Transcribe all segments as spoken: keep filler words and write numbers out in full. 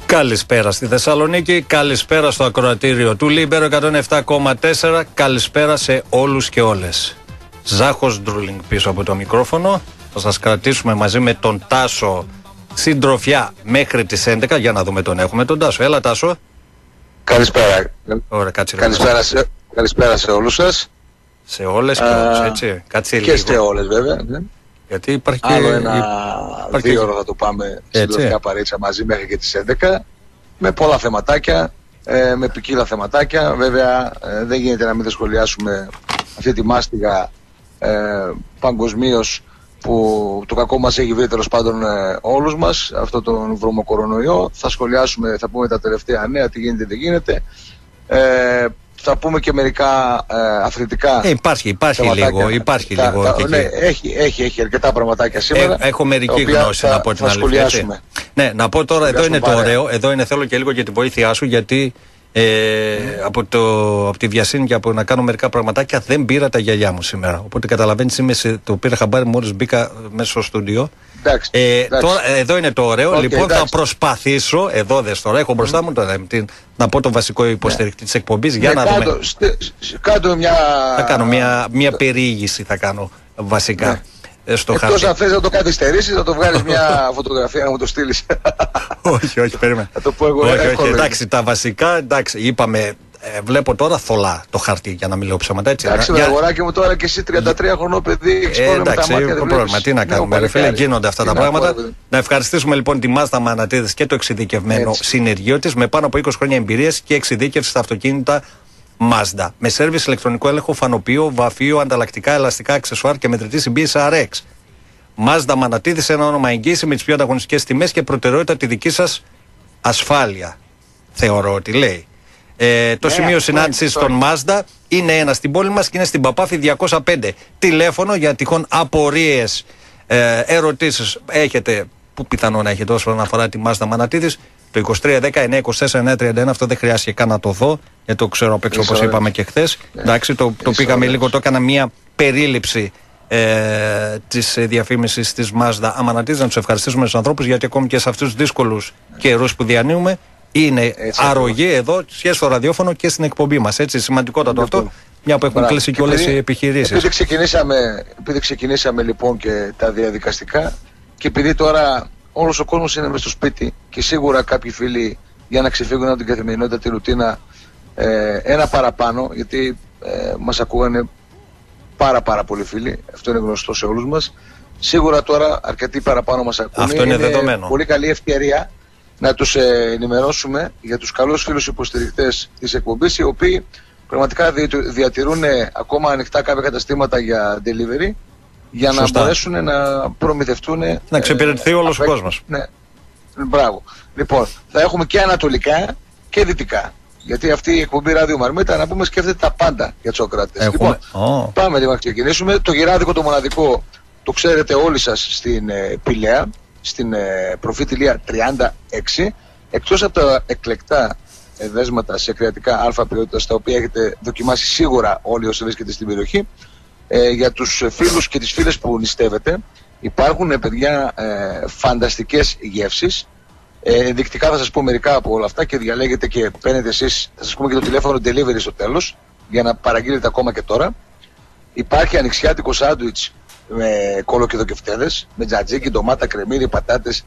Καλησπέρα στη Θεσσαλονίκη, καλησπέρα στο ακροατήριο του Λίμπερο εκατόν επτά κόμμα τέσσερα, καλησπέρα σε όλους και όλες. Ζάχος Ντρούλινγκ πίσω από το μικρόφωνο. Θα σας κρατήσουμε μαζί με τον Τάσο συντροφιά μέχρι τις έντεκα. Για να δούμε τον έχουμε τον Τάσο. Έλα Τάσο. Καλησπέρα. Ωραία, κάτσε, καλησπέρα, σε, καλησπέρα σε όλους σας. Σε όλες και όλους, έτσι. Κάτσε και λίγο. σε όλες βέβαια. Ναι. Γιατί υπάρχει άλλο και... ένα υπάρχει... δύο ώρα θα το πάμε συντροφιά παρέτσα μαζί μέχρι και τις έντεκα. Με πολλά θεματάκια, ε, με ποικίλα θεματάκια. Βέβαια ε, δεν γίνεται να μην δεν σχολιάσουμε αυτή τη μάστιγα ε, παγκοσμίως που το κακό μας έχει βρει τέλος πάντων ε, όλους μας, αυτό τον βρωμοκορονοϊό. Θα σχολιάσουμε, θα πούμε τα τελευταία νέα, τι γίνεται, τι γίνεται. Ε, θα πούμε και μερικά ε, αθλητικά. Ε, υπάρχει, υπάρχει λίγο, υπάρχει τα, λίγο. Τα, και ναι, έχει, έχει, έχει αρκετά πραγματάκια σήμερα. Ε, έχω μερική γνώση να πω την αλήθεια. Ναι, να πω τώρα, εδώ είναι το ωραίο, εδώ είναι, θέλω και λίγο για την βοήθειά σου, γιατί ε, mm. από, το, από τη βιασύνη και από να κάνω μερικά πραγματάκια δεν πήρα τα γυαλιά μου σήμερα. Οπότε καταλαβαίνεις, είμαι σε, το πήρα χαμπάρι μόλις μπήκα μέσα στο στούντιο. Εντάξει, ε, εντάξει. Τώρα, εδώ είναι το ωραίο. Okay, λοιπόν, εντάξει. θα προσπαθήσω. Εδώ δες τώρα, έχω μπροστά μου τώρα, την, να πω τον βασικό υποστηρικτή yeah. της εκπομπής. Για yeah, να κάτω, δούμε. Στε, κάτω μια... Θα κάνω μια, μια περιήγηση, θα κάνω βασικά. Yeah. Στο Εκτός αν θες να το καθυστερήσεις, να το βγάλεις μια φωτογραφία να μου το στείλεις. όχι, όχι, περίμενα. Θα το πω εγώ. Όχι, όχι, εντάξει, τα βασικά, εντάξει, είπαμε. Ε, βλέπω τώρα θολά το χαρτί, για να μην λέω ψέματα, έτσι. Εντάξει, με αγοράκι μου τώρα και εσύ τριάντα τρία χρονό παιδί, έχεις ε, εντάξει, με τα μάτια, πρόβλημα. Τι να κάνουμε, ρε φίλε, γίνονται αυτά τα πράγματα. Πω, να ευχαριστήσουμε λοιπόν τη Mazda Manatidis και το εξειδικευμένο έτσι. συνεργείο της με πάνω από είκοσι χρόνια εμπειρίας και εξειδίκευση στα αυτοκίνητα Mazda. Με σέρβις, ηλεκτρονικό έλεγχο, φανοπείο, βαφείο, ανταλλακτικά, ελαστικά, αξεσουάρ και μετρητή συμπίεση αρ εξ. Mazda Manatidis, ένα όνομα εγγύηση με τις πιο ανταγωνιστικές τιμές και προτεραιότητα τη δική σας ασφάλεια. Θεωρώ ότι λέει. Ε, το ναι, σημείο συνάντησης των Mazda είναι ένα στην πόλη μας και είναι στην Παπάφη διακόσια πέντε. Τηλέφωνο για τυχόν απορίες, ε, ερωτήσεις έχετε, που πιθανόν να έχετε όσον αφορά τη Mazda Manatidis, το είκοσι τρία δέκα εννιακόσια είκοσι τέσσερα εννιακόσια τριάντα ένα. Αυτό δεν χρειάζεται καν να το δω, γιατί το ξέρω απ' έξω όπως είπαμε και χθες. Ναι. Εντάξει, το, το πήγαμε λίγο, το έκανα μία περίληψη ε, της διαφήμισης της Mazda Manatidis. Να τους ευχαριστήσουμε τους ανθρώπους, γιατί ακόμη και σε αυτούς τους δύσκολους καιρούς που διανύουμε είναι έτσι, αρρωγή εδώ και στο ραδιόφωνο και στην εκπομπή μας. Έτσι, σημαντικότατο λοιπόν, αυτό, μια που έχουν μπράβο. κλείσει και όλες οι επιχειρήσεις. Επειδή ξεκινήσαμε, επειδή ξεκινήσαμε λοιπόν και τα διαδικαστικά και επειδή τώρα όλος ο κόσμος είναι μες στο σπίτι και σίγουρα κάποιοι φίλοι για να ξεφύγουν από την καθημερινότητα, τη ρουτίνα, ε, ένα παραπάνω, γιατί ε, μας ακούγανε πάρα πάρα πολλοί φίλοι, αυτό είναι γνωστό σε όλους μας. Σίγουρα τώρα αρκετοί παραπάνω μας ακούνε. Αυτό είναι, είναι δεδομένο. Πολύ καλή ευκαιρία να τους ε, ενημερώσουμε για τους καλούς φίλους υποστηρικτές της εκπομπής, οι οποίοι πραγματικά διατηρούν ακόμα ανοιχτά κάποια καταστήματα για delivery, για Σωστά. να μπορέσουν να προμηθευτούν. Να εξυπηρετηθεί ε, όλος ο κόσμος. Ναι, μπράβο. Λοιπόν, θα έχουμε και ανατολικά και δυτικά. Γιατί αυτή η εκπομπή Ράδιο Μαρμίτα, να πούμε, σκέφτεται τα πάντα για τους ακροατές. Λοιπόν, oh. πάμε λίγο να ξεκινήσουμε. Το γυράδικο το μοναδικό το ξέρετε όλοι σας στην ε, Πηλαία, στην ε, προφήτηλια τριάντα έξι, εκτός από τα εκλεκτά ε, δέσματα σε κρεατικά αλφα ποιότητας, τα οποία έχετε δοκιμάσει σίγουρα όλοι όσοι βρίσκεται στην περιοχή, ε, για τους φίλους και τις φίλες που νηστεύετε, υπάρχουν ε, παιδιά ε, φανταστικές γεύσεις. Ε, ενδεικτικά θα σας πω μερικά από όλα αυτά και διαλέγετε και παίρνετε εσείς, θα σας πούμε και το τηλέφωνο delivery στο τέλος, για να παραγγείλετε ακόμα και τώρα. Υπάρχει ανοιξιάτικο σάντουιτς με κολοκυδοκεφτέδες, με τζατζίκι, ντομάτα, κρεμμύδι, πατάτες.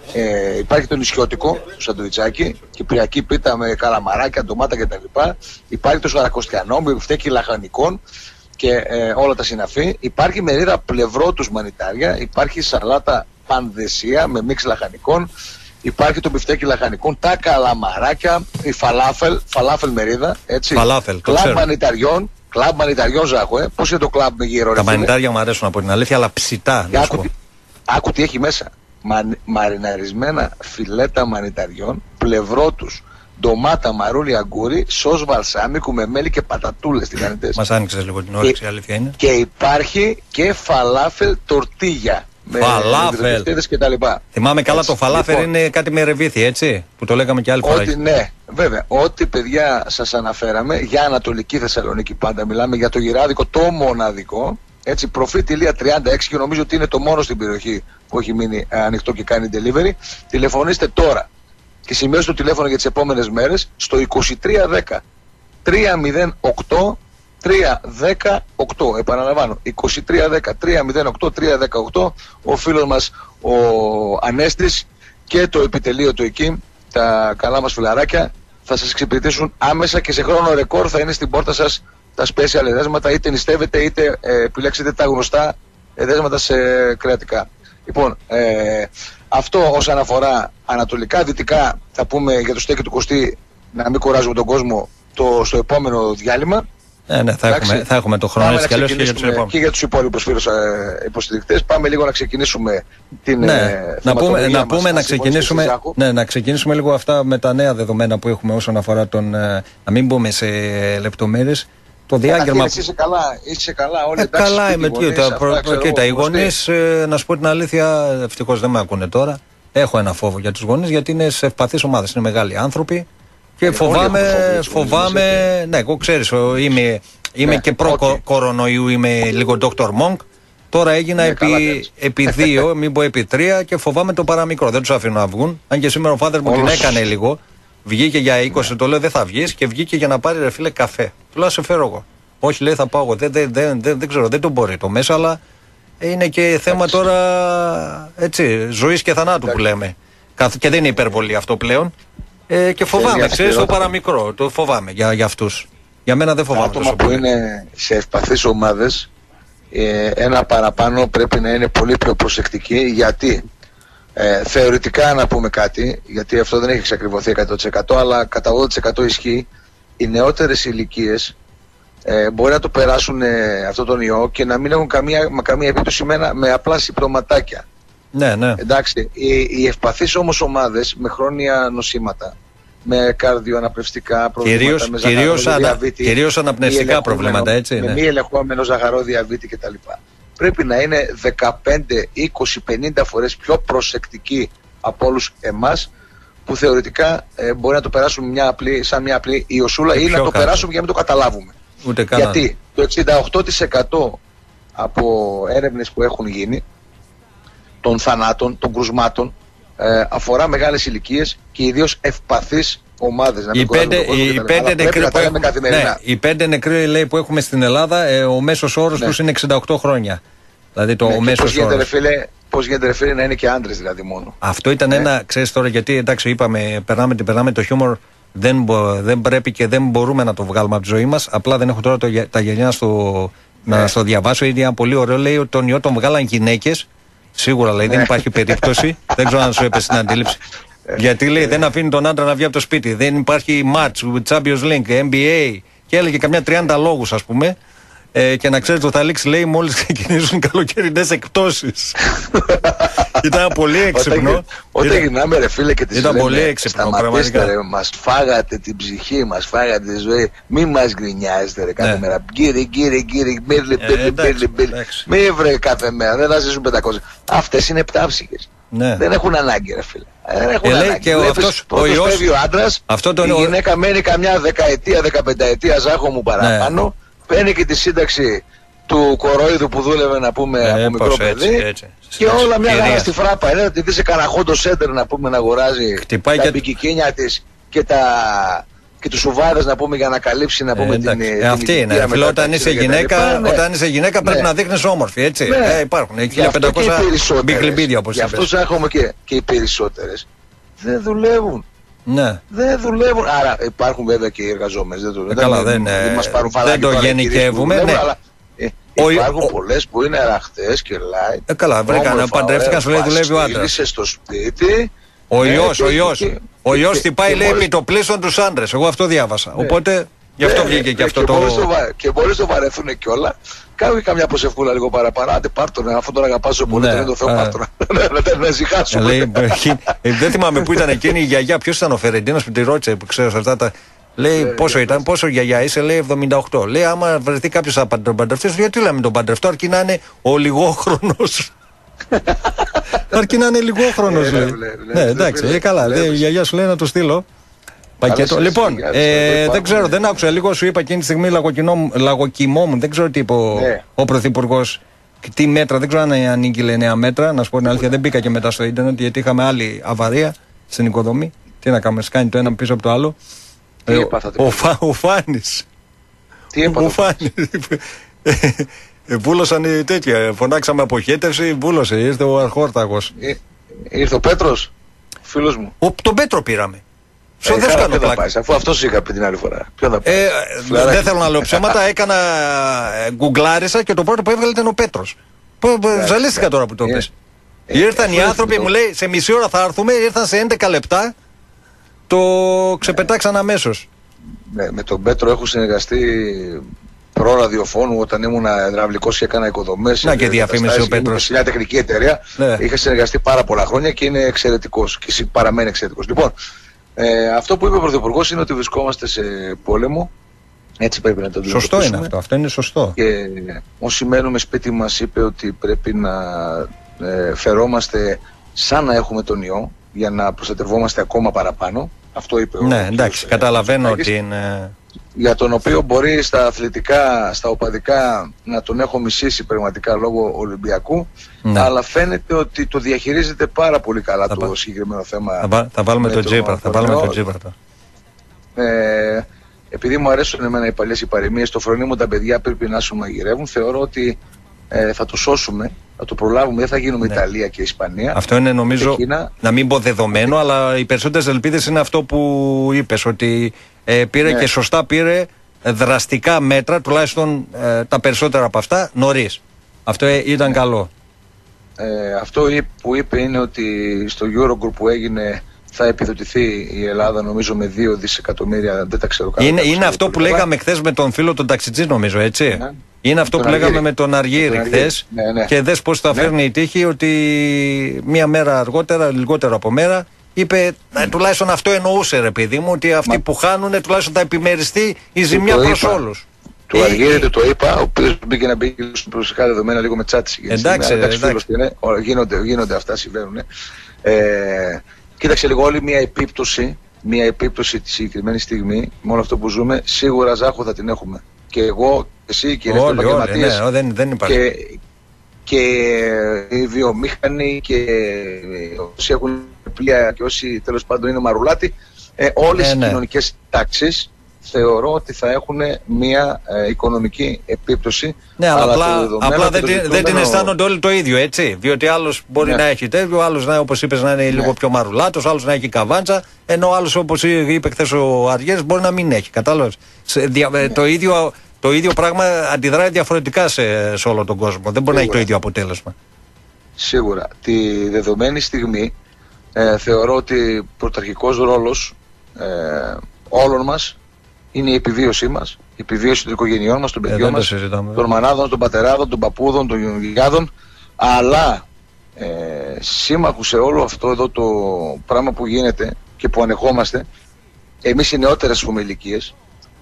Ε, υπάρχει το νησιώτικο, το σαντουιτσάκι, κυπριακή πίτα με καλαμαράκια, ντομάτα κτλ. Υπάρχει το σαρακοστιανό με μπιφτέκι λαχανικών και ε, όλα τα συναφή. Υπάρχει μερίδα πλευρότους μανιτάρια, υπάρχει σαλάτα πανδεσία με μίξ λαχανικών. Υπάρχει το μπιφτέκι λαχανικών, τα καλαμαράκια, η φαλάφελ, φαλάφελ μερίδα, έτσι. Φαλάφελ, το κλαμπ μανιταριών, κλαμπ μανιταριών, Ζάχο, ε. Πώς είναι το κλαμπ με γύρω, τα μανιτάρια μου αρέσουν από την αλήθεια, αλλά ψητά. Άκου, άκου τι έχει μέσα. Μα, μαριναρισμένα φιλέτα μανιταριών, πλευρό τους, ντομάτα, μαρούλι, αγκούρι, σος βαλσάμικου με μέλι και πατατούλες. Μας άνοιξες λίγο την όρεξη, η αλήθεια είναι. Και υπάρχει και φαλάφελ τορτίγια. Με φαλάφελ. Και τα λοιπά. Θυμάμαι καλά, έτσι, το φαλάφελ λοιπόν, είναι κάτι με ρεβίθι, έτσι, που το λέγαμε και άλλη φορά. Ό,τι, ναι, βέβαια. Ό,τι παιδιά σας αναφέραμε για Ανατολική Θεσσαλονίκη, πάντα μιλάμε για το γυράδικο το μοναδικό. Έτσι, προφήτηλια τριάντα έξι, και νομίζω ότι είναι το μόνο στην περιοχή που έχει μείνει ε, ανοιχτό και κάνει delivery. Τηλεφωνήστε τώρα και σημείωσε το τηλέφωνο για τις επόμενες μέρες στο είκοσι τρία δέκα τρία μηδέν οκτώ τρία δέκα οκτώ. Επαναλαμβάνω, είκοσι τρία δέκα τρία μηδέν οκτώ τρία δέκα οκτώ. Ο φίλος μας ο Ανέστης και το επιτελείο του εκεί, τα καλά μας φιλαράκια, θα σας εξυπηρετήσουν άμεσα και σε χρόνο ρεκόρ θα είναι στην πόρτα σας τα special εδέσματα, είτε νηστεύετε είτε ε, επιλέξετε τα γνωστά εδέσματα σε κρεατικά. Λοιπόν, ε, αυτό όσον αφορά ανατολικά, δυτικά θα πούμε για το στέκι του Κωστή, να μην κουράζουμε τον κόσμο, το, στο επόμενο διάλειμμα. Ε, ναι, θα έχουμε, θα έχουμε το χρόνο έτσι κι αλλιώς και για τους επόμενους. Και για τους υπόλοιπους φίλους ε, υποστηρικτές. Πάμε λίγο να ξεκινήσουμε την ναι, ε, να πούμε, να, πούμε να, ξεκινήσουμε, ναι, να ξεκινήσουμε λίγο αυτά με τα νέα δεδομένα που έχουμε όσον αφορά τον. Ε, να μην μπούμε σε λεπτομέρειες. Το διάγγελμα. Εσύ είσαι καλά, είσαι καλά, όλοι ε, εντάξει. Καλά είμαι, κοίτα, οι γονείς, ε, να σου πω την αλήθεια, ευτυχώς δεν με ακούνε τώρα. Έχω ένα φόβο για τους γονείς γιατί είναι σε ευπαθείς ομάδες, είναι μεγάλοι άνθρωποι. Και ε, φοβάμαι, φοβάμαι, ναι, εγώ ξέρεις, είμαι, είμαι ναι, και προ-κορονοϊού, είμαι λίγο Doctor Monk. Τώρα έγινα ναι, επί, επί δύο, μην πω επί τρία και φοβάμαι το παραμικρό. Δεν τους αφήνω να βγουν. Αν και σήμερα ο φάδερ μου την έκανε λίγο. Βγήκε για είκοσι, ναι. Το λέω δεν θα βγεις και βγήκε για να πάρει ρε φίλε καφέ. Του λέω σε φέρω εγώ. Όχι λέει θα πάω εγώ. Δεν, δεν, δεν, δεν, δεν ξέρω, δεν τον μπορεί το μέσα, αλλά είναι και θέμα τώρα έτσι, ζωής και θανάτου που λέμε. Και δεν είναι υπερβολή αυτό πλέον. Ε, και φοβάμαι, ξέρεις, το παραμικρό. Το φοβάμαι για, για αυτούς. Για μένα δεν φοβάμαι. Τα άτομα που είναι σε ευπαθείς ομάδες, ε, ένα παραπάνω πρέπει να είναι πολύ πιο προσεκτικοί. Γιατί ε, θεωρητικά να πούμε κάτι, γιατί αυτό δεν έχει εξακριβωθεί εκατό τοις εκατό, αλλά κατά ογδόντα τοις εκατό ισχύει, οι νεότερες ηλικίες ε, μπορεί να το περάσουν ε, αυτόν τον ιό και να μην έχουν καμία, καμία επίπτωση με, με απλά συμπτωματάκια. Ναι, ναι. Εντάξει, οι, οι ευπαθείς όμως ομάδες με χρόνια νοσήματα, με καρδιοαναπνευστικά προβλήματα, κυρίως, με ζαχαροδιαβήτη, κυρίως αναπνευστικά προβλήματα, έτσι, με ναι. μη ελεγχόμενο ζαχαροδιαβήτη κτλ. Πρέπει να είναι δεκαπέντε, είκοσι, πενήντα φορές πιο προσεκτικοί από όλους εμάς που θεωρητικά ε, μπορεί να το περάσουμε μια απλή, σαν μια απλή ιωσούλα ή να το κάτω. περάσουμε για να μην το καταλάβουμε. Ούτε Γιατί το εξήντα οκτώ τοις εκατό από έρευνες που έχουν γίνει των θανάτων, των κρουσμάτων ε, αφορά μεγάλες ηλικίες και ιδίως ευπαθείς ομάδες. Οι πέντε, οι, πέντε νεκροί που έχουμε, ναι, οι πέντε νεκροί λέει, που έχουμε στην Ελλάδα, ε, ο μέσος όρος ναι. τους είναι εξήντα οκτώ χρόνια. Δηλαδή το ναι, ο μέσος πώς γίνεται, φίλε, πώς γίνεται ρε φίλε να είναι και άντρες δηλαδή μόνο. Αυτό ήταν ναι. ένα, ξέρεις τώρα γιατί εντάξει είπαμε, περνάμε, περνάμε το χιούμορ, δεν, μπο, δεν πρέπει και δεν μπορούμε να το βγάλουμε από τη ζωή μας. Απλά δεν έχω τώρα το, τα γενιά στο, ναι. να στο διαβάσω. Είναι ένα πολύ ωραίο, λέει ότι τον ιό τον βγάλαν γυναίκες. Σίγουρα λέει δεν υπάρχει περίπτωση. Δεν ξέρω αν σου έπεσε την αντίληψη. Γιατί λέει δεν αφήνει τον άντρα να βγει από το σπίτι. Δεν υπάρχει match, Champions League, N B A. Και έλεγε καμιά τριάντα λόγους ας πούμε. Ε, και να ξέρετε ότι θα λήξει λέει μόλις ξεκινήσουν οι καλοκαιρινές εκπτώσεις. Ήταν πολύ έξυπνο. Όταν γυρνάμε ρε φίλε και τις ήταν λέμε, πολύ έξυπνο, σταματήστε ρε, μας φάγατε την ψυχή, μας φάγατε τη ζωή, μη μας γκρινιάζετε ρε κάθε ναι. μέρα. Γκύρι, γκύρι, γκύρι, μπίρλι, μπίρλι, μπίρλι, μπίρλι. Μη βρε κάθε μέρα, δεν θα ζήσουν πεντακόσια. Αυτές είναι επτάψυχες. Ναι. Δεν έχουν ανάγκη ρε φίλε. Δεν έχουν ε, ανάγκη. Και Βλέπεις, αυτός, πρώτος ο φεύγει ο άντρας, αυτό τον... η γυναίκα μένει καμιά δεκαετία, δεκαπενταετία ζάχο μου παραπάνω. Παίρνει και τη σύνταξη του κορόιδου που δούλευε να πούμε ε, από μικρό παιδί έτσι, έτσι. Και όλα μια γάρα στη φράπα. Είναι ότι δει σε κανένα χόντο σέντερ να πούμε να αγοράζει χτυπάει τα και... μπικικίνια της και, τα... και τους σουβάδες να πούμε για να καλύψει να πούμε ε, την, ε, την αυτή είναι. Φίλε, όταν είσαι γυναίκα, ναι. όταν είσαι γυναίκα πρέπει ναι. να δείχνεις όμορφη έτσι. Ναι. Ε, υπάρχουν χίλια πεντακόσια μπικλιμπίδια όπως είπες. Γι' αυτό έχουμε και, και οι περισσότερες δεν δουλεύουν. Ναι. Δεν δουλεύουν. Άρα υπάρχουν βέβαια και οι εργαζόμενοι. Δεν, δουλεύουν. Ε, καλά, δεν, δεν, ε, μας πάρουν δεν το γενικεύουμε. Ναι. Αλλά, ε, ο, υπάρχουν ο, πολλές που είναι αραχτές και light. Ε, καλά, βρήκαν, παντρεύτηκαν, σου λέει δουλεύει ο άντρας. Στο σπίτι. Ο ιός, ο ιός. Ο ιός χτυπάει λέει επί το πλήσον τους άντρες. Εγώ αυτό διάβασα. Οπότε γι' αυτό βγήκε και αυτό το. Και μπορείς το βαρεθούν και όλα. Κάνε καμιά προσευχούλα λίγο παραπάνω. Άντε πάρτονα, αφού τον αγαπάς τόσο πολύ, δεν το θέλω πάρτονα. Να ζυγάσουμε. Δεν θυμάμαι που ήταν εκείνη η γιαγιά, ποιος ήταν ο Φερεντίνος που τη ρώτησε, που ξέρω αυτά τα. Λέει πόσο ήταν, πόσο γιαγιά είσαι, λέει εβδομήντα οκτώ. Λέει άμα βρεθεί κάποιος να τον παντρευτεί, γιατί λέμε τον παντρευτό, αρκεί να είναι ο λιγόχρονος. Αρκεί να είναι λιγόχρονος, λέει. Ναι, εντάξει, καλά. Η γιαγιά σου λέει να το στείλω. Πακέτο. Λοιπόν, ε, δεν ξέρω, δεν άκουσα. Λίγο σου είπα εκείνη τη στιγμή λαγοκοιμόμουν. Δεν ξέρω τι είπε ο, ναι. ο Πρωθυπουργός. Τι μέτρα, δεν ξέρω αν ανήγγειλε νέα μέτρα. Να σου πω την αλήθεια, δεν μπήκα και μετά στο ίντερνετ γιατί είχαμε άλλη αβαρία στην οικοδομή. Τι να κάνουμε, σκάνει το ένα πίσω από το άλλο. Τι ε, έπαθατε, ο, Φα, ο Φάνης. Τι έπαθατε. Ο Φάνης. ε, βούλωσαν οι τέτοια. Φωνάξαμε αποχέτευση, βούλωσε. Ήρθε ο Αρχόρταγος. Ε, ήρθε ο Πέτρος, φίλος μου. Ο, τον Πέτρο πήραμε. Ε, δεν κάνω πλάκα. Αφού αυτός είχα πει την άλλη φορά. Ποιο θα ε, δεν θέλω να λέω ψέματα. Έκανα γκουγκλάρισα και το πρώτο που έβγαλε ήταν ο Πέτρος. Ζαλίστηκα τώρα που το πες. Ε, Ήρθαν ε, οι άνθρωποι, μου λέει, σε μισή ώρα θα έρθουμε, ήρθαν σε έντεκα λεπτά, το ξεπετάξαν αμέσως. Ναι, με τον Πέτρο έχω συνεργαστεί προ ραδιοφώνου όταν ήμουν υδραυλικός και έκανα οικοδομές. Να και διαφήμιση ο Πέτρος. Σε μια τεχνική εταιρεία. Ναι. Είχα συνεργαστεί πάρα πολλά χρόνια και είναι εξαιρετικός και παραμένει εξαιρετικός. Λοιπόν, ε, αυτό που είπε ο Πρωθυπουργός είναι ότι βρισκόμαστε σε πόλεμο. Έτσι πρέπει να το αντιμετωπίσουμε. Σωστό είναι αυτό, αυτό είναι σωστό. Και όσοι μένουμε σπίτι μας είπε ότι πρέπει να ε, φερόμαστε σαν να έχουμε τον ιό για να προστατευόμαστε ακόμα παραπάνω. Αυτό είπε ο Ναι, εντάξει, καταλαβαίνω ότι είναι... Για τον οποίο μπορεί στα αθλητικά, στα οπαδικά να τον έχω μισήσει πραγματικά λόγω Ολυμπιακού, ναι. Αλλά φαίνεται ότι το διαχειρίζεται πάρα πολύ καλά θα το πά... συγκεκριμένο θέμα. Θα, βά... θα βάλουμε τον Τζίπρα, θα βάλουμε τον Τζίπρα. Ε, επειδή μου αρέσουν εμένα οι παλιές οι παροιμίες, το φρονίμουν τα παιδιά πρέπει να σου μαγειρεύουν, θεωρώ ότι ε, θα το σώσουμε, θα το προλάβουμε, δεν θα γίνουμε ναι. Ιταλία και Ισπανία. Αυτό είναι νομίζω, Εκείνα... να μην πω δεδομένο, αλλά οι περισσότερες ελπίδες είναι αυτό που είπες, ότι ε, πήρε ναι. και σωστά πήρε δραστικά μέτρα, τουλάχιστον ε, τα περισσότερα από αυτά, νωρίς. Αυτό ε, ήταν ναι. καλό. Ε, αυτό που είπε είναι ότι στο Eurogroup που έγινε θα επιδοτηθεί η Ελλάδα νομίζω με δύο δισεκατομμύρια, δεν τα ξέρω καλά. Είναι, είναι αυτό που λέγαμε χθες με τον φίλο τον ταξιτζή νομίζω, έτσι. Ναι. Είναι αυτό που λέγαμε με τον Αργύρη χθες ναι, ναι. Και δες πώς θα ναι. φέρνει η τύχη ότι μία μέρα αργότερα, λιγότερο από μέρα, είπε ναι. τουλάχιστον αυτό εννοούσε ρε παιδί μου, ότι αυτοί Μα... που χάνουν τουλάχιστον θα επιμεριστεί η ζημιά προς όλους. Του ε, Αργύρη ε, το είπα, ο οποίος μπήκε να μπει στους προσεχά δεδομένα λίγο με τσάτιση. Εντάξει, εντάξει. εντάξει. Είναι, γίνονται, γίνονται αυτά, συμβαίνουν. Ε, κοίταξε λίγο όλη μια επίπτωση, μια επίπτωση τη συγκεκριμένη στιγμή, με όλο αυτό που ζούμε, σίγουρα Ζάχο θα την έχουμε. Και εγώ, εσύ και οι επαγγελματίες ναι, δεν, δεν υπάρχει. Και, και οι βιομήχανοι και όσοι έχουν πλοία και όσοι τέλος πάντων είναι μαρουλάτοι, ε, όλες ε, ναι. οι κοινωνικές τάξεις θεωρώ ότι θα έχουν μια ε, οικονομική επίπτωση. Ναι, αλλά απλά, απλά δεν, ζητούμενο... δεν την αισθάνονται όλοι το ίδιο, έτσι. Διότι άλλος μπορεί ναι. να έχει τέτοιο, άλλος να, όπως είπες, να είναι ναι. λίγο πιο μαρουλάτος, άλλος να έχει καβάντσα, ενώ άλλος, όπως είπε χθες ο Αργύρης, μπορεί να μην έχει. Κατάλαβες. Ναι. Το, ίδιο, το ίδιο πράγμα αντιδράει διαφορετικά σε, σε όλο τον κόσμο. Δεν μπορεί Σίγουρα. να έχει το ίδιο αποτέλεσμα. Σίγουρα. Τη δεδομένη στιγμή ε, θεωρώ ότι πρωταρχικός ρόλος ε, όλων μας είναι η επιβίωσή μας, η επιβίωση των οικογενειών μας, των παιδιών ε, μας, των μανάδων, των πατεράδων, των παππούδων, των γιαγιάδων, αλλά ε, σύμμαχου σε όλο αυτό εδώ το πράγμα που γίνεται και που ανεχόμαστε, εμείς οι νεότερες ηλικίες,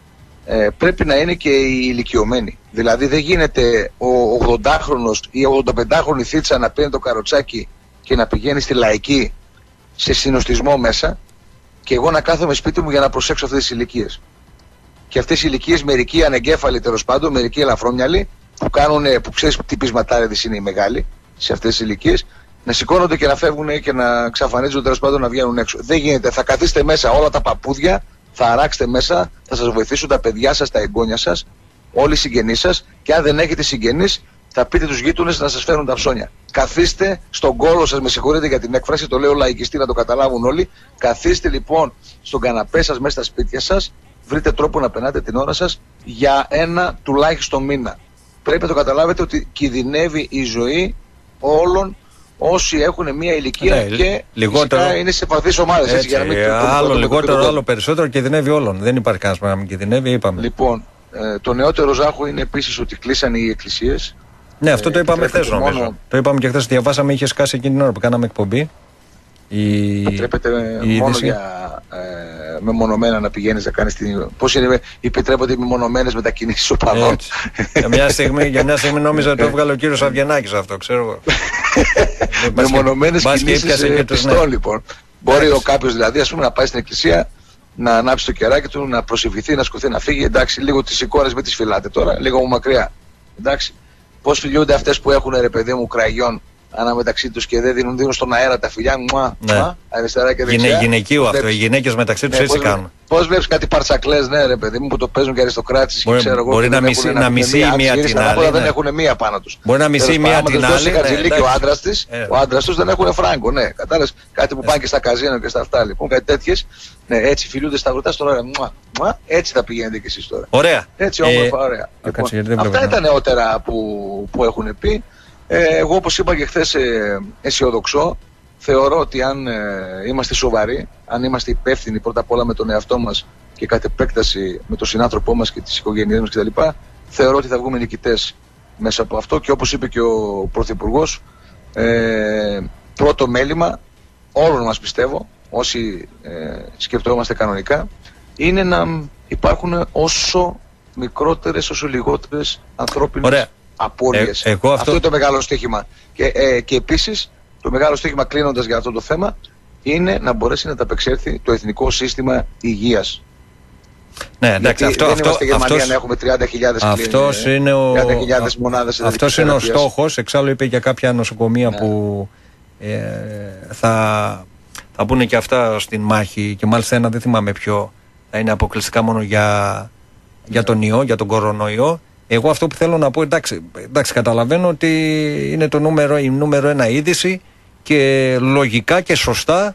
ε, πρέπει να είναι και οι ηλικιωμένοι. Δηλαδή δεν γίνεται ο ογδοντάχρονος ή ογδονταπεντάχρονη θήτσα να παίρνει το καροτσάκι και να πηγαίνει στη λαϊκή σε συνοστισμό μέσα και εγώ να κάθομαι σπίτι μου για να προσέξω αυτές τις ηλικίες. Και αυτές οι ηλικίες, μερικοί ανεγκέφαλοι τέλος πάντων, μερικοί ελαφρόμυαλοι, που κάνουν, που ξέρεις τι πεισματάρεδες είναι οι μεγάλοι σε αυτές τις ηλικίες, να σηκώνονται και να φεύγουν και να ξαφανίζονται τέλος πάντων να βγαίνουν έξω. Δεν γίνεται. Θα καθίσετε μέσα όλα τα παππούδια, θα αράξετε μέσα, θα σας βοηθήσουν τα παιδιά σας, τα εγγόνια σας, όλοι οι συγγενείς σας, και αν δεν έχετε συγγενείς, θα πείτε τους γείτονες να σας φέρουν τα ψώνια. Καθίστε στον κόλο σας, με συγχωρείτε για την έκφραση, το λέω λαϊκιστή να το καταλάβουν όλοι. Καθίστε λοιπόν στον καναπέ σας, μέσα στα σπίτια σας. Βρείτε τρόπο να περνάτε την ώρα σας για ένα τουλάχιστον μήνα. Πρέπει να το καταλάβετε ότι κινδυνεύει η ζωή όλων όσοι έχουν μια ηλικία ναι, και λιγότερο, είναι σε παθείς ομάδες. Έτσι, για να μην άλλο το, το, λιγότερο, το, το, άλλο περισσότερο, κινδυνεύει όλων. Δεν υπάρχει κανένας που να μην κινδυνεύει, είπαμε. Λοιπόν, ε, το νεότερο Ζάχο είναι επίσης ότι κλείσανε οι εκκλησίες. Ναι, αυτό ε, το είπαμε χθες νομίζω. Μόνο... Το είπαμε και χθες, διαβάσαμε, είχε σκάσει εκείνη την ώρα που κάναμε εκπομπή. Η... Επιτρέπεται η μόνο είδηση. για ε, μεμονωμένα να πηγαίνεις να κάνεις την... Πώς είναι, επιτρέπονται οι μεμονωμένες μετακινήσεις οπαδών. για, μια στιγμή, για μια στιγμή νόμιζα ότι το έβγαλε ο κύριος Αβγενάκης αυτό, ξέρω εγώ. Μεμονωμένες κινήσεις ε, πιστών λοιπόν. Μπορεί ο κάποιος δηλαδή ας πούμε, να πάει στην εκκλησία, να ανάψει το κεράκι του, να προσευχηθεί, να σκοθεί, να φύγει. Εντάξει, λίγο τις εικόνες μην τις φυλάτε τώρα, λίγο μου μακριά. Εντάξει, πώς φιλιούνται αυτές που έχουν ρε παιδί μου κραγιόν ανάμεταξύ τους και δεν δίνουν, δίνουν στον αέρα τα φιλιά, μουά, ναι. μουά, αριστερά και δεξιά. Γυναι, γυναικείο αυτό, οι γυναίκες μεταξύ τους ναι, έτσι κάνουν. Πώς βλέπεις κάτι παρτσακλές, ναι ρε παιδί μου, που το παίζουν και αριστοκράτες και ξέρω εγώ. Μπορεί να μισεί, να μισεί μία, μία την άλλη. Δεν έχουν μία πάνω τους. Μπορεί να μισεί μία την άλλη. Και ο άντρας της, ο άντρας τους δεν έχουν φράγκο, ναι. Κατάλαβες, κάτι που πάνε και στα καζίνο και στα αυτά λοιπόν, κάτι τέτοιες. Ναι, έτσι φιλούνται στα βρωτά στον ώρα. Μουά, μουά, έτσι θα πηγαίνετε κι εσείς τώρα. Ωραία. Έτσι όμορφα, ωραία. Αυτά ήταν νεότερα που έχουν πει. Εγώ όπως είπα και χθες αισιοδοξώ. Θεωρώ ότι αν ε, είμαστε σοβαροί, αν είμαστε υπεύθυνοι πρώτα απ' όλα με τον εαυτό μας και κατ' επέκταση με τον συνάνθρωπό μας και τις οικογένειές μας κτλ., θεωρώ ότι θα βγούμε νικητές μέσα από αυτό και όπως είπε και ο Πρωθυπουργός, ε, πρώτο μέλημα όλων μας πιστεύω, όσοι ε, σκεφτόμαστε κανονικά, είναι να υπάρχουν όσο μικρότερες, όσο λιγότερες ανθρώπινες απώλειες. Ε, αυτό... αυτό είναι το μεγάλο στοίχημα. Και, ε, και επίσης, το μεγάλο στοίχημα κλείνοντας για αυτό το θέμα είναι να μπορέσει να ταπεξέλθει το εθνικό σύστημα υγείας. Ναι, εντάξει, αυτό, δεν αυτό, είμαστε Γερμανία αυτός, να έχουμε τριάντα χιλιάδες αυτός είναι ο, τριάντα χιλιάδες μονάδες. Αυτός είναι ο στόχος. Εξάλλου είπε για κάποια νοσοκομεία ναι. που ε, θα, θα μπουν και αυτά στην μάχη και μάλιστα ένα δεν θυμάμαι ποιο θα είναι αποκλειστικά μόνο για, για τον ιό, για τον κορονοϊό. Εγώ αυτό που θέλω να πω, εντάξει, εντάξει καταλαβαίνω ότι είναι το νούμερο, η νούμερο ένα είδηση και λογικά και σωστά,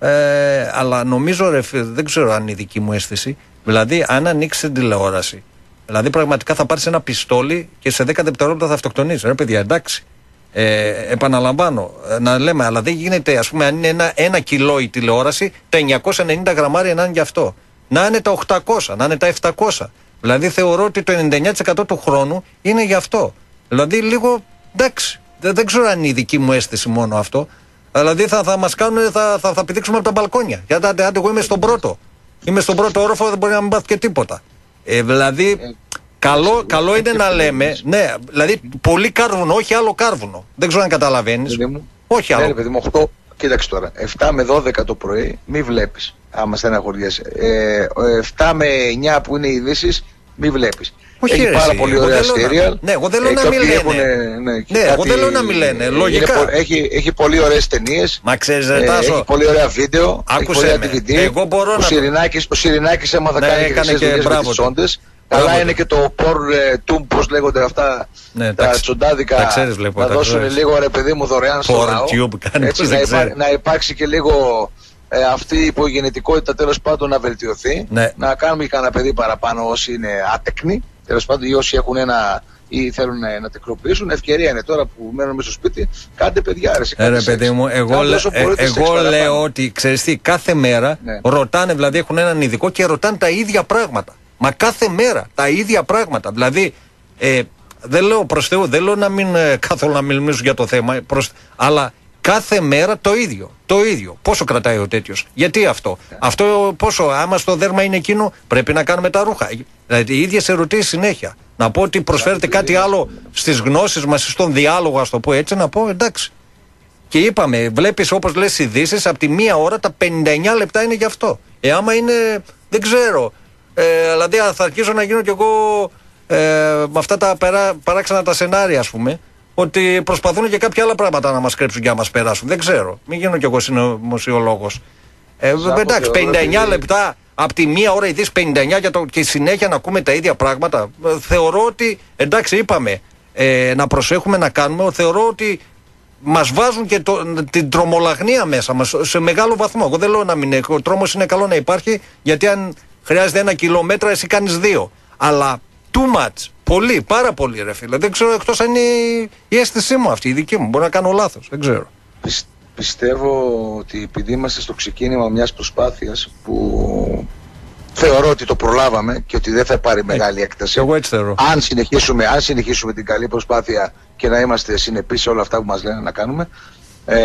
ε, αλλά νομίζω, ρε, δεν ξέρω αν είναι η δική μου αίσθηση, δηλαδή αν ανοίξει την τηλεόραση, δηλαδή πραγματικά θα πάρεις ένα πιστόλι και σε δέκα δευτερόλεπτα θα αυτοκτονείς. Ρε παιδιά, εντάξει, ε, επαναλαμβάνω, να λέμε, αλλά δεν γίνεται, ας πούμε, αν είναι ένα, ένα κιλό η τηλεόραση, τα εννιακόσια ενενήντα γραμμάρια να είναι γι' αυτό, να είναι τα οκτακόσια, να είναι τα επτακόσια. Δηλαδή θεωρώ ότι το ενενήντα εννιά τοις εκατό του χρόνου είναι γι' αυτό. Δηλαδή λίγο, εντάξει, δεν, δεν ξέρω αν είναι η δική μου αίσθηση μόνο αυτό. Δηλαδή θα, θα μας κάνουν, θα, θα, θα πηδήξουμε από τα μπαλκόνια. Γιατί άντε, άντε, εγώ είμαι στον πρώτο. Είμαι στον πρώτο όροφο, δεν μπορεί να μην πάθει και τίποτα. Ε, δηλαδή, ε, καλό, ε, καλό είναι να λέμε, ναι, δηλαδή πολύ κάρβουνο, όχι άλλο κάρβουνο. Δεν ξέρω αν καταλαβαίνεις. Όχι άλλο. Ναι, παιδί μου, οκτώ, κοίταξε τώρα, επτά με δώδεκα το πρωί, μη βλέπεις. Άμα στεναχωριέσαι. Ε, επτά με εννιά που είναι οι ειδήσεις, μη βλέπεις. Όχι, έχει πάρα εσύ, πολύ ωραία serial. Ναι, εγώ δεν λέω ε, να μην λένε. Έχουν, ναι, ναι κάτι, εγώ δεν λέω να μην λένε. Λογικά. Είναι, έχει, έχει πολύ ωραίες ταινίες. Μα ξέρεις, ε, έχει πολύ ωραία βίντεο. Άκουσε έχει με. ντι βι ντι. Εγώ μπορώ ο να... Σιρινάκης, ο Σιρινάκης έμαθα ναι, κάνει έκανε και, και μπράβο τις όντες. Αλλά είναι και το porn, πώς λέγονται αυτά, ναι, τα τσοντάδικα, τα ξέρεις, βλέπω, να τα δώσουν ξέρεις. λίγο ρε παιδί μου δωρεάν στο λαό. Έτσι, να, υπά, να υπάρξει και λίγο ε, αυτή η υπογεννητικότητα τέλος πάντων να βελτιωθεί. Ναι. Να κάνουμε και κανένα παιδί παραπάνω όσοι είναι άτεκνοι. Τέλος πάντων, ή όσοι έχουν ένα ή θέλουν να, να τεκνοποιήσουν, ευκαιρία είναι τώρα που μένουν μέσα στο σπίτι. Κάντε παιδιά, ρε, ε, ρε παιδί μου, εγώ, λέ, ε, εγώ λέω ότι ξέρεις τι, κάθε μέρα ναι. ρωτάνε, δηλαδή έχουν έναν ειδικό και ρωτάνε τα ίδια πράγματα. Μα κάθε μέρα τα ίδια πράγματα. Δηλαδή, ε, δεν λέω προς Θεού, δεν λέω να μην ε, καθόλου να μιλήσω για το θέμα, προς, αλλά κάθε μέρα το ίδιο. Το ίδιο. Πόσο κρατάει ο τέτοιος. Γιατί αυτό. Yeah. Αυτό πόσο. Άμα στο δέρμα είναι εκείνο, πρέπει να κάνουμε τα ρούχα. Δηλαδή οι ίδιες ερωτήσεις συνέχεια. Να πω ότι προσφέρεται yeah, κάτι yeah. άλλο στις γνώσεις μας, στον διάλογο, ας το πω έτσι, να πω εντάξει. Και είπαμε, βλέπεις όπως λες ειδήσεις, από τη μία ώρα τα πενήντα εννιά λεπτά είναι γι' αυτό. Ε, άμα είναι, δεν ξέρω. Ε, δηλαδή θα αρχίσω να γίνω κι εγώ ε, με αυτά τα παρά, παράξενα τα σενάρια, ας πούμε. Ότι προσπαθούν και κάποια άλλα πράγματα να μας κρέψουν και να μας περάσουν. Δεν ξέρω. Μην γίνω κι εγώ συνωμοσιολόγος. Ε, εντάξει, πενήντα εννιά λεπτά από τη μία ώρα ειδήσεις πενήντα εννιά για το, και συνέχεια να ακούμε τα ίδια πράγματα. Ε, θεωρώ ότι, εντάξει, είπαμε ε, να προσέχουμε να κάνουμε. Θεωρώ ότι μας βάζουν και το, την τρομολαγνία μέσα μας σε μεγάλο βαθμό. Εγώ δεν λέω να μην είναι. Ο τρόμος είναι καλό να υπάρχει, γιατί αν χρειάζεται ένα κιλόμετρο, εσύ κάνεις δύο. Αλλά too much. Πολύ, πάρα πολύ ρε φίλε. Δεν ξέρω εκτός αν είναι η αίσθησή μου αυτή, η δική μου. Μπορεί να κάνω λάθος, δεν ξέρω. Πισ, πιστεύω ότι επειδή είμαστε στο ξεκίνημα μιας προσπάθειας που θεωρώ ότι το προλάβαμε και ότι δεν θα πάρει μεγάλη έκταση. Εγώ έτσι θεωρώ. Αν συνεχίσουμε, αν συνεχίσουμε την καλή προσπάθεια και να είμαστε συνεπείς σε όλα αυτά που μας λένε να κάνουμε, ε,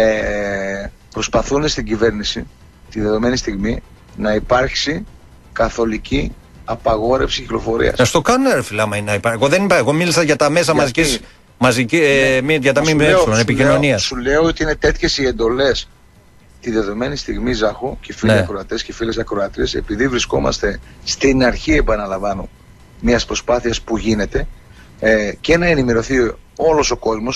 προσπαθούν στην κυβέρνηση τη δεδομένη στιγμή να υπάρξει καθολική απαγόρευση κυκλοφορίας. Να στο κάνουν ρε φίλε, άμα είναι να υπάρχει. Εγώ δεν είπα, εγώ μίλησα για τα μέσα μαζικής, μαζική, ναι. ε, για τα ΜΜΕ, επικοινωνίας. Σου λέω ότι είναι τέτοιες οι εντολές τη δεδομένη στιγμή, Ζάχο, και φίλοι ναι. ακροατές και φίλες ακροατρίες, επειδή βρισκόμαστε στην αρχή, επαναλαμβάνω, μιας προσπάθειας που γίνεται, ε, και να ενημερωθεί όλος ο κόσμος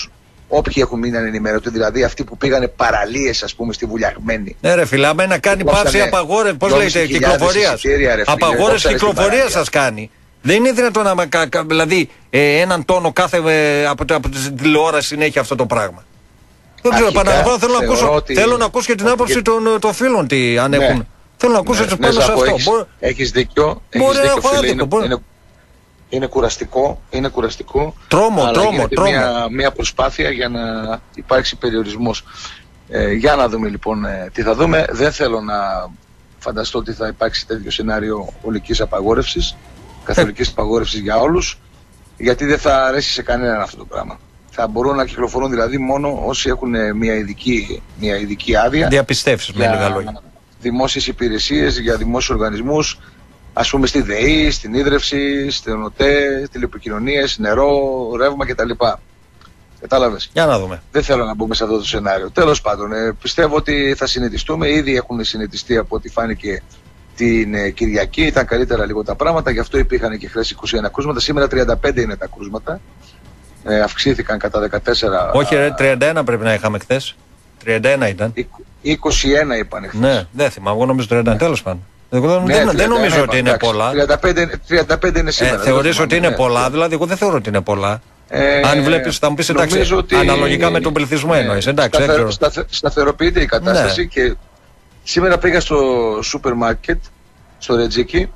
όποιοι έχουν μείνει ανενημερωτοί, δηλαδή αυτοί που πήγανε παραλίες, ας πούμε, στη Βουλιαγμένη. Ναι, ρε φίλε, να κάνει πάυση απαγόρευση, πώς λέγεται, κυκλοφορίας. Απαγόρευση κυκλοφορίας σας κάνει. Δεν είναι δυνατόν να. Δηλαδή, ε, έναν τόνο κάθε ε, από, από τη τηλεόραση συνέχεια αυτό το πράγμα. Δεν ξέρω, παραλαμβάνω, θέλω, θέλω να ακούσω και την άποψη των, των φίλων τι αν ναι. έχουν. Θέλω να ακούσω ναι, πάνω ναι, σε αυτό. Έχεις, Μπορεί... έχεις δίκιο. Μπορεί έχεις δίκιο, φίλε, είναι, μπορεί... είναι, είναι κουραστικό. Είναι κουραστικό. Τρόμο, αλλά τρόμο, τρόμο. Μια, μια προσπάθεια για να υπάρξει περιορισμός. Ε, για να δούμε λοιπόν ε, τι θα δούμε. Δεν θέλω να φανταστώ ότι θα υπάρξει τέτοιο σενάριο ολικής απαγόρευσης, καθολικής απαγόρευσης για όλους, γιατί δεν θα αρέσει σε κανέναν αυτό το πράγμα. Θα μπορούν να κυκλοφορούν δηλαδή μόνο όσοι έχουν μια ειδική, μια ειδική άδεια. Διαπιστεύσεις με λίγα λόγια. Δημόσιες υπηρεσίες, για δημόσιους οργανισμούς, ας πούμε στη ΔΕΗ, στην ίδρυυση, στην ΟΤΕ, τηλεπικοινωνίες, νερό, ρεύμα κτλ. Κατάλαβες. Για να δούμε. Δεν θέλω να μπούμε σε αυτό το σενάριο. Τέλος πάντων, ε, πιστεύω ότι θα συνετιστούμε. Ήδη έχουν συνετιστεί από ό,τι φάνηκε την ε, Κυριακή. Ήταν καλύτερα λίγο τα πράγματα, γι' αυτό υπήρχαν και χθες είκοσι ένα κρούσματα. Σήμερα τριάντα πέντε είναι τα κρούσματα. Ε, αυξήθηκαν κατά δεκατέσσερα. Όχι, ρε, τριάντα ένα πρέπει να είχαμε χθες. τριάντα ένα ήταν. είκοσι ένα είπαν χθες. Ναι, δεν θυμάμαι. Εγώ νομίζω τριάντα ένα. Τέλος πάντων. Εγώ ναι, δεν, δεν νομίζω είπαν, ότι είναι εντάξει, πολλά. τριάντα πέντε, τριάντα πέντε είναι σήμερα. Ε, θεωρείς ότι είναι ναι, πολλά, ναι. Δηλαδή, εγώ δεν θεωρώ ότι είναι πολλά. Ε, Αν βλέπεις, θα μου πεις εντάξει, ότι αναλογικά με τον πληθυσμό ναι, εννοείς. Εντάξει, σταθε, σταθε, σταθεροποιείται η κατάσταση ναι. Και σήμερα πήγα στο σούπερ μάρκετ, στο Ρετζίκι,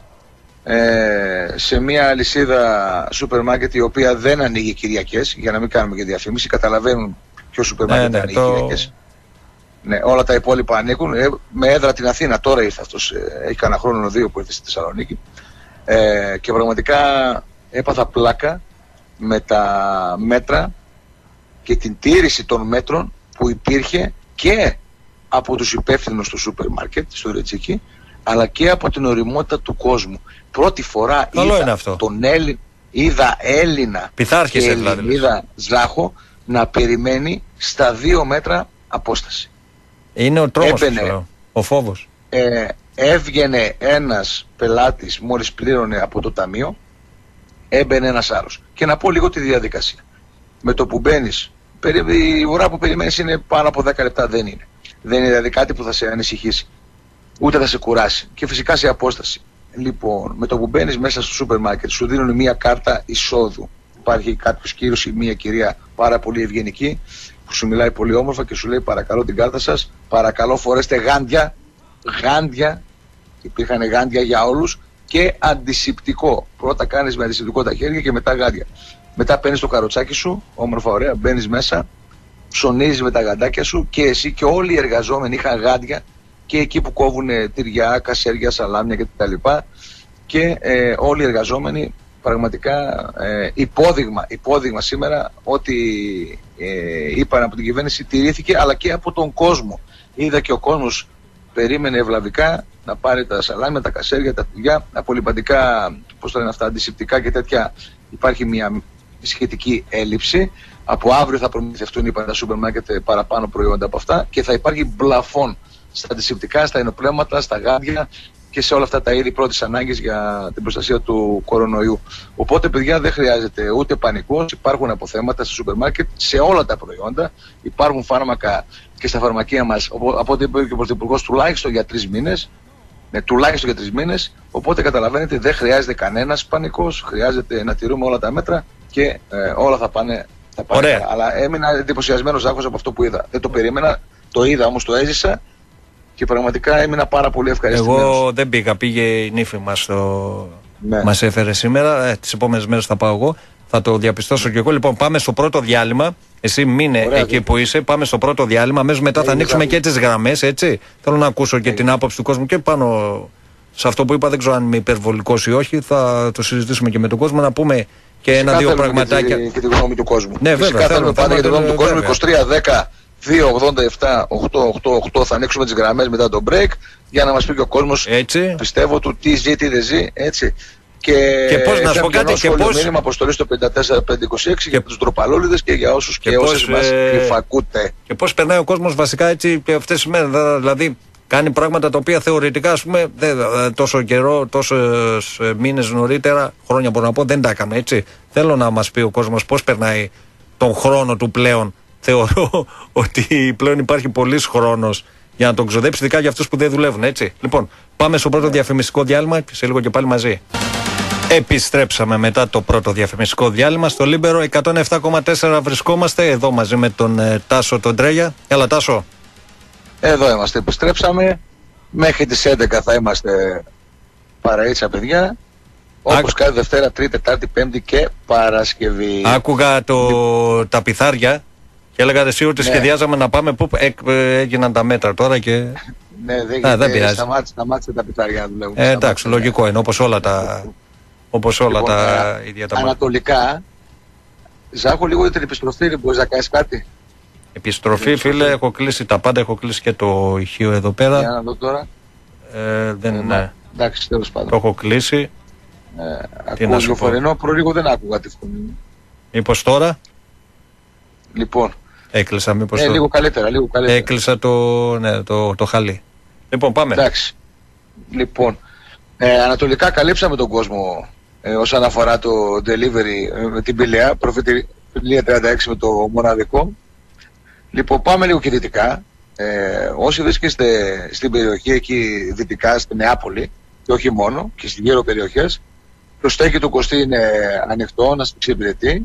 ε, σε μια αλυσίδα σούπερ μάρκετ η οποία δεν ανοίγει Κυριακές, για να μην κάνουμε και διαφήμιση, καταλαβαίνουν ποιο σούπερ μάρκετ ναι, ναι, ανοίγει το... Κυριακές. Ναι, όλα τα υπόλοιπα ανοίγουν. Ε, με έδρα την Αθήνα, τώρα ήρθε αυτός, ε, έχει κανένα χρόνο δύο που ήρθε στη Θεσσαλονίκη. Ε, και πραγματικά έπαθα πλάκα με τα μέτρα και την τήρηση των μέτρων που υπήρχε και από τους υπεύθυνους του σούπερ μάρκετ, στο Ρετσίκι, αλλά και από την ωριμότητα του κόσμου. Πρώτη φορά είδα τον Έλλη, είδα Έλληνα και Ελληνίδα ζάχο να περιμένει στα δύο μέτρα απόσταση. Είναι ο τρόμος, Έμπαινε, ο φόβος. Ε, έβγαινε ένας πελάτης μόλις πλήρωνε από το ταμείο, έμπαινε ένας άλλος. Και να πω λίγο τη διαδικασία. Με το που μπαίνεις, η ώρα που περιμένεις είναι πάνω από δέκα λεπτά, δεν είναι. Δεν είναι δηλαδή κάτι που θα σε ανησυχήσει, ούτε θα σε κουράσει. Και φυσικά σε απόσταση. Λοιπόν, με το που μπαίνεις μέσα στο σούπερ μάρκετ, σου δίνουν μια κάρτα εισόδου. Υπάρχει κάποιος κύριος ή μια κυρία πάρα πολύ ευγενική, που σου μιλάει πολύ όμορφα και σου λέει παρακαλώ την κάρτα σας, παρακαλώ φορέστε γάντια, γάντια, υπήρχαν γάντια για όλους, και αντισηπτικό. Πρώτα κάνεις με αντισηπτικό τα χέρια και μετά γάντια. Μετά παίρνεις το καροτσάκι σου, όμορφα ωραία, μπαίνεις μέσα, ψωνίζεις με τα γαντάκια σου και εσύ και όλοι οι εργαζόμενοι είχαν γάντια και εκεί που κόβουν τυριά, κασέρια, σαλάμια κτλ. Και ε, όλοι οι εργαζόμενοι πραγματικά ε, υπόδειγμα, υπόδειγμα σήμερα ότι ε, είπαν από την κυβέρνηση τηρήθηκε, αλλά και από τον κόσμο. Είδα και ο κόσμος περίμενε ευλαβικά να πάρει τα σαλάμια, τα κασέρια, τα τυριά, απολυπαντικά, πώς το λένε αυτά, αντισηπτικά και τέτοια. Υπάρχει μια σχετική έλλειψη. Από αύριο θα προμηθευτούν, είπαν, τα σούπερ μάρκετ παραπάνω προϊόντα από αυτά και θα υπάρχει μπλαφόν στα αντισηπτικά, στα ενοπνεύματα, στα γάντια και σε όλα αυτά τα είδη πρώτης ανάγκης για την προστασία του κορονοϊού. Οπότε, παιδιά, δεν χρειάζεται ούτε πανικός. Υπάρχουν αποθέματα στα σούπερ μάρκετ σε όλα τα προϊόντα. Υπάρχουν φάρμακα και στα φαρμακεία μας, από ό,τι είπε και ο Πρωθυπουργός, τουλάχιστον για τρεις μήνες. Ναι, τουλάχιστον για τρεις μήνες. Οπότε, καταλαβαίνετε, δεν χρειάζεται κανένας πανικός. Χρειάζεται να τηρούμε όλα τα μέτρα και ε, όλα θα πάνε. Θα πάνε Ωραία. Αλλά έμεινα εντυπωσιασμένος Ζάχος από αυτό που είδα. Δεν το περίμενα. Το είδα όμως, το έζησα. Και πραγματικά έμεινα πάρα πολύ ευχαριστημένος. Εγώ δεν πήγα, πήγε η νύφη μας, το... ναι. μας έφερε σήμερα. Ε, τις επόμενες μέρες θα πάω εγώ. Θα το διαπιστώσω και εγώ. Λοιπόν, πάμε στο πρώτο διάλειμμα. Εσύ μείνε Ωραία, εκεί που είσαι. Πάμε στο πρώτο διάλειμμα. Αμέσως μετά θα ανοίξουμε και τις γραμμές, έτσι. Θέλω να ακούσω και την άποψη του κόσμου και πάνω σε αυτό που είπα. Δεν ξέρω αν είμαι υπερβολικός ή όχι. Θα το συζητήσουμε και με τον κόσμο. Να πούμε και ένα-δύο πραγματάκια. Και, και τη γνώμη του κόσμου. Ναι, βέβαια. Φυσικά θέλουμε πάντα για τη γνώμη του κόσμου. είκοσι τρία δέκα δύο ογδόντα επτά οκτακόσια ογδόντα οκτώ θα ανοίξουμε τις γραμμές μετά το break για να μας πει και ο κόσμος, έτσι, πιστεύω, του τι ζει, τι δεν ζει, έτσι. Και, και πώς να σου πω κάτι, και πώς μήνυμα αποστολή στο πενήντα τέσσερα πεντακόσια είκοσι έξι και... για τους ντροπαλόλιδες και για όσους και, και όσες μας υφακούτε. Και πώς περνάει ο κόσμος βασικά έτσι και αυτές τις μέρες, δηλαδή κάνει πράγματα τα οποία θεωρητικά, ας πούμε, δεν, τόσο καιρό, τόσους μήνες νωρίτερα, χρόνια μπορώ να πω, δεν τα έκαμε, έτσι. Θέλω να μας πει ο κόσμος πώς περνάει τον χρόνο του πλέον θεωρώ ότι πλέον υπάρχει πολύς χρόνος για να τον ξοδέψει, ειδικά για αυτούς που δεν δουλεύουν, έτσι. Λοιπόν, πάμε στο πρώτο διαφημιστικό διάλειμμα και σε λίγο και πάλι μαζί. Επιστρέψαμε μετά το πρώτο διαφημιστικό διάλειμμα στο Λίμπερο εκατόν επτά κόμμα τέσσερα. Βρισκόμαστε εδώ μαζί με τον ε, Τάσο τον Τρέγια. Έλα, Τάσο. Εδώ είμαστε, επιστρέψαμε. Μέχρι τις έντεκα θα είμαστε παραίτσα, παιδιά. Όπως Άκου... κάθε Δευτέρα, Τρίτη, Τετάρτη, Πέμπτη και Παρασκευή. Άκουγα το... τα πιθάρια και έλεγα εσύ ότι ναι. σχεδιάζαμε να πάμε που έγιναν τα μέτρα τώρα και... ναι, δεν, Α, δεν πειράζει. Σταμάτησε, σταμάτησε τα πιθάρια να δουλεύουν. Ε, εντάξει, λογικό είναι, όπως όλα τα, όπως όλα λοιπόν, τα ίδια τα ανατολικά, Ζάχο λίγο για την επιστροφή, μπορείς να κάνεις κάτι. Επιστροφή, φίλε, έχω κλείσει τα πάντα, έχω κλείσει και το ηχείο εδώ πέρα. Για να δω τώρα. Ε, δεν είναι. Ναι. Εντάξει, τέλος πάντων. Το έχω κλείσει. Ε, ακούω λιοφορενό, προ λίγο δεν άκουγα τη φωνή. Μήπως τώρα. Λοιπόν. Έκλεισα μήπως ε, το... λίγο καλύτερα, λίγο καλύτερα. Έκλεισα το, ναι, το, το χαλί. Λοιπόν, πάμε. Εντάξει. Λοιπόν, ε, ανατολικά καλύψαμε τον κόσμο ε, όσον αφορά το delivery ε, με την Πηλαία, προφητηλία τριάντα έξι με το μοναδικό. Λοιπόν, πάμε λίγο και δυτικά. Ε, όσοι βρίσκεστε στην περιοχή εκεί δυτικά, στη Νεάπολη, και όχι μόνο, και στις γύρω περιοχές, το στέκι του Κωστή είναι ανοιχτό, να σας εξυπηρετεί.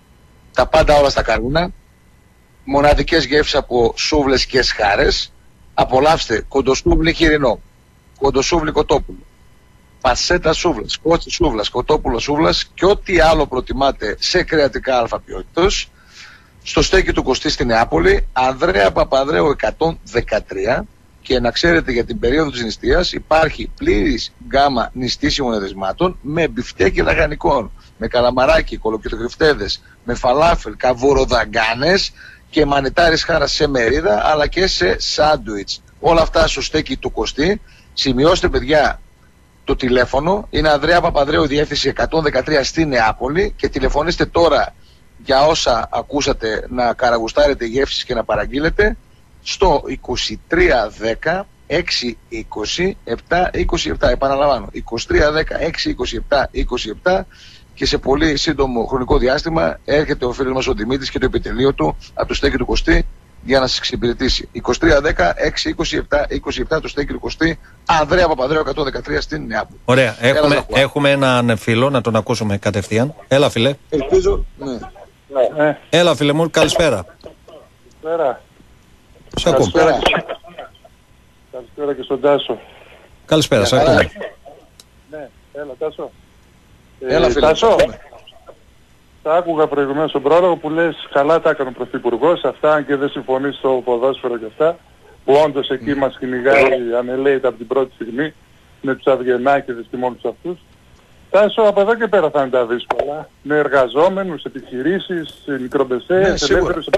Τα πάντα όλα στα καρούνα. Μοναδικές γεύσεις από σούβλες και σχάρες. Απολαύστε κοντοσούβλι χοιρινό, κοντοσούβλι κοτόπουλο, πασέτα σούβλας, κότσι σούβλας, κοτόπουλο σούβλας και ό,τι άλλο προτιμάτε σε κρεατικά αλφα ποιότητος. Στο στέκι του Κωστή στη Νεάπολη, Ανδρέα Παπανδρέου εκατόν δεκατρία, και να ξέρετε για την περίοδο της νηστείας υπάρχει πλήρης γκάμα νηστήσιμων εδεσμάτων με μπιφτέκι λαγανικών, με καλαμαράκι, κολοκυθογριφτέδες, με φαλάφελ, καβουροδαγκάνες και μανιτάρις χάρα σε μερίδα αλλά και σε σάντουιτς. Όλα αυτά στο στέκι του Κωστή. Σημειώστε, παιδιά, το τηλέφωνο. Είναι Ανδρέα Παπανδρέου, διεύθυνση εκατόν δεκατρία στη Νεάπολη, και τηλεφωνήστε τώρα για όσα ακούσατε, να καραγουστάρετε γεύσεις και να παραγγείλετε στο είκοσι τρία δέκα έξι είκοσι επτά είκοσι επτά. Επαναλαμβάνω, είκοσι τρία δέκα έξι είκοσι επτά είκοσι επτά, και σε πολύ σύντομο χρονικό διάστημα έρχεται ο φίλος μας ο Δημήτρης και το επιτελείο του από το στέκι του Κωστή για να σας εξυπηρετήσει. είκοσι τρία δέκα έξι είκοσι επτά είκοσι επτά, το στέκι του Κωστή, Ανδρέα Παπανδρέου εκατόν δεκατρία στην Νεάπολη. Ωραία. Έχουμε, έχουμε έναν φίλο να τον ακούσουμε κατευθείαν. Έλα, φίλε. Ελπίζω. Ναι. Ναι. Έλα, φίλε μου, καλησπέρα. Καλησπέρα. Σε ακούμε. Καλησπέρα. Καλησπέρα και στον Τάσο. Καλησπέρα, σε ακούμε. Ναι, έλα Τάσο. Έλα, φίλε. Τάσο, τα άκουγα προηγουμένως στον πρόλογο που λες καλά τα έκανε ο Πρωθυπουργός, αυτά, αν και δεν συμφωνείς στο ποδόσφαιρο και αυτά, που όντως εκεί μας κυνηγάει ανελαίητα από την πρώτη στιγμή, με τους Αυγενάκηδες και μόνους αυτούς. Τάσο, από εδώ και πέρα θα είναι τα δύσκολα. Με εργαζόμενους, επιχειρήσεις, μικρομπεσαίες, ναι, ελεύθερους,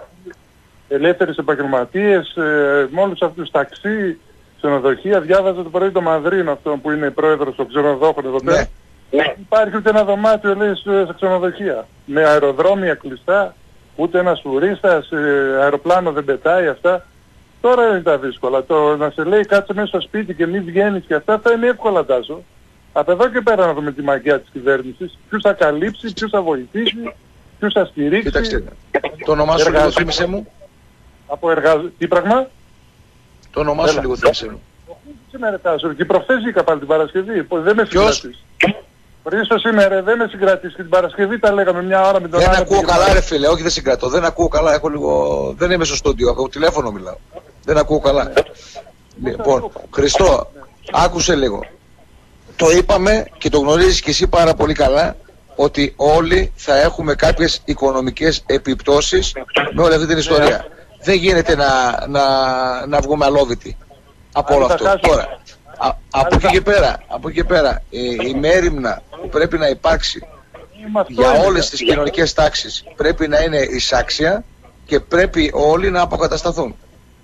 ελεύθερες επαγγελματίες, ε, με όλους αυτούς ταξί, ξενοδοχεία. Διάβαζα το πρωί το Μανδρίνο, αυτό που είναι πρόεδρος των ξενοδόχων εδώ πέρα. Ναι. Ναι. Υπάρχει ούτε ένα δωμάτιο, λέει, στα ξενοδοχεία. Με αεροδρόμια κλειστά, ούτε ένας τουρίστας, ε, αεροπλάνο δεν πετάει, αυτά. Τώρα είναι τα δύσκολα. Το να σε λέει κάτσε μέσα στο σπίτι και μην βγαίνεις και αυτά, θα είναι εύκολα, Τάσο. Από εδώ και πέρα να δούμε τη μαγεία της κυβέρνησης. Ποιους θα καλύψει, ποιους θα βοηθήσει, ποιους θα στηρίξει. Κοίταξτε, το όνομά σου λίγο θύμισε μου. Από εργαζ... Τι πράγμα? Το όνομά σου λίγο θύμισε μου. Σήμερα Τάσο, και προχθές βγήκα πάλι την Παρασκευή. Δεν με συγκρατείς. Χρήστος σήμερα, δεν με συγκρατείς, και την Παρασκευή τα λέγαμε μια ώρα με τον Δεν άλλο. ακούω καλά, ρε φίλε, όχι δεν συγκρατώ. Δεν ακούω καλά, έχω λίγο... δεν είμαι στο στούντιο, από τηλέφωνο μιλάω. Δεν ακούω καλά. Λοιπόν, Χριστό, άκουσε λίγο. Το είπαμε και το γνωρίζεις και εσύ πάρα πολύ καλά, ότι όλοι θα έχουμε κάποιες οικονομικές επιπτώσεις με όλη αυτή την ιστορία. Δεν γίνεται να, να, να βγούμε αλόβητοι από όλο αυτό. Τώρα, α, από, εκεί και πέρα, από εκεί και πέρα, η, η μέριμνα που πρέπει να υπάρξει για όλες τις κοινωνικές τάξεις πρέπει να είναι εισάξια και πρέπει όλοι να αποκατασταθούν.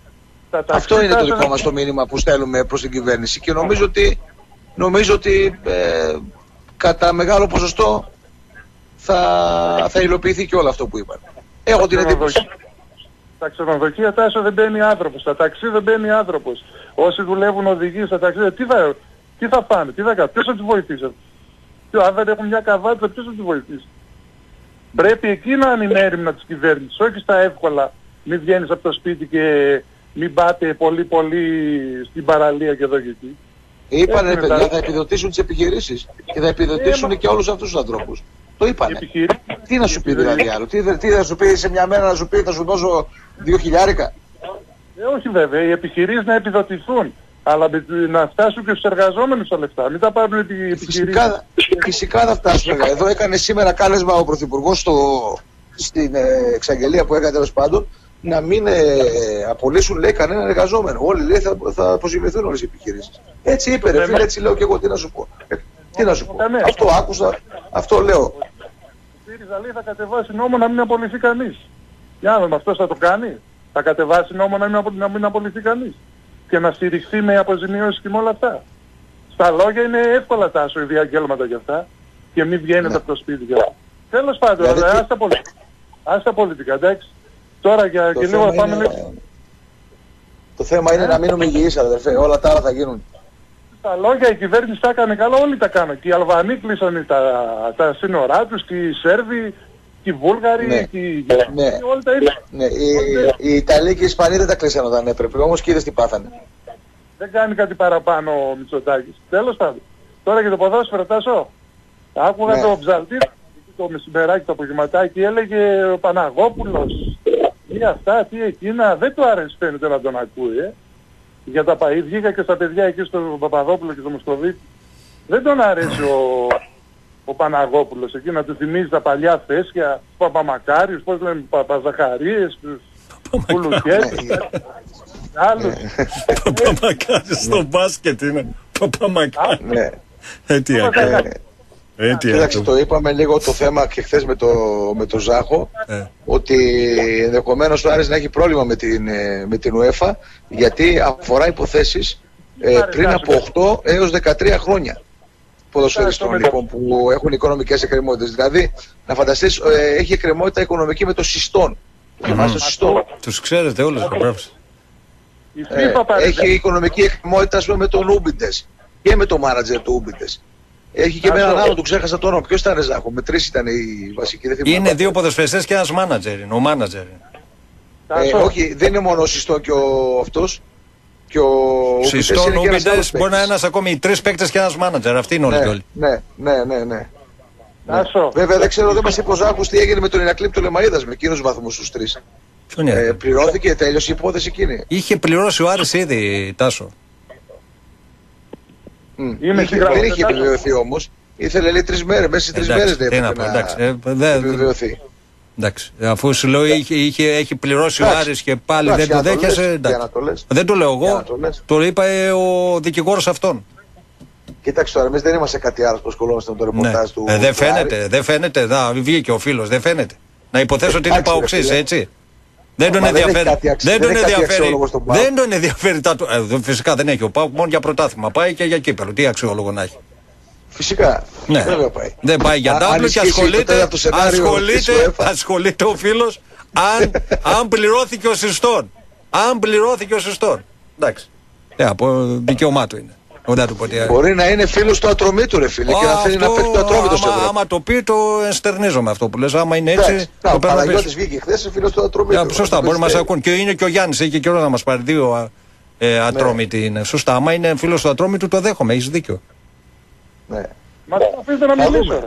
Αυτό είναι το δικό μας το μήνυμα που στέλνουμε προς την κυβέρνηση, και νομίζω ότι Νομίζω ότι ε, κατά μεγάλο ποσοστό θα, θα υλοποιηθεί και όλο αυτό που είπαν. Έχω την εντύπωση. Στα ξενοδοχεία, Τάσο, δεν μπαίνει άνθρωπος. Στα ταξί δεν μπαίνει άνθρωπος. Όσοι δουλεύουν οδηγοί στα ταξί, τι θα, τι θα πάνε, τι θα κάνουν, ποιος θα τους βοηθήσει. Αν δεν έχουν μια καβάτσα, ποιος θα τους βοηθήσει. Πρέπει εκεί να είναι έρημνα της κυβέρνησης, όχι στα εύκολα. Μην βγαίνεις από το σπίτι και μην πάτε πολύ πολύ στην παραλία και εδώ και εκεί. Είπανε παιδιά τα... θα επιδοτήσουν τις επιχειρήσεις και θα επιδοτήσουν ε, και όλους αυτούς τους ανθρώπους. Το είπανε. Επιχειρή... Τι να σου πει δηλαδή άλλο, τι, τι θα σου πει σε μια μέρα να σου πει θα σου δώσω δύο χιλιάρικα. Ε, όχι βέβαια, οι επιχειρήσεις να επιδοτηθούν. Αλλά να φτάσουν και στους εργαζόμενους τα λεφτά. Μην τα πάρουν οι επιχειρήσεις. Φυσικά, φυσικά θα φτάσουν. Εδώ έκανε σήμερα κάλεσμα ο Πρωθυπουργός στο, στην ε, εξαγγελία που έκανε τέλος πάντων να μην ε, απολύσουν λέει κανέναν εργαζόμενο. Όλοι λέει θα, θα αποσυμβεθούν όλες οι επιχειρήσεις. Έτσι είπε ρε φίλε, έτσι λέω και εγώ τι να σου πω. Ε, τι να σου πω. Αυτό άκουσα, αυτό λέω. Ο ΣΥΡΙΖΑ λέει θα κατεβάσει νόμο να μην απολυθεί κανείς. Για να δούμε, αυτός θα το κάνει. Θα κατεβάσει νόμο να μην, να μην απολυθεί κανείς. Και να στηριχθεί με αποζημιώσεις και με όλα αυτά. Στα λόγια είναι εύκολα τάσο οι διαγγέλματα για αυτά και μην βγαίνετε ναι. από το σπίτι για αυτά. Τέλος πάντων, δηλαδή, ας τα πολιτικά, ας τα πολιτικά, εντάξει. Τώρα για και λίγο πάμε είναι... λίγο. Το θέμα είναι ε? να μείνουμε υγιείς αδερφέ, όλα τα άλλα θα γίνουν. Στα λόγια η κυβέρνηση τα έκανε καλά, όλοι τα κάνουν. Και οι Αλβανοί κλείσαν τα, τα σύνορά τους, και οι Σέρβοι, και οι Βούλγαροι, ναι. και οι ναι. όλοι τα ίδια. Ναι. Οι, οι Ιταλοί και οι Ισπανοί δεν τα κλείσαν όταν έπρεπε, όμως και είδες τι πάθανε. Δεν κάνει κάτι παραπάνω ο Μητσοτάκης. Τέλος πάντων. Τώρα για το ποδόσφαιρο, Τάσο. Άκουγα ναι. το Ψαλτή, το μεσημεράκι, το απογευματάκι, έλεγε ο Παναγόπουλος. Τι αυτά, τι εκείνα. Δεν του άρεσε φαίνεται να τον ακούει, ε. Για τα παΐ, βγήκα και στα παιδιά εκεί στον Παπαδόπουλο και στο Μοσκοβίτη. Δεν τον αρέσει ο, ο Παναγόπουλος εκεί να του θυμίζει τα παλιά θέσια, τους Παπαμακάριους, πώς λένε, Παπαζαχαρίες, τους Πουλουκές, άλλους. Παπαμακάριους στο μπάσκετ είναι. Παπαμακάριους. Έτσι έκανε. Κοίταξε, το είπαμε λίγο το θέμα και χθες με το, με το Ζάχο, ε. ότι ενδεχομένως ο Άρης να έχει πρόβλημα με την, με την UEFA, γιατί αφορά υποθέσεις ε, πριν από οκτώ έως δεκατρία χρόνια ποδοσφαιριστών λοιπόν, που έχουν οικονομικές εκκρεμότητες. Δηλαδή, να φανταστείς, ε, έχει εκκρεμότητα οικονομική με το Συστόν. Mm. Το Συστόν. Τους ξέρετε όλους. Ε, έχει οικονομική εκκρεμότητα ας πούμε, με τον Ούμπιντες και με το μάνατζερ του Ούμπιντες. Έχει και με έναν άλλο, του ξέχασα το όνομα. Ποιος ήταν, Ζάχο, με τρεις ήταν οι βασικοί. Δεν είναι πάνω. Δύο ποδοσφαιριστές και ένας μάνατζερ. Ο μάνατζερ. Ε, όχι, δεν είναι μόνο ο Συστό και ο αυτός. Και ο Συστό, ο Ούμπιντες, μπορεί να είναι ένας ακόμη τρεις παίκτες και ένας μάνατζερ. Αυτοί είναι όλοι ναι, και όλοι. Ναι, ναι, ναι. ναι. ναι. Βέβαια δεν ξέρω, δεν μας είπε ο Ζάχος τι έγινε με τον Ηρακλή του Λεμαΐδας με εκείνους βαθμούς τους τρεις. Ε, πληρώθηκε, τέλειωσε η υπόθεση εκείνη. Είχε πληρώσει ο Άρης ήδη, Τάσο. Mm. Είχε, δεν είχε επιβεβαιωθεί όμως. Ήθελε λέει τρεις μέρες, μέσα σε τρεις μέρες δεν έπρεπε να, να επιβεβαιωθεί. Εντάξει, αφού σου λέω είχε, είχε, έχει πληρώσει εντάξει. ο Άρης και πάλι εντάξει, δεν το δέχεσαι. Το δεν το λέω εγώ, το, το είπε ο δικηγόρος αυτόν. Κοίταξε τώρα, εμείς δεν είμαστε κάτι άλλο που ασχολούμαστε με το ρεπορτάζ ναι. του. Ε, δεν φαίνεται, δεν φαίνεται. Να, βγήκε ο φίλος, δεν φαίνεται. Να υποθέσω ότι είναι παοξής, έτσι. Δεν τον ενδιαφέρει. Δεν τον ενδιαφέρει. Δεν τον ενδιαφέρει. Φυσικά δεν έχει ο ΠΑΟΚ μόνο για πρωτάθλημα. Πάει και για κύπελλο. Τι αξιόλογο να έχει. Φυσικά. Ναι. Πάει. Δεν πάει για ντάμπλο και ασχολείται, ασχολείται, ασχολείται ο φίλος αν, αν πληρώθηκε ο Συστόν. Αν πληρώθηκε ο Συστόν. Εντάξει. Ναι, από δικαίωμά του είναι. Μπορεί να είναι φίλος του Ατρομήτου ρε φίλε, και να θέλει να παίξει το Ατρόμητο στο Ευρώπη. Άμα το πει το ενστερνίζομαι αυτό που λες. Άμα είναι έτσι. Ο Παναγιώτης βγήκε χθες φίλος του Ατρομήτου. Σωστά, μπορεί να μας ακούν. Και είναι και ο Γιάννης, έχει και καιρό να μας πάρει δύο Ατρόμητοι είναι. Σωστά, άμα είναι φίλος του Ατρόμητου το δέχομαι, έχεις δίκιο. Ναι. Μα αφήστε να μιλήσω.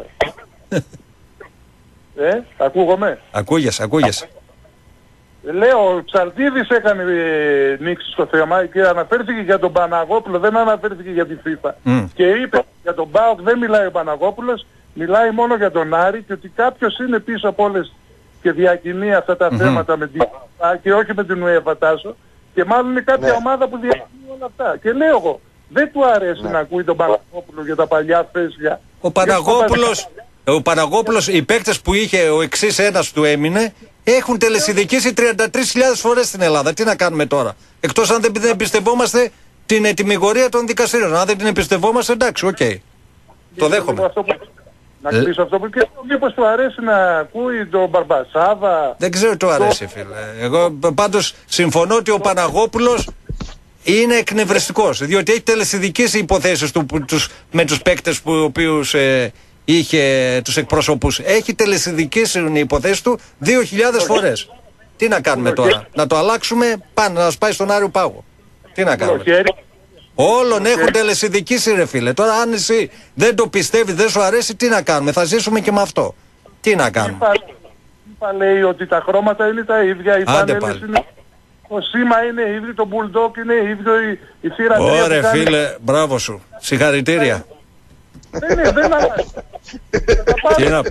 Ε, ακούγομαι. Ακούγεσαι, ακούγεσαι. Λέω, ο Ψαλτίδης έκανε ε, νήξη στο θέμα και αναφέρθηκε για τον Παναγόπουλο, δεν αναφέρθηκε για τη FIFA. Mm. Και είπε για τον ΠΑΟΚ δεν μιλάει ο Παναγόπουλος, μιλάει μόνο για τον Άρη και ότι κάποιος είναι πίσω από όλες και διακινεί αυτά τα mm-hmm. θέματα με την FIFA και όχι με την UEFA Τάσο και μάλλον είναι κάποια ναι. ομάδα που διακινεί όλα αυτά. Και λέω εγώ, δεν του αρέσει ναι. να ακούει τον Παναγόπουλο για τα παλιά θέσια. Ο Παναγόπουλος, ο Παναγόπουλος, οι παίκτες που είχε ο εξής ένας του έμεινε, έχουν τελεσιδικήσει τριάντα τρεις χιλιάδες φορές στην Ελλάδα. Τι να κάνουμε τώρα. Εκτός αν δεν εμπιστευόμαστε την ετοιμιγορία των δικαστήριων. Αν δεν την εμπιστευόμαστε, εντάξει, οκ. Okay. Το δέχομαι. Να κλείσω αυτό που και μήπως του αρέσει να ακούει τον Μπαρμπασάβα. Δεν ξέρω τι του αρέσει, φίλε. Εγώ πάντως συμφωνώ ότι ο Παναγόπουλος είναι εκνευριστικός. Διότι έχει τελεσιδικήσει υποθέσεις του, τους, με τους παίκτες που οποίους ε, είχε τους εκπροσωπούς. Έχει τελεσυνδικήσει οι υποθέσεις του δύο χιλιάδες φορές. Τι να κάνουμε τώρα, να το αλλάξουμε, πάνε να μας πάει στον Άριο Πάγο. Τι να κάνουμε. Όλων έχουν τελεσυνδικήσει, ρε φίλε. Τώρα αν εσύ δεν το πιστεύεις, δεν σου αρέσει, τι να κάνουμε, θα ζήσουμε και με αυτό. Τι να κάνουμε. Είπα λέει ότι τα χρώματα είναι τα ίδια, οι πάνελες είναι... Το σήμα είναι ίδιο, το Bulldog είναι ίδιο, η, η θύρα τρία. Ωραία φίλε, μπράβο σου. Συγχαρητήρια. Δεν είναι, δεν αλλάζει. Τι να...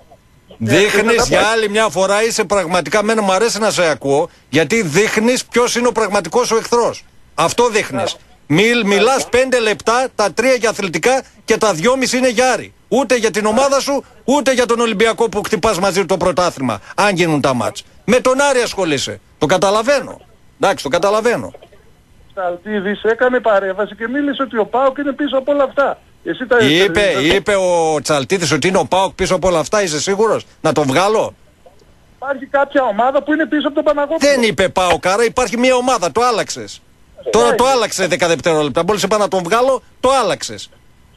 Δείχνεις για άλλη μια φορά, είσαι πραγματικά, μένα μου αρέσει να σε ακούω, γιατί δείχνεις ποιος είναι ο πραγματικός σου εχθρός. Αυτό δείχνεις. Μιλ, μιλάς πέντε λεπτά, τα τρία για αθλητικά και τα δυόμιση είναι για Άρη. Ούτε για την ομάδα σου, ούτε για τον Ολυμπιακό που χτυπάς μαζί του το πρωτάθλημα, αν γίνουν τα μάτς. Με τον Άρη ασχολείσαι. Το καταλαβαίνω. Εντάξει, το καταλαβαίνω. Τσαλτίδης έκανε παρέμβαση και μίλησε ότι ο ΠΑΟΚ είναι πίσω από όλα αυτά. Εσύ τα είπε, είπε ο Τσαλτίδης ότι είναι ο ΠΑΟΚ πίσω από όλα αυτά, είσαι σίγουρος? Να το βγάλω. Υπάρχει κάποια ομάδα που είναι πίσω από τον Παναγόπουλο. Δεν είπε ΠΑΟΚ, άρα υπάρχει μια ομάδα, το άλλαξες. Ε, Τώρα το άλλαξε δέκα δευτερόλεπτα. Μόλις είπα να τον βγάλω, το άλλαξες.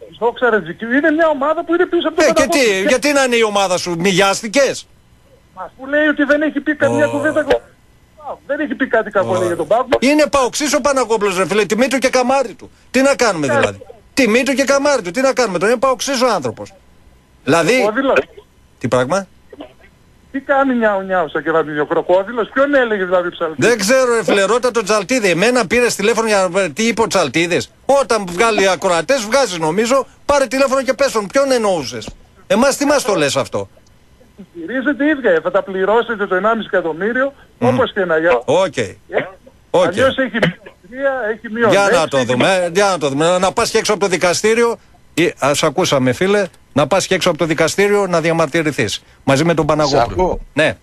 Είναι μια ομάδα που είναι πίσω από τον ε, Παναγόπουλο. Και τι, γιατί να είναι η ομάδα σου, μοιάστηκες? Μας που λέει ότι δεν έχει πει καμία oh. κουβέντα. Δεν έχει πει κάτι κακό oh. για τον ΠΑΟΚ. Είναι παοξής ο Παναγόπουλος, ρε φίλε, τιμή του και καμάρι του. Τι να κάνουμε yeah. δηλαδή. Τιμή του και καμάρι του, τι να κάνουμε, τον είναι παοξής ο άνθρωπος. Δηλαδή. Τι πράγμα? Τι κάνει νιάου νιάου σαν κεραμίδιο, κροκόδιλος, ποιον έλεγε δηλαδή Ψαλτίδη? Δεν ξέρω ρε φίλε, ρώτα τον Τσαλτίδη. Εμένα πήρε τηλέφωνο για τι είπε ο Τσαλτίδης. Όταν βγάλει ακροατές, βγάζεις νομίζω, πάρε τηλέφωνο και πες τον. Ποιον εννοούσες? Εμάς τι μας το λες αυτό? Στηρίζετε ίδια, θα τα πληρώσετε το ενάμιση εκατομμύριο, mm. όπως και να για. Οκ. Okay. Okay. Αλλιώς έχει μειονεκτία, έχει μειονέξη. Για να το δούμε, για να το δούμε. Να πας και έξω από το δικαστήριο, ή, ας ακούσαμε φίλε, να πας και έξω από το δικαστήριο να διαμαρτυρηθείς. Μαζί με τον Παναγόπουλο. Ναι.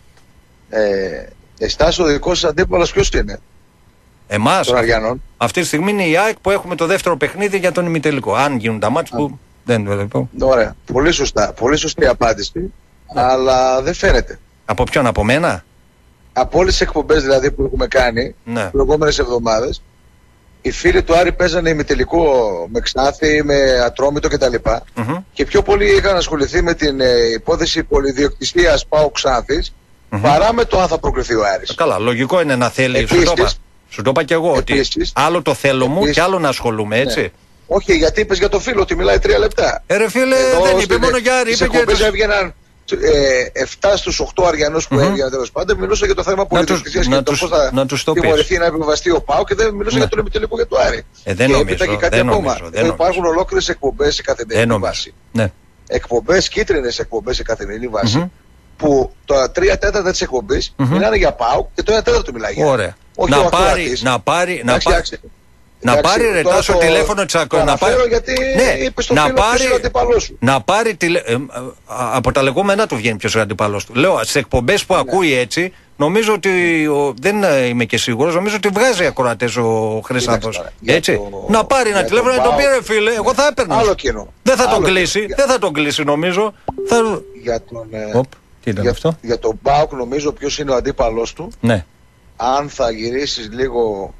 Ε, Εστάς ο δικός σας αντίπαλος ποιος είναι? Εμάς. Των Αριανών. Αυτή τη στιγμή είναι η ΑΕΚ που έχουμε το δεύτερο παιχνίδι για τον ημιτελικό. Αν γίνουν τα μάτς που δεν το λέω. Ωραία. Πολύ σωστά. Πολύ σωστή απάντηση. Ναι. Αλλά δεν φαίνεται. Από ποιον, από μένα? Από όλες τις εκπομπές δηλαδή που έχουμε κάνει ναι. τις προηγούμενες εβδομάδες, οι φίλοι του Άρη παίζανε ημιτελικό με Ξάθη, με Ατρόμητο κτλ. Mm-hmm. Και πιο πολύ είχαν ασχοληθεί με την ε, υπόθεση πολυδιοκτησίας ΠΑΟΚ Ξάθης mm-hmm. παρά με το αν θα προκριθεί ο Άρης. Καλά, λογικό είναι να θέλει. Επίσης, σου, το είπα, σου το είπα και εγώ επίσης, ότι άλλο το θέλω επίσης, μου και άλλο να ασχολούμαι, έτσι. Ναι. Όχι, γιατί είπες για το φίλο ότι μιλάει τρία λεπτά. Ε, ρε φίλε, εδώ, δεν είπε μόνο για Άρη. Είπε και τους... έβγαιναν ε, επτά στους οκτώ Αριανούς που mm-hmm. έβγαιναν τέλος πάντων. Μιλούσα για το θέμα πολυδιοκτησίας και το πώς θα τιμωρηθεί να επιβεβαστεί ο ΠΑΟΚ και δεν μιλούσα ναι. για τον ημιτελικό για το Άρη. Ε, δεν και νομίζω, και κάτι δεν ακόμα. νομίζω, δεν υπάρχουν ολόκληρες εκπομπές σε καθημερινή βάση. Ναι. Εκπομπές, κίτρινες εκπομπές σε καθημερινή βάση. Mm-hmm. Που τα τρία τέταρτα της εκπομπής mm-hmm. μιλάνε για ΠΑΟΚ και το ένα τέταρτο μιλάει για Ωραία. Όχι να, πάρει, να πάρει, να πάρει, να πάρει ρε Τάσο τηλέφωνο Τσακώ. Να πάρει, γιατί ναι, είπε στο να φίλο πάρει, ποιος είναι ο αντίπαλός σου. Να πάρει τηλε... ε, από τα λεγόμενά του βγαίνει ποιος είναι ο αντίπαλός του. Λέω, στις εκπομπές που ναι. ακούει έτσι, νομίζω ότι, ο, δεν είμαι και σίγουρος, νομίζω ότι βγάζει ακροατές ο Χρυσάνθος. Έτσι. Το... Να πάρει ένα τηλέφωνο να τον πει ρε φίλε, εγώ θα έπαιρνα. Άλλο κοινό. Δεν θα τον κλείσει, δεν θα τον κλείσει νομίζω. Για τον... Για, για τον ΠΑΟΚ νομίζω ποιος είναι ο αντίπαλός του. Ναι. Αν θα γυρίσεις λίγο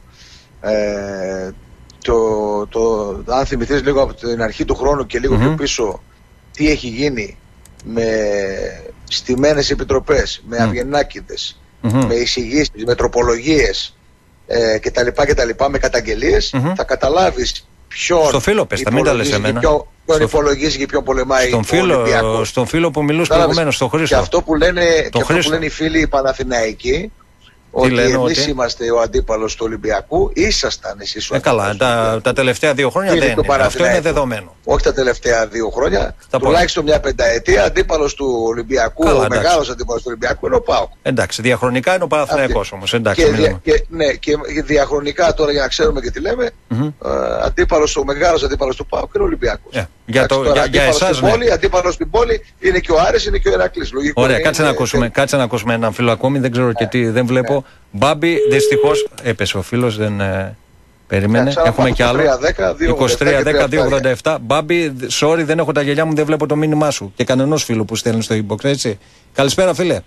ε, το, το, αν θυμηθείς λίγο από την αρχή του χρόνου και λίγο mm-hmm. πιο πίσω τι έχει γίνει με στημένες επιτροπές, με mm. αυγενάκηδες, mm-hmm. με εισηγήσεις, με τροπολογίες ε, κτλ, κτλ, με καταγγελίες mm-hmm. θα καταλάβεις ποιον στο φίλο πες, τα μην τα λες εμένα. Ποιο, ποιον υπολογίζει και ποιον πολεμάει στον φίλο, στον φίλο που μιλούσε προηγουμένως, στον Χρήστο. Και αυτό που λένε, και αυτό που λένε οι φίλοι οι Παναθηναϊκοί, ότι εμείς ότι... είμαστε ο αντίπαλος του Ολυμπιακού, ήσασταν εσείς ο ε, αντίπαλος. Καλά, τα, τα τελευταία δύο χρόνια δεν είναι. Αυτό είναι δεδομένο. Όχι τα τελευταία δύο χρόνια, τα τουλάχιστον μια πενταετία αντίπαλος του Ολυμπιακού, καλά, ο μεγάλος αντίπαλος του Ολυμπιακού είναι ο ΠΑΟΚ. Εντάξει, διαχρονικά είναι ο Παναθηναϊκός όμως. Εντάξει, και, δια, και, ναι, και διαχρονικά τώρα για να ξέρουμε και τι λέμε, mm-hmm. ε, αντίπαλος, ο μεγάλος αντίπαλος του ΠΑΟΚ είναι ο Ολυμπιακός. Yeah. Για, το, τώρα, για, για εσάς, στην ναι. πόλη, αντίπαλος στην πόλη είναι και ο Άρης, είναι και ο Ηρακλής. Ωραία, κάτσε να ακούσουμε, κάτσε να ακούσουμε έναν φίλο ακόμη, δεν ξέρω και τι, δεν βλέπω. Μπάμπη, δυστυχώς έπεσε ο φίλος, δεν ε, περίμενε. Yeah, έχουμε κι άλλο. είκοσι τρία δέκα δύο ογδόντα επτά. Μπάμπη, sorry, δεν έχω τα γυαλιά μου, δεν βλέπω το μήνυμά σου. Και κανενός φίλου που στέλνει στο inbox, έτσι. Καλησπέρα, φίλε.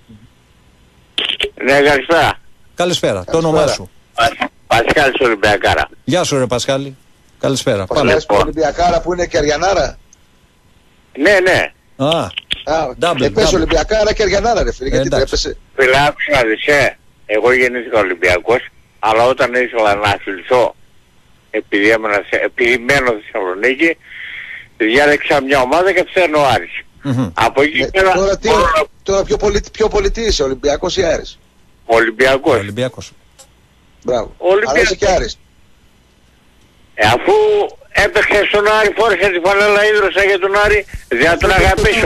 Ναι, καλησπέρα. Καλησπέρα, το όνομά σου. Πασχάλης Ολυμπιακάρα. Γεια σου, ρε Πασχάλη. Καλησπέρα. Πασχάλης Ολυμπιακάρα που είναι και Αριανάρα. Ναι, ναι. Α, έπεσε Ολυμπιακάρα και Αριανάρα ρε φίλε, γιατί δεν έπεσε. Φίλε, άκουσα να δεις, ε, εγώ γεννήθηκα Ολυμπιακός, αλλά όταν ήθελα να αθληθώ, επειδή, έμενα, επειδή μένω στη Θεσσαλονίκη, διάλεξα μια ομάδα και φέρνω ο Άρης. Mm-hmm. Από εκεί πέρα... Ε, τώρα τι, μόνο... τώρα πιο, πολι, πιο πολιτή είσαι, Ολυμπιακός ή Άρης? Ολυμπιακός. Ολυμπιακός. Μπράβο. Ολυμπιακός. Αλλά και Άρης. Ε, αφού έπαιξε στον Άρη, φόρεσα τη φανέλα, ίδρωσα για τον Άρη, δεν θα τον αγαπήσω.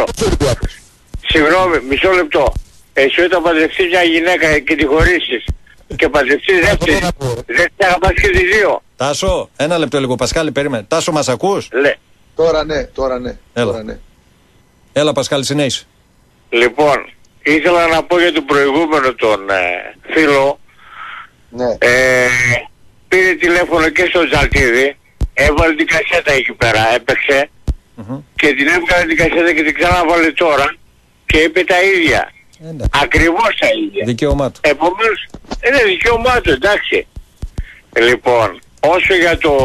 Συγγνώμη, μισό λεπτό. Εσύ όταν παντρευτείς μια γυναίκα και τη χωρίσεις και παντρευτείς δεύτερη, δεν θα αγαπάς και τις δύο. Τάσο, ένα λεπτό λίγο, Πασχάλη, περίμενε. Τάσο, μας ακούς? Λε. Τώρα ναι, τώρα ναι. Έλα, τώρα ναι. Έλα Πασχάλη, συνέχισε. Λοιπόν, ήθελα να πω για τον προηγούμενο τον ε, φίλο. Ναι. Ε, πήρε τηλέφωνο και στο Τζαλτίδη, έβαλε την κασέτα εκεί πέρα, έπαιξε mm-hmm. και την έβγαλε την κασέτα και την ξαναβάλε τώρα και είπε τα ίδια. Εντάξει. Ακριβώς τα ίδια. Δικαίωμά του. Επομένως, είναι δικαίωμά του, εντάξει. Λοιπόν, όσο για το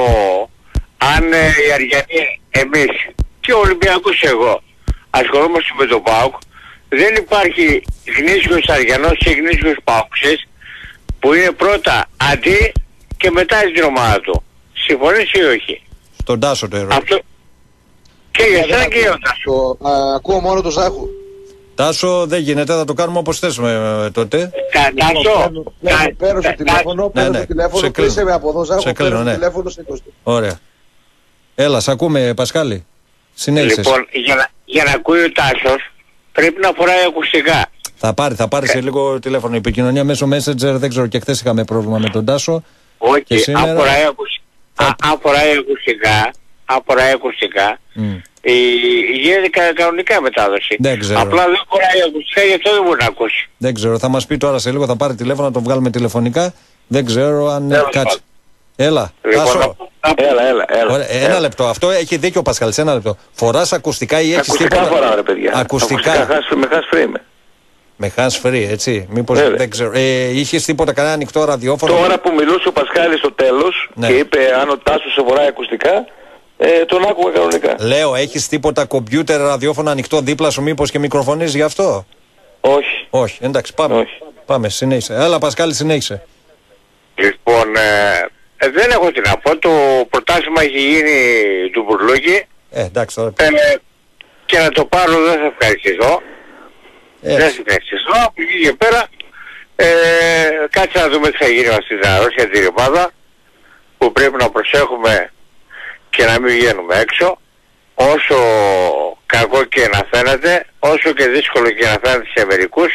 αν ε, οι Αριανοί, εμείς και ο Ολυμπιακός εγώ ασχολούμαστε με τον ΠΑΟΚ, δεν υπάρχει γνήσιος Αριανός και γνήσιος ΠΑΟΚΣης που είναι πρώτα αντί και μετά στην ομάδα του. Συμφωνείς ή όχι? Στον Τάσο το ερώτημα. Αυτό... Και για εσένα και για τον Τάσο. Ακούω μόνο τον Ζάχου. Τάσο δεν γίνεται, θα το κάνουμε όπως θέσουμε τότε. Τάσο. Παίρνω στο τηλέφωνο, παίρνω στο τηλέφωνο, κλείσε με από εδώ Ζάχου, παίρνω στο τηλέφωνο σε είκοσι. Ωραία. Έλα, σ' ακούμε Πασχάλη. Συνέχισε. Λοιπόν, για να, για να ακούει ο Τάσος πρέπει να φοράει ακουστικά. Θα πάρει, θα πάρει σε λίγο τηλέφωνο. Η επικοινωνία μέσω Messenger, δεν ξέρω, και χθες είχαμε πρόβλημα με τον Τάσο. Όχι, okay, σήμερα... αν φοράει ακουστικά, ακουστικά, αν φοράει ακουστικά, mm. η, γίνεται κανονικά μετάδοση. Δεν ξέρω. Απλά δεν φοράει ακουστικά, γι' αυτό δεν μπορεί να ακούσει. Δεν ξέρω, θα μας πει τώρα σε λίγο, θα πάρει τηλέφωνο να τον βγάλουμε τηλεφωνικά. Δεν ξέρω αν Έλα, κάτσει. Έλα, λοιπόν, Τάσο. Έλα, έλα, έλα. Ωραία, ένα έλα. λεπτό. Αυτό έχει δίκιο ο Πασχαλής. Ένα λεπτό. Φοράς ακουστικά ή έχεις ακουστικά τίποτα? Φοράω, ρε παιδιά. Ακουστικά. Ακουστικά με hands free είμαι. Με hands free, έτσι. Μήπως Βέβαια. δεν ξέρω. Ε, είχες τίποτα κανένα ανοιχτό ραδιόφωνο? Τώρα που μιλούσε ο Πασχάλης στο τέλος ναι. και είπε αν ο Τάσος σε φοράει ακουστικά, ε, τον άκουγα κανονικά. Λέω, έχεις τίποτα κομπιούτερ ραδιόφωνο ανοιχτό δίπλα σου, μήπως και μικροφωνείς γι' αυτό? Όχι. Όχι, εντάξει, πάμε. Όχι. Πάμε, συνέχισε. Έλα, Πασχάλη, συνέχισε. Λοιπόν, ε, ε, δεν έχω τι να πω. Το πρωτάθλημα έχει γίνει του Μπουρλούκη. Ε, εντάξει, τώρα... ε, και να το πάρω δεν θα ευχαριστήσω. Ε. Δεν θα ευχαριστήσω. Από εκεί και πέρα ε, κάτσε να δούμε τι θα γίνει στην Ρώσια την ομάδα, που πρέπει να προσέχουμε και να μην βγαίνουμε έξω, όσο κακό και να φαίνεται, όσο και δύσκολο και να φαίνεται σε μερικούς,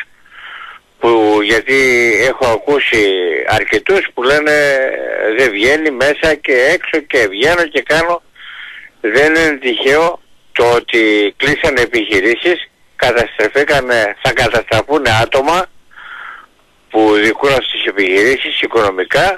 που γιατί έχω ακούσει αρκετούς που λένε δεν βγαίνει μέσα και έξω και βγαίνω και κάνω. Δεν είναι τυχαίο το ότι κλείσανε επιχειρήσεις, καταστρεφήκανε, θα καταστραφούν άτομα που δικούν στις επιχειρήσεις οικονομικά,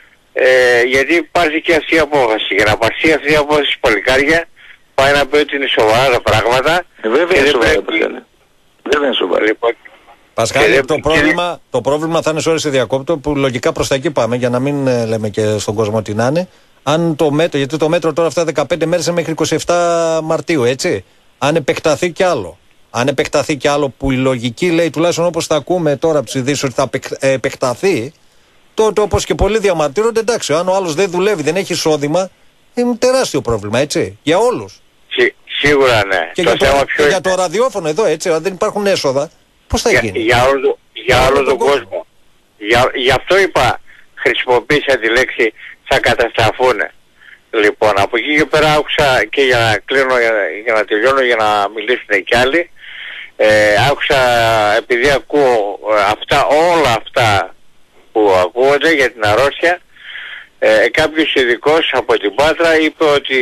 ε, γιατί υπάρχει και αυτή η απόφαση. Για να πάρθει αυτή η απόφαση στις πολυκάρια πάει να πει ότι είναι σοβαρά τα πράγματα. Ε, βέβαια είναι σοβαρά, βέβαια είναι σοβαρά. Λοιπόν, Πασχάλη, το, πρόβλημα, το πρόβλημα θα είναι, sorry σε διακόπτω, που λογικά προς τα εκεί πάμε, για να μην ε, λέμε και στον κόσμο τι να είναι. Αν το μέτρο, γιατί το μέτρο τώρα αυτά δεκαπέντε μέρες είναι μέχρι είκοσι επτά Μαρτίου, έτσι. Αν επεκταθεί κι άλλο. Αν επεκταθεί κι άλλο, που η λογική λέει, τουλάχιστον όπως θα ακούμε τώρα από τις ειδήσεις, ότι θα επεκταθεί, τότε όπως και πολλοί διαμαρτύρονται, εντάξει, αν ο άλλος δεν δουλεύει, δεν έχει εισόδημα, είναι τεράστιο πρόβλημα, έτσι. Για όλους. Σί, σίγουρα ναι. Και, το για, το, και για το ραδιόφωνο εδώ, έτσι, αν δεν υπάρχουν έσοδα, πώς θα για, γίνει? Για όλο, για όλο τον κόσμο. κόσμο. Για, γι' αυτό είπα, χρησιμοποίησα τη λέξη θα καταστραφούν. Λοιπόν, από εκεί και πέρα άκουσα, και για να κλείνω, για, για να τελειώνω, για να μιλήσουν κι άλλοι, ε, άκουσα, επειδή ακούω αυτά, όλα αυτά που ακούγονται για την αρρώστια, ε, κάποιος ειδικός από την Πάτρα είπε ότι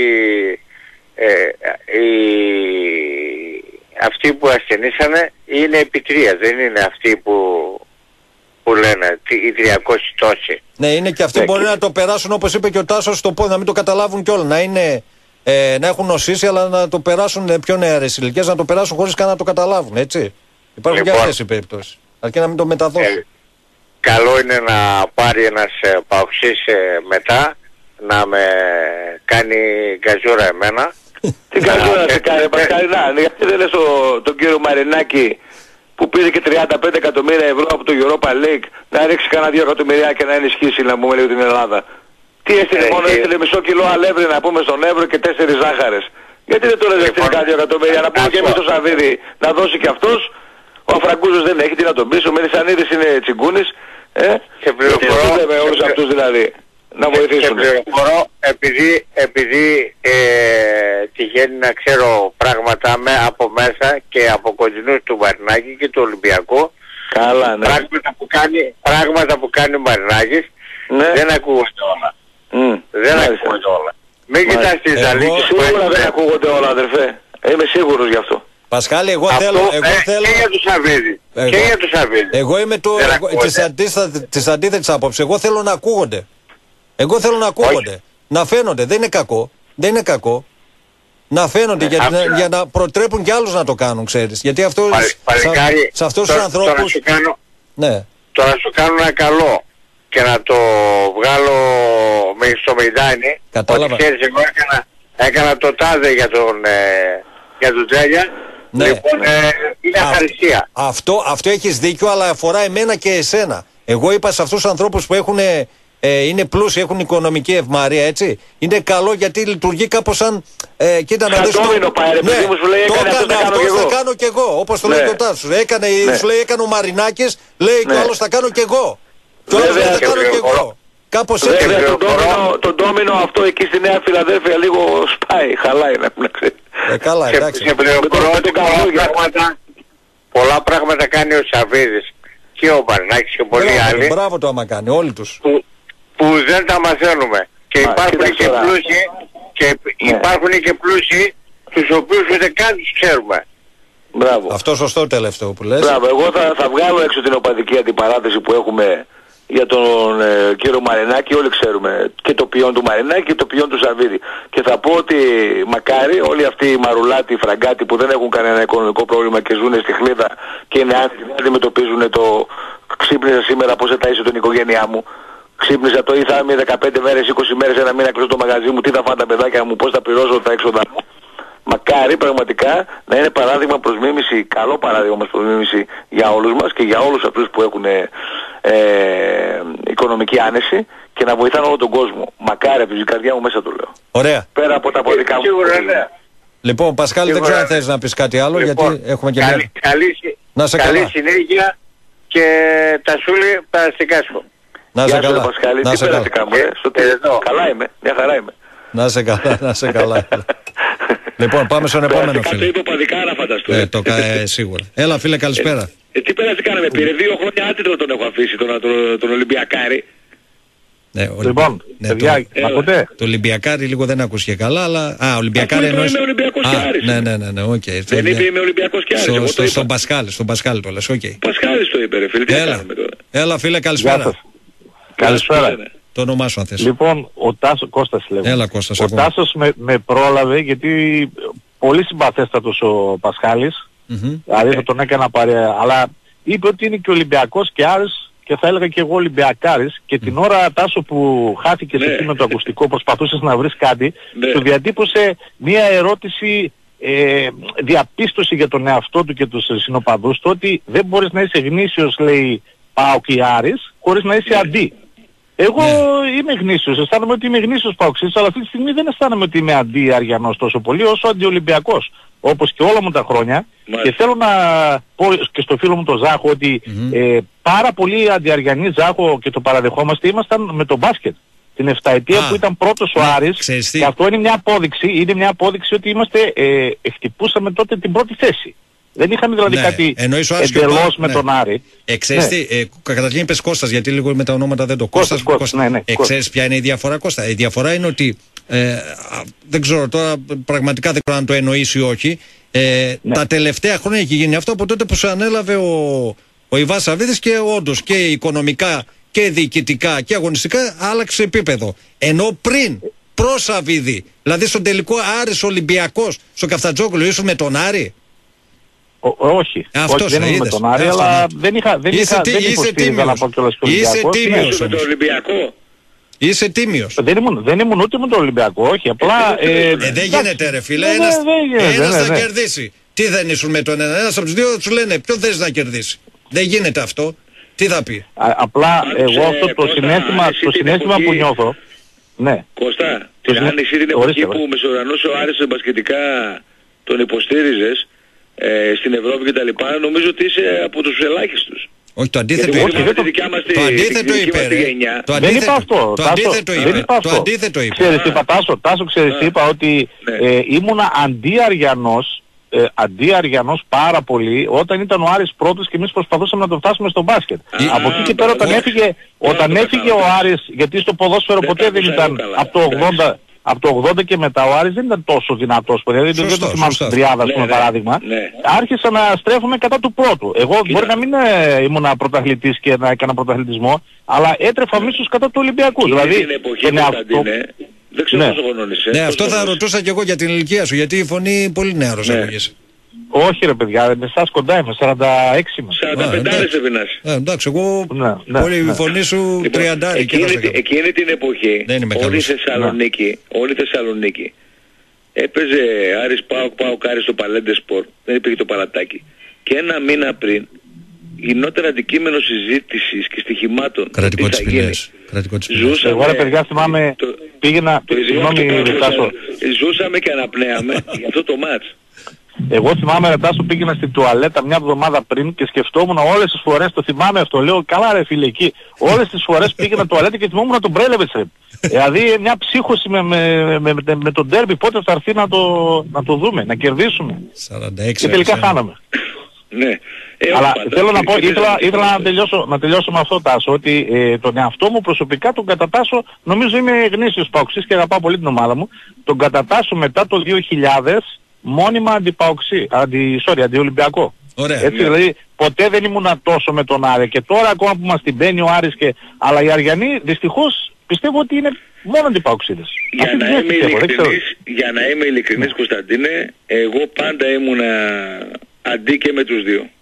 ε, οι, αυτοί που ασθενήσανε είναι επί τρία, δεν είναι αυτοί που, που λένε οι τριακόσιοι τόσοι. Ναι, είναι και αυτοί ναι, μπορεί και... να το περάσουν, όπως είπε και ο Τάσος, στο πόδι, να μην το καταλάβουν κιόλα. Να, είναι, ε, να έχουν νοσήσει, αλλά να το περάσουν πιο νεαρές ηλικίες, να το περάσουν χωρίς καν να το καταλάβουν, έτσι. Υπάρχουν λοιπόν, και αυτές οι περιπτώσεις. Αρκεί να μην το μεταδώσουν. Ε, καλό είναι να πάρει ένας ε, παοξής ε, μετά, να με κάνει γκαζούρα εμένα. Τι κακό να σε κάνει, Πασχαλινά, γιατί δεν λες τον κύριο Μαρινάκη που πήρε και τριάντα πέντε εκατομμύρια ευρώ από το Europa League να ρίξει κανένα δύο εκατομμυριά και να ενισχύσει, να πούμε λίγο την Ελλάδα. Τι έστειλε, μόνο έστειλε μισό κιλό αλεύρι να πούμε στον Εύρο και τέσσερις ζάχαρες. Γιατί δεν τώρα δεν έστειλε κανένα δύο εκατομμύρια, να πούμε και εμείς το Σαββίδι να δώσει και αυτός. Ο Αφραγκούζος δεν έχει, τι να τον πεις, ο Μελισσανίδης είναι τσιγκούνης. Ε, και πληροφορώ με όλους αυτούς δηλαδή να βοηθήσουν. Και πληροφορώ επειδή, επειδή ε, τυχαίνει να ξέρω πράγματα με, από μέσα και από κοντινούς του Μαρινάκη και του Ολυμπιακού. Καλά, ναι. Πράγματα που κάνει, πράγματα που κάνει ο Μαρινάκης, ναι, δεν ακούγονται όλα. Mm, δεν μάλιστα. Ακούγονται όλα. Μην κοιτάς τις αλήθειες. Σίγουρα δεν ακούγονται όλα, αδερφέ. Είμαι σίγουρος γι' αυτό. Πασχάλη, εγώ αυτό, θέλω... Εγώ ε, θέλω... Και για τους Σαββίδη. Και για τους Σαββίδη. Εγώ είμαι το, εγώ, της, αντίστατη, της αντίθετης άποψης. Εγώ θέλω να ακούγονται. Εγώ θέλω να ακούγονται. Όχι. Να φαίνονται. Δεν είναι κακό. Δεν είναι κακό. Να φαίνονται, ε, για, να, για να προτρέπουν κι άλλους να το κάνουν, ξέρεις. Γιατί αυτό, Παλικάρι, σε, σε αυτούς τους ανθρώπους... Τώρα σου κάνω, ναι. τώρα σου κάνω ένα καλό και να το βγάλω στο μηδάνι. Κατάλαβα. Ότι ξέρεις, εγώ έκανα, έκανα το τάδε για τον, ε, για τον Τέλεια. Ναι. Λοιπόν, ε, είναι αχαριστία. Αυτό, αυτό έχεις δίκιο, αλλά αφορά εμένα και εσένα. Εγώ είπα σε αυτούς τους ανθρώπους που έχουν, ε, είναι πλούσιοι, έχουν οικονομική ευμαρία, έτσι. Είναι καλό γιατί λειτουργεί κάπως σαν... Ε, κοίτα να δεις... Ντόμινο πάει, ρε παιδί μου, σου λέει έκανε αυτό, θα κάνω και εγώ. Θα κάνω και εγώ, όπως το λέει και ο Τάσος. Έκανε, ναι. Σου λέει έκανε ο Μαρινάκης, λέει ναι. Και ο άλλος θα κάνω και εγώ. Και ο άλλος θα κάνω και εγώ. Κάπως έτσι. Το ντόμινο αυτό εκεί στη Νέα Φιλαδέλφια λίγο σπάει, χαλάει να πούμε. Ε, καλά, εντάξει. Σε πληροφορώ ότι πολλά πράγματα, πολλά πράγματα κάνει ο Σαββίδης και ο Μαρινάκης και πολλοί μπράβο, άλλοι. Μπράβο το άμα κάνει, όλοι τους. Που, που δεν τα μαθαίνουμε. Και Μα, υπάρχουν και πλούσιοι, και ναι. υπάρχουν και πλούσιοι, τους οποίους ούτε καν τους ξέρουμε. Μπράβο. Αυτό σωστό τελευταίο που λες. Μπράβο, εγώ θα, θα βγάλω έξω την οπαδική αντιπαράθεση που έχουμε για τον ε, κύριο Μαρινάκη. Όλοι ξέρουμε και το ποιόν του Μαρινάκη και το ποιόν του Σαββίδη. Και θα πω ότι μακάρι όλοι αυτοί οι μαρουλάτοι, οι φραγκάτοι που δεν έχουν κανένα οικονομικό πρόβλημα και ζουν στη χλίδα και είναι άνετοι, δεν αντιμετωπίζουν το ξύπνησα σήμερα πώς θα ταΐσω την οικογένειά μου. Ξύπνησα το ή θα είμαι δεκαπέντε μέρες, είκοσι μέρες, ένα μήνα κλείσω το μαγαζί μου, τι θα φάνε τα παιδάκια μου, πώς θα πληρώσω τα έξοδα μου. Μακάρι πραγματικά να είναι παράδειγμα προς μίμηση, καλό παράδειγμα μας προς μίμηση για όλους μας και για όλους αυτούς που έχουν ε, ε, οικονομική άνεση και να βοηθάνε όλο τον κόσμο. Μακάρι από την καρδιά μου μέσα το λέω. Ωραία. Πέρα από τα αποδικά μου. Σίγουρα, ναι. Λοιπόν, Πασχάλη, δεν ξέρω αν θες να πεις κάτι άλλο, λοιπόν, γιατί έχουμε και καλή, μια... καλή, να σε καλή καλά. συνέχεια και τα σούλη περαστικά σου. Να σε καλά. Πασχάλη, να τι σε περαστικά καλά. μου, ε, στο τέλος. Καλά είμαι, μια χαρά είμαι. Να σε καλά, να σε καλά. Λοιπόν, πάμε στον επόμενο φίλο. Το είπε παδικάρα, φανταστώ. Ε, το ε, σίγουρα. Έλα, φίλε, καλησπέρα. Ε, ε, τι περαστικά να με πήρε, δύο χρόνια άτιτλο τον έχω αφήσει, τον, τον, τον Ολυμπιακάρη. Ναι, ο, λοιπόν, ναι, παιδιά, το, ακούτε. Το Ολυμπιακάρι λίγο δεν ακούστηκε καλά, αλλά... Α, Ολυμπιακάρι εννοείς... Είμαι Ολυμπιακός και Άρης. Ναι, ναι, ναι, ναι, οκ. Okay. Δεν είπε είμαι Ολυμπιακός και Άρης. Στο, στο, στον Πασχάλη, στον Πασχάλη το λες, οκ. Okay. Πασχάλης το είπε, ρε φίλε, τι έλα, κάνουμε τώρα. Έλα, φίλε, καλησπέρα. Καλησπέρα. Το όνομά σου αν θες. Λοιπόν, ο Τάσος, Κώστας λέγω. Έλα, Κώστας, ο ακόμα. Τάσος με, με πρόλαβε γιατί πολύ συμπαθέστατος ο Πασχάλης, mm-hmm. δηλαδή θα τον έκανα παρέα, αλλά είπε ότι είναι και Ολυμπιακός και Άρης και θα έλεγα και εγώ Ολυμπιακάρης και mm. την ώρα, Τάσο, που χάθηκε ναι. εκεί με το ακουστικό, προσπαθούσες να βρεις κάτι, ναι. του διατύπωσε μία ερώτηση, ε, διαπίστωση για τον εαυτό του και τους συνοπαδούς του, ότι δεν μπορείς να είσαι γνήσιος, λέει, ΠΑΟΚ ή Άρης, χωρίς να είσαι ναι. αντί. Εγώ ναι. είμαι γνήσιος, αισθάνομαι ότι είμαι γνήσιος παοξής, αλλά αυτή τη στιγμή δεν αισθάνομαι ότι είμαι αντί-αριανός τόσο πολύ όσο αντιολυμπιακός, όπως και όλα μου τα χρόνια. Μάλιστα. Και θέλω να πω και στο φίλο μου τον Ζάχο ότι mm-hmm. ε, πάρα πολλοί αντιαριανοί, Ζάχο, και το παραδεχόμαστε, ήμασταν με το μπάσκετ. Την εφταετία ah. που ήταν πρώτος ο Άρης, και αυτό είναι μια απόδειξη, είναι μια απόδειξη ότι είμαστε, ε, χτυπούσαμε τότε την πρώτη θέση. Δεν είχαμε δηλαδή ναι. κάτι εντελώς με ναι. τον Άρη. Εξαίρεις ναι. ε, καταρχήν είπες Κώστας, γιατί λίγο με τα ονόματα δεν το Κώστας. Κώστας, ναι, ναι, Εξαίρεις ποια είναι η διαφορά, Κώστα. Η διαφορά είναι ότι ε, δεν ξέρω τώρα, πραγματικά δεν ξέρω αν το εννοείς ή όχι. Ε, ναι. Τα τελευταία χρόνια έχει γίνει αυτό από τότε που σε ανέλαβε ο, ο Ιβάς Σαββίδης και όντως και οικονομικά και διοικητικά και αγωνιστικά άλλαξε επίπεδο. Ενώ πριν, προ Σαββίδη, δηλαδή στον τελικό Άρης Ολυμπιακός, στο Καφτατζόκουλο, ήσουν με τον Άρη. Ο, όχι, αυτός όχι, δεν είμαι με τον Άρη, αλλά δεν είχα, δεν είσαι, είχα, τι, δεν είσαι τίμιος, να πω κιόλας είσαι τίμιος με τον Ολυμπιακό. Είσαι τίμιος. Δεν ήμουν, δεν ήμουν ούτε με τον Ολυμπιακό, όχι. Απλά. Ε, ε, δεν γίνεται, ρε φίλε. Ναι, ένας ναι, ναι, ένας ναι, θα ναι. κερδίσει. Τι δεν ήσουν με τον ένα. Ένας από τους δύο σου λένε ποιον θες να κερδίσει. Δεν γίνεται αυτό. Τι θα πει. Α, απλά Άκουσε, εγώ αυτό το Κώστα, συνέστημα, αν εσύ το την συνέστημα εποχή- που νιώθω. Ναι. Κώστα, Το αν εσύ την ορίστε, εποχή που μεσουρανούσε ο Άρης μπασκετικά τον υποστήριζες ε, στην Ευρώπη και τα λοιπά, νομίζω ότι είσαι από τους ελάχιστους. Όχι, το αντίθετο Γιατί είπε. όχι, δεν το- δικιά μας τη- Το τη αντίθετο δική είπε. μας τη ρε. γενιά. Το Δεν αντίθετο- είπα αυτό. Το Τάσο, αντίθετο δεν είπε. είπα Το αυτό. αντίθετο είπε. Ξέρεις τι είπα, Τάσο, Τάσο, ξέρεις τι Α. είπα, ότι Ναι. ε, ήμουνα αντί-Αριανός, ε, αντί-Αριανός πάρα πολύ όταν ήταν ο Άρης πρώτος και εμείς προσπαθούσαμε να το φτάσουμε στο μπάσκετ. Α, Από εκεί και πέρα όταν μπράβο. έφυγε, όταν το έφυγε ο κατάλαβα. Άρης, γιατί στο ποδόσφαιρο Δεν ποτέ τα δεν άκουσα ήταν εγώ καλά. από το ογδόντα, από το ογδόντα και μετά ο Άρης δεν ήταν τόσο δυνατός. Δηλαδή δεν Σωστό, το θυμάμαι σωστό. στην τριάδα, Ναι, πούμε, ναι, παράδειγμα. ναι. Άρχισα να στρέφουμε κατά του πρώτου. Εγώ Κοίτα. μπορεί να μην ε, ήμουν πρωταθλητής και να έκανα πρωταθλητισμό, αλλά έτρεφα μίσους κατά του Ολυμπιακού. Εκείνη Δηλαδή, την εποχή, τον εαυτό- Κωνσταντίνε, δεν ξέρω Ναι. πόσο χρονών είσαι. Ναι, πόσο αυτό θα χρονών είσαι. ρωτούσα και εγώ για την ηλικία σου. Γιατί η φωνή πολύ νεαρός Ναι. ακούγεσαι. Όχι ρε παιδιά, με εσάς κοντά είμαι, σαράντα έξι είμαι. σαράντα πέντε εντάξει. άρες έπινας. Ε, εντάξει, εγώ Ναι, ναι, πολύ η ναι. φωνή σου Λοιπόν, τριαντάρι και να εκείνη, σε τη- εκείνη την εποχή Δεν είμαι όλη η καλός. Θεσσαλονίκη, όλη η Θεσσαλονίκη έπαιζε Άρης Πάοκ, Πάοκ Άρης στο Παλέντε Σπορ, δεν υπήρχε το παλατάκι. Και ένα μήνα πριν γινόταν αντικείμενο συζήτησης και στοιχημάτων. Κρατικό τι τις θα γίνει. πηλές. Κρατικό τις πηλές. Ζούσαμε, Εγώ ρε παιδιά θυμάμαι, το- πήγαινα, το συγγνώμη ιδιόκτητο Τάσο, πρόσωπο. Ζούσαμε και αναπνέαμε για αυτό το μάτς. εγώ θυμάμαι ρε Τάσο πήγαινα στην τουαλέτα μια εβδομάδα πριν και σκεφτόμουν όλες τις φορές, το θυμάμαι αυτό, λέω καλά ρε φίλε εκεί, όλες τις φορές πήγαινα τουαλέτα και θυμόμουν να τον Μπρέλεβιτς ρε. Δηλαδή μια ψύχωση με, με, με, με, με τον ντέρμπι πότε θα έρθει να το, να το δούμε, να κερδίσουμε. σαράντα έξι. Και τελικά άρχισε. χάναμε. Ναι. Ε, Αλλά όχι πάντα. θέλω να πω, Υπήρχε ήθελα, ένα- ήθελα να, τελειώσω, να τελειώσω με αυτό Τάσο, ότι ε, τον εαυτό μου προσωπικά τον κατατάσσω, νομίζω είμαι γνήσιος παοξής και αγαπάω πολύ την ομάδα μου, τον κατατάσσω μετά το δύο χιλιάδες μόνιμα αντιπαοξή, αντι, sorry, αντιολυμπιακό. Ωραία. Έτσι, Ναι. δηλαδή ποτέ δεν ήμουν τόσο με τον Άρη και τώρα ακόμα που μας την μπαίνει ο Άρης και... Αλλά οι Αριανοί δυστυχώς πιστεύω ότι είναι μόνο αντιπαοξίδες. Για Αυτή να, την είμαι αίσθηση έχω, δεν ξέρω. ειλικρινής, για να είμαι ειλικρινής Κωνσταντίνε, εγώ πάντα ήμουνα αντί και με τους δύο.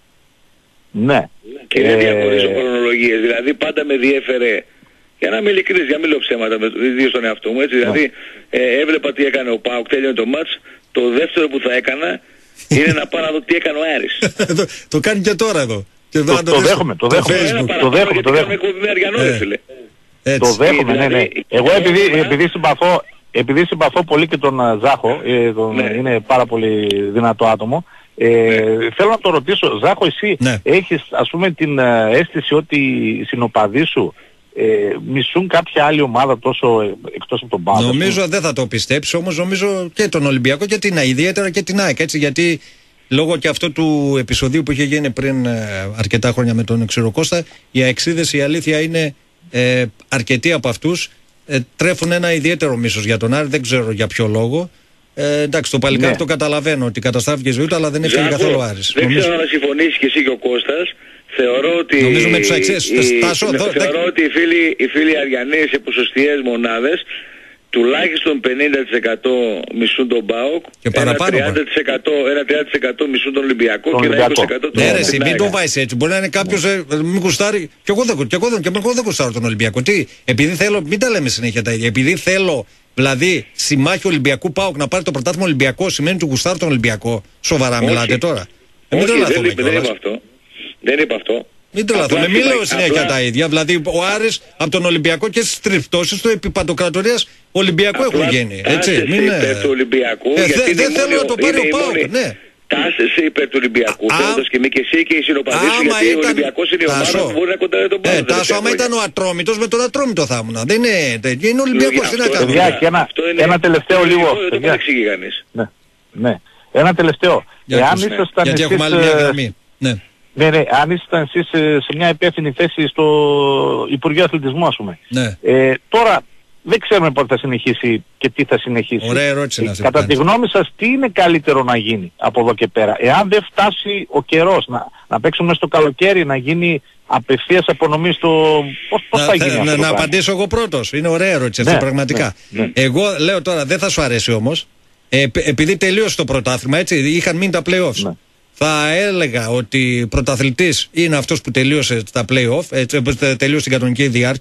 Ναι. Και δεν Ε, διαχωρίζω χρονολογίες. Δηλαδή πάντα με διέφερε, για να είμαι ειλικρινής, για να μην λέω ψέματα, με, ιδίως στον εαυτό μου, έτσι. Δηλαδή ε, έβλεπα τι έκανε ο ΠΑΟΚ, τέλειωνε το μάτς, το δεύτερο που θα έκανα είναι να πάω να δω τι έκανε ο Άρης. το, το κάνει και τώρα εδώ. Και Το- να το δεις δέχομαι, το στο δέχομαι. Facebook. Ένα το παραπάνω, δέχομαι, γιατί το κάνουμε δέχομαι. εκπομπή με Αριανό, Ε. ρε φίλε. Έτσι. Το δέχομαι, ναι, ναι. Δηλαδή, Εγώ επειδή, εγώ- επειδή, συμπαθώ, επειδή συμπαθώ πολύ και τον α, Ζάχο, ε, τον, Ναι. είναι πάρα πολύ δυνατό άτομο, ε, θέλω να το ρωτήσω, Ζάχο, εσύ Ναι. έχεις ας πούμε την α, αίσθηση ότι οι συνοπαδοί σου ε, μισούν κάποια άλλη ομάδα τόσο ε, εκτός από τον ΠΑΟΚ? Νομίζω δεν θα το πιστέψει, όμως νομίζω και τον Ολυμπιακό και την ΑΕΚ, ιδιαίτερα και την ΑΕΚ. Έτσι, γιατί λόγω και αυτού του επεισοδίου που είχε γίνει πριν ε, αρκετά χρόνια με τον Ξηροκώστα, οι αεξίδες, η αλήθεια είναι ε, αρκετοί από αυτούς ε, τρέφουν ένα ιδιαίτερο μίσος για τον Άρη, δεν ξέρω για ποιο λόγο. Ε, εντάξει, το παλικάρι Ναι. το καταλαβαίνω ότι καταστράφηκε η ζωή του, αλλά δεν έφυγε Ζάκο, καθόλου ο Άρης. δεν Νομίζω- ξέρω να συμφωνήσεις και εσύ και ο Κώστας. Θεωρώ ότι, Νομίζω με τους αξίες, οι- Στάσο, με- εδώ, θεωρώ δεν- ότι οι φίλοι, οι φίλοι Αριανοί σε ποσοστιαίες μονάδες τουλάχιστον πενήντα τοις εκατό μισούν τον ΠΑΟΚ, Και παραπάνω, ένα τριάντα τοις εκατό, ένα τριάντα τοις εκατό μισούν τον Ολυμπιακό Τον και ένα Ολυμπιακό. είκοσι τοις εκατό τον Ναι, ρε, εσύ, την μην ΑΕΚ. το βάζει έτσι. Μπορεί να είναι κάποιο ε, μην κουστάρει. Και εγώ δεν, και εγώ δεν, και εγώ δεν κουστάρω τον Ολυμπιακό. Τι, επειδή θέλω, μην τα λέμε συνέχεια τα ίδια. Επειδή θέλω, δηλαδή, συμμάχιο Ολυμπιακού ΠΑΟΚ να πάρει το πρωτάθλημα Ολυμπιακό, σημαίνει του κουστάρω τον Ολυμπιακό. Σοβαρά Όχι. μιλάτε τώρα. Ε, μην Όχι, δεν, τρελαθούμε δεν, δεν κιόλας. είπα αυτό. Δεν είπα αυτό. Μην τρελαθούμε. Απλά Μην λέω απλά- συνέχεια τα ίδια. Δηλαδή, ο Άρης από τον Ολυμπιακό και στι τριπτώσει του επιπαντοκρατορίας Ολυμπιακού έχουν Απλά γίνει. Έτσι, τάσεσαι μην είναι. υπέρ του Ολυμπιακού, Ε, γιατί δεν είναι δεν η θέλω μόνη- να το πάρει είναι ο η ΠΑΟΚ. μόνη- Ναι. Τάσεσαι υπέρ του Ολυμπιακού, Α, θέλοντας και μη και εσύ και οι συνοπαδοί σου, Άμα γιατί ο ήταν- Ολυμπιακός είναι η ομάδα Τάσο. που μπορεί να κοντάρει τον ΠΑΟΚ. Ε, Τάσο, άμα ήταν ο Ατρόμητος, με τον Ατρόμητο θα ήμουν. Δεν είναι. δεν- Είναι Ολυμπιακός, τι να Αυτό- κάνουμε. Παιδιά, και ένα- αυτό είναι- ένα τελευταίο αυτό είναι λίγο, Δεν το παιδιά. παρεξηγεί κανείς. Ναι, ναι. Ένα τελευταίο. Για Εάν ακούς, ναι. ήσασταν Γιατί εσείς, έχουμε άλλη μια ε, γραμμή. Ναι. Ναι, ναι, αν ήσασταν εσείς ε, σε μια υπεύθυνη θέση στο Υπουργείο Αθλητισμού, ας πούμε. Ναι. Ε, τώρα δεν ξέρουμε πότε θα συνεχίσει και τι θα συνεχίσει. Ωραία ερώτηση να Ε, σε Κατά κάνεις. τη γνώμη σας, τι είναι καλύτερο να γίνει από εδώ και πέρα? Εάν δεν φτάσει ο καιρός να, να παίξουμε στο καλοκαίρι, να γίνει απευθείας απονομή στο... Πώς, πώς Να, θα θε- γίνει αυτό να, το να πράγμα? απαντήσω εγώ πρώτος. Είναι ωραία ερώτηση αυτή, Ναι, πραγματικά. ναι, ναι. Εγώ λέω τώρα, δεν θα σου αρέσει όμως. Ε, επ- επειδή τελείωσε το πρωτάθλημα, έτσι, είχαν μείνει τα play-offs. Ναι. Θα έλεγα ότι πρωταθλητής είναι αυτός που τελείωσε τα play-off, έτσι, που τελείωσε την κανονική διάρκεια,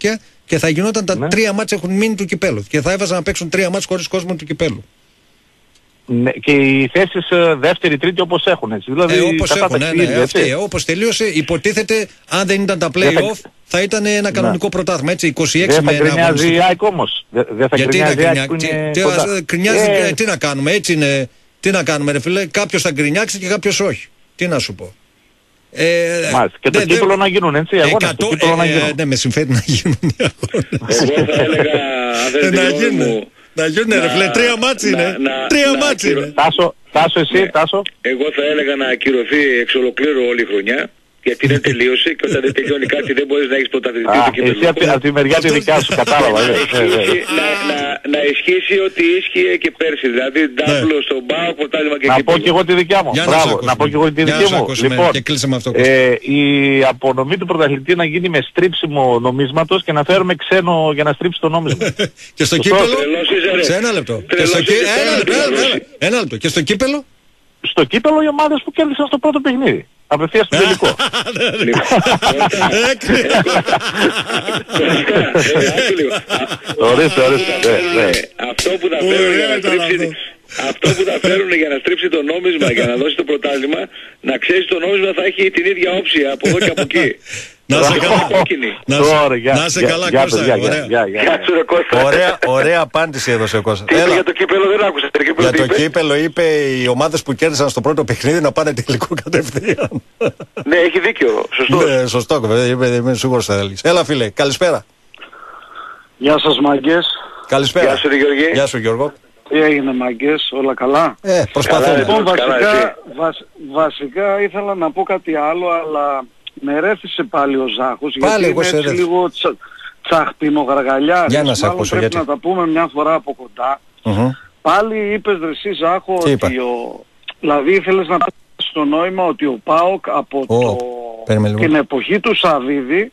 και θα γινόταν τα ναι. τρία μάτς έχουν μείνει του κυπέλου. Και θα έβαζαν να παίξουν τρία μάτς χωρίς κόσμο του κυπέλου. Ναι, και οι θέσεις δεύτερη, τρίτη όπως έχουν έτσι. Δηλαδή, ε, όπως έχουν, ναι, ναι, ναι, αυτή, όπως τελείωσε, υποτίθεται, αν δεν ήταν τα play-off, θα... θα ήταν ένα κανονικό ναι. πρωτάθλημα, έτσι, είκοσι έξι με ένα. Δεν θα κρινιάζει η ΑΕΚ όμως. Δεν θα κρινιάζει η ΑΕΚ που είναι τι, τι, κρινιάζει, ε... τι να κάνουμε, έτσι είναι, τι να κάνουμε ρε φίλε, κάποιος θα γκρινιάξει και κάποιος όχι. Τι να σου πω. Ε, Μάλιστα. Και το κύπελλο να γίνουν, έτσι, οι αγώνες, το κύπελλο να γίνουν. Ναι, με συμφέρει να γίνουν οι αγώνες. Εγώ θα έλεγα, αν δεν να γίνουν. Να γίνουν ρε φίλε, τρία μάτς είναι. Τρία μάτς είναι. Τάσο, Τάσο εσύ, Τάσο. Εγώ θα έλεγα να ακυρωθεί εξ ολοκλήρου όλη η χρονιά. Γιατί δεν τελείωσε και όταν δεν τελειώνει κάτι δεν μπορείς να έχεις πρωταθλητή του κύπελλου. Εσύ από, από τη μεριά τη δικιά σου, κατάλαβα. να, να, να ισχύσει ότι ίσχυε και πέρσι. Δηλαδή ντάμπλο στον ΠΑΟΚ, πρωτάθλημα και κύπελλο. Να πω και εγώ τη δικιά μου. Μπράβο, να πω και εγώ τη δική μου. Λοιπόν, η απονομή του πρωταθλητή να γίνει με στρίψιμο νομίσματος και να φέρουμε ξένο για να στρίψει το νόμισμα. Και στο κύπελλο. Σε ένα λεπτό. Ένα λεπτό. Και στο κύπελλο. Στο κύπελλο οι ομάδες που κέρδισαν στο πρώτο παιχνίδι. Απευθείας στο τελικό. Ορίστε, ορίστε. Αυτό που θα φέρουν για να στρίψει... Αυτό που θα φέρουν για να στρίψει το νόμισμα, για να δώσει το πρωτάθλημα, να ξέρεις το νόμισμα θα έχει την ίδια όψια από εδώ και από εκεί. Να σε καλά, να σε καλά Κώστα. Ωραία απάντηση έδωσε ο Κώστα. Τι είπε για το κύπελλο, δεν άκουσα. Για το κύπελλο είπε οι ομάδες που κέρδισαν στο πρώτο παιχνίδι να πάνε τελικό κατευθείαν. Ναι, έχει δίκιο. Σωστό. Ναι, σωστό, είμαι σίγουρος θα έλεγες. Έλα φίλε, καλησπέρα. Γεια σας μάγκες. Καλησπέρα. Γεια σου Γιώργη. Γεια σου Γιώργο. Τι έγινε μάγκες, όλα καλά? Ε, προσπαθούμε. Λοιπόν, βασικά, βασ, βασικά ήθελα να πω κάτι άλλο, αλλά με ρέθησε πάλι ο Ζάχος, πάλι γιατί είναι έτσι λίγο τσα, τσαχπινογαργαλιάρης. Για να σε ακούσω, πρέπει γιατί. να τα πούμε μια φορά από κοντά. Mm-hmm. Πάλι είπες ρε εσύ Ζάχο, τι ότι ο, δηλαδή ήθελες να πεις στο νόημα ότι ο ΠΑΟΚ από oh, το, την εποχή του Σαββίδη,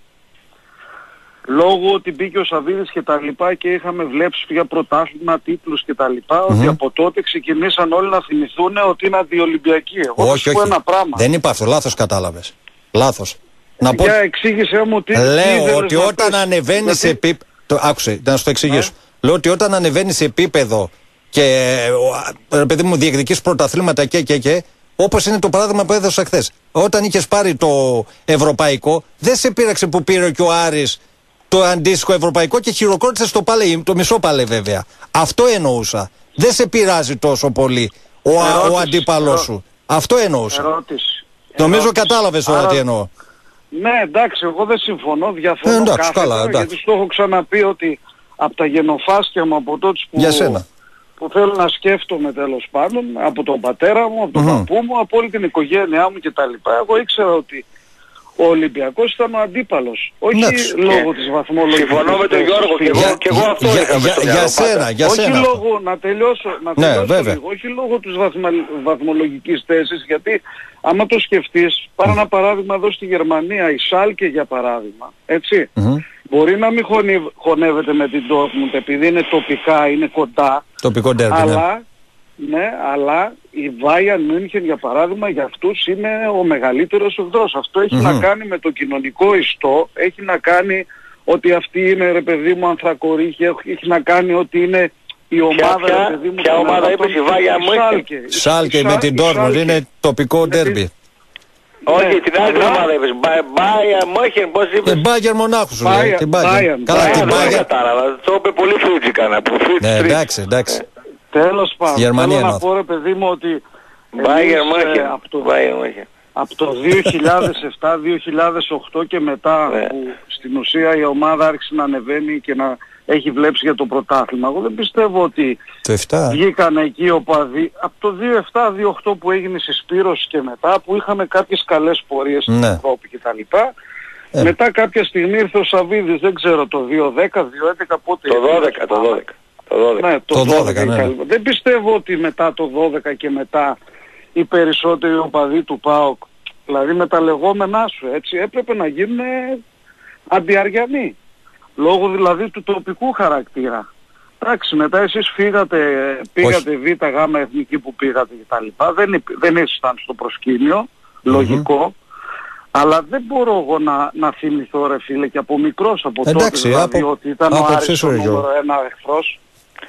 λόγω ότι μπήκε ο Σαββίδης και τα λοιπά και είχαμε βλέψει για πρωτάθλημα, τίτλους και τα λοιπά, mm-hmm. ότι από τότε ξεκινήσαν όλοι να θυμηθούν ότι είναι αντιολυμπιακοί. Εγώ όχι, όχι. Ένα πράγμα. Δεν είπα αυτό, λάθος κατάλαβες. Λάθος. Να πω... Για εξήγησέ μου τι... Λέω τι ότι όταν ανεβαίνει σε επίπεδο... Άκουσε, να σου το εξηγήσω. Ε? Λέω ότι όταν ανεβαίνει σε επίπεδο και ρε παιδί μου διεκδικείς πρωταθλήματα και και και, όπως είναι το παράδειγμα που έδωσα χθες. Όταν είχες πάρει το ευρωπαϊκό, δεν σε πείραξε που πήρε και ο Άρης το αντίστοιχο ευρωπαϊκό και χειροκρότησε το παλέ, το μισό παλέ βέβαια. Αυτό εννοούσα. Δεν σε πειράζει τόσο πολύ ο, ο αντίπαλός σου. Αυτό εννοούσα. Ερώτηση. Νομίζω ερώτηση. κατάλαβες τώρα Άρα... τι εννοώ. Ναι, εντάξει, εγώ δεν συμφωνώ, διαφωνώ ε, εντάξει, κάθετα, καλά, εντάξει. γιατί στο έχω ξαναπεί ότι από τα γενοφάσκια μου, από τότε που, που θέλω να σκέφτομαι τέλος πάντων, από τον πατέρα μου, από τον mm-hmm. παππού μου, από όλη την οικογένειά μου κτλ. Εγώ ήξερα ότι ο Ολυμπιακός ήταν ο αντίπαλος, όχι Νάξ. λόγω της βαθμολογικής. Συμφωνώ με τον Γιώργο και εγώ, και εγώ αυτό για, είχα για, στο για σένα, για όχι σένα. λόγω, να τελειώσω, να ναι, τελειώσω βέβαια. λίγο, όχι λόγω της βαθμα, βαθμολογικής θέσης, γιατί άμα το σκεφτείς, πάρε ένα παράδειγμα εδώ στη Γερμανία, η Σάλκε για παράδειγμα, έτσι, mm-hmm. μπορεί να μην χωνευ, χωνεύεται με την Dortmund επειδή είναι τοπικά, είναι κοντά, τοπικό ντέρμπι, αλλά, ναι. Ναι, αλλά η Bayern München για παράδειγμα για αυτούς είναι ο μεγαλύτερος εχθρός. Αυτό έχει mm-hmm. να κάνει με το κοινωνικό ιστό, έχει να κάνει ότι αυτή είναι ρε παιδί μου ανθρακορίχη, έχει να κάνει ότι είναι η ομάδα ποια, ρε παιδί μου... Ποια ομάδα είπες, η Bayern München? Σάλκε με την Dortmund, είναι τοπικό ντέρμπι. Όχι, την άλλη ομάδα είπες, Bayern München, πώς είπες? Bayern Μονάχου σου λέει, την Bayern. Καλά, την Bayern. Το είπε πολύ φρίτζικα. Ναι, εντάξει, εντάξει. Τέλος πάντων, θέλω να πω ρε παιδί μου ότι εμείς, ε, από, το, από το δύο χιλιάδες επτά δύο χιλιάδες οκτώ και μετά yeah. που στην ουσία η ομάδα άρχισε να ανεβαίνει και να έχει βλέψει για το πρωτάθλημα. Εγώ δεν πιστεύω ότι βγήκαν εκεί οπαδοί. Από το δύο επτά δύο οκτώ που έγινε στη Σπύρωση και μετά που είχαμε κάποιες καλές πορείες στην ναι. Ευρώπη κτλ. Ε. Μετά κάποια στιγμή ήρθε ο Σαββίδης, δεν ξέρω, το δύο δέκα δύο έντεκα πότε... Το δώδεκα, το δώδεκα. Το δώδεκα. Ναι, το, το δώδεκα, δώδεκα, ναι. Δεν πιστεύω ότι μετά το δώδεκα και μετά οι περισσότεροι οπαδοί του ΠΑΟΚ, δηλαδή με τα λεγόμενά σου, έτσι, έπρεπε να γίνουν αντιαριανοί. Λόγω δηλαδή του τοπικού χαρακτήρα. Εντάξει, μετά εσείς φύγατε, πήγατε Β, Γ, εθνική που πήγατε κτλ. Δεν, δεν ήσασταν στο προσκήνιο, mm-hmm. λογικό. Αλλά δεν μπορώ εγώ να, να θυμηθώ ρε φίλε και από μικρός από Εντάξει, τότε δηλαδή από, ότι ήταν ο Άρης ο νούμερο ένα εχθρός.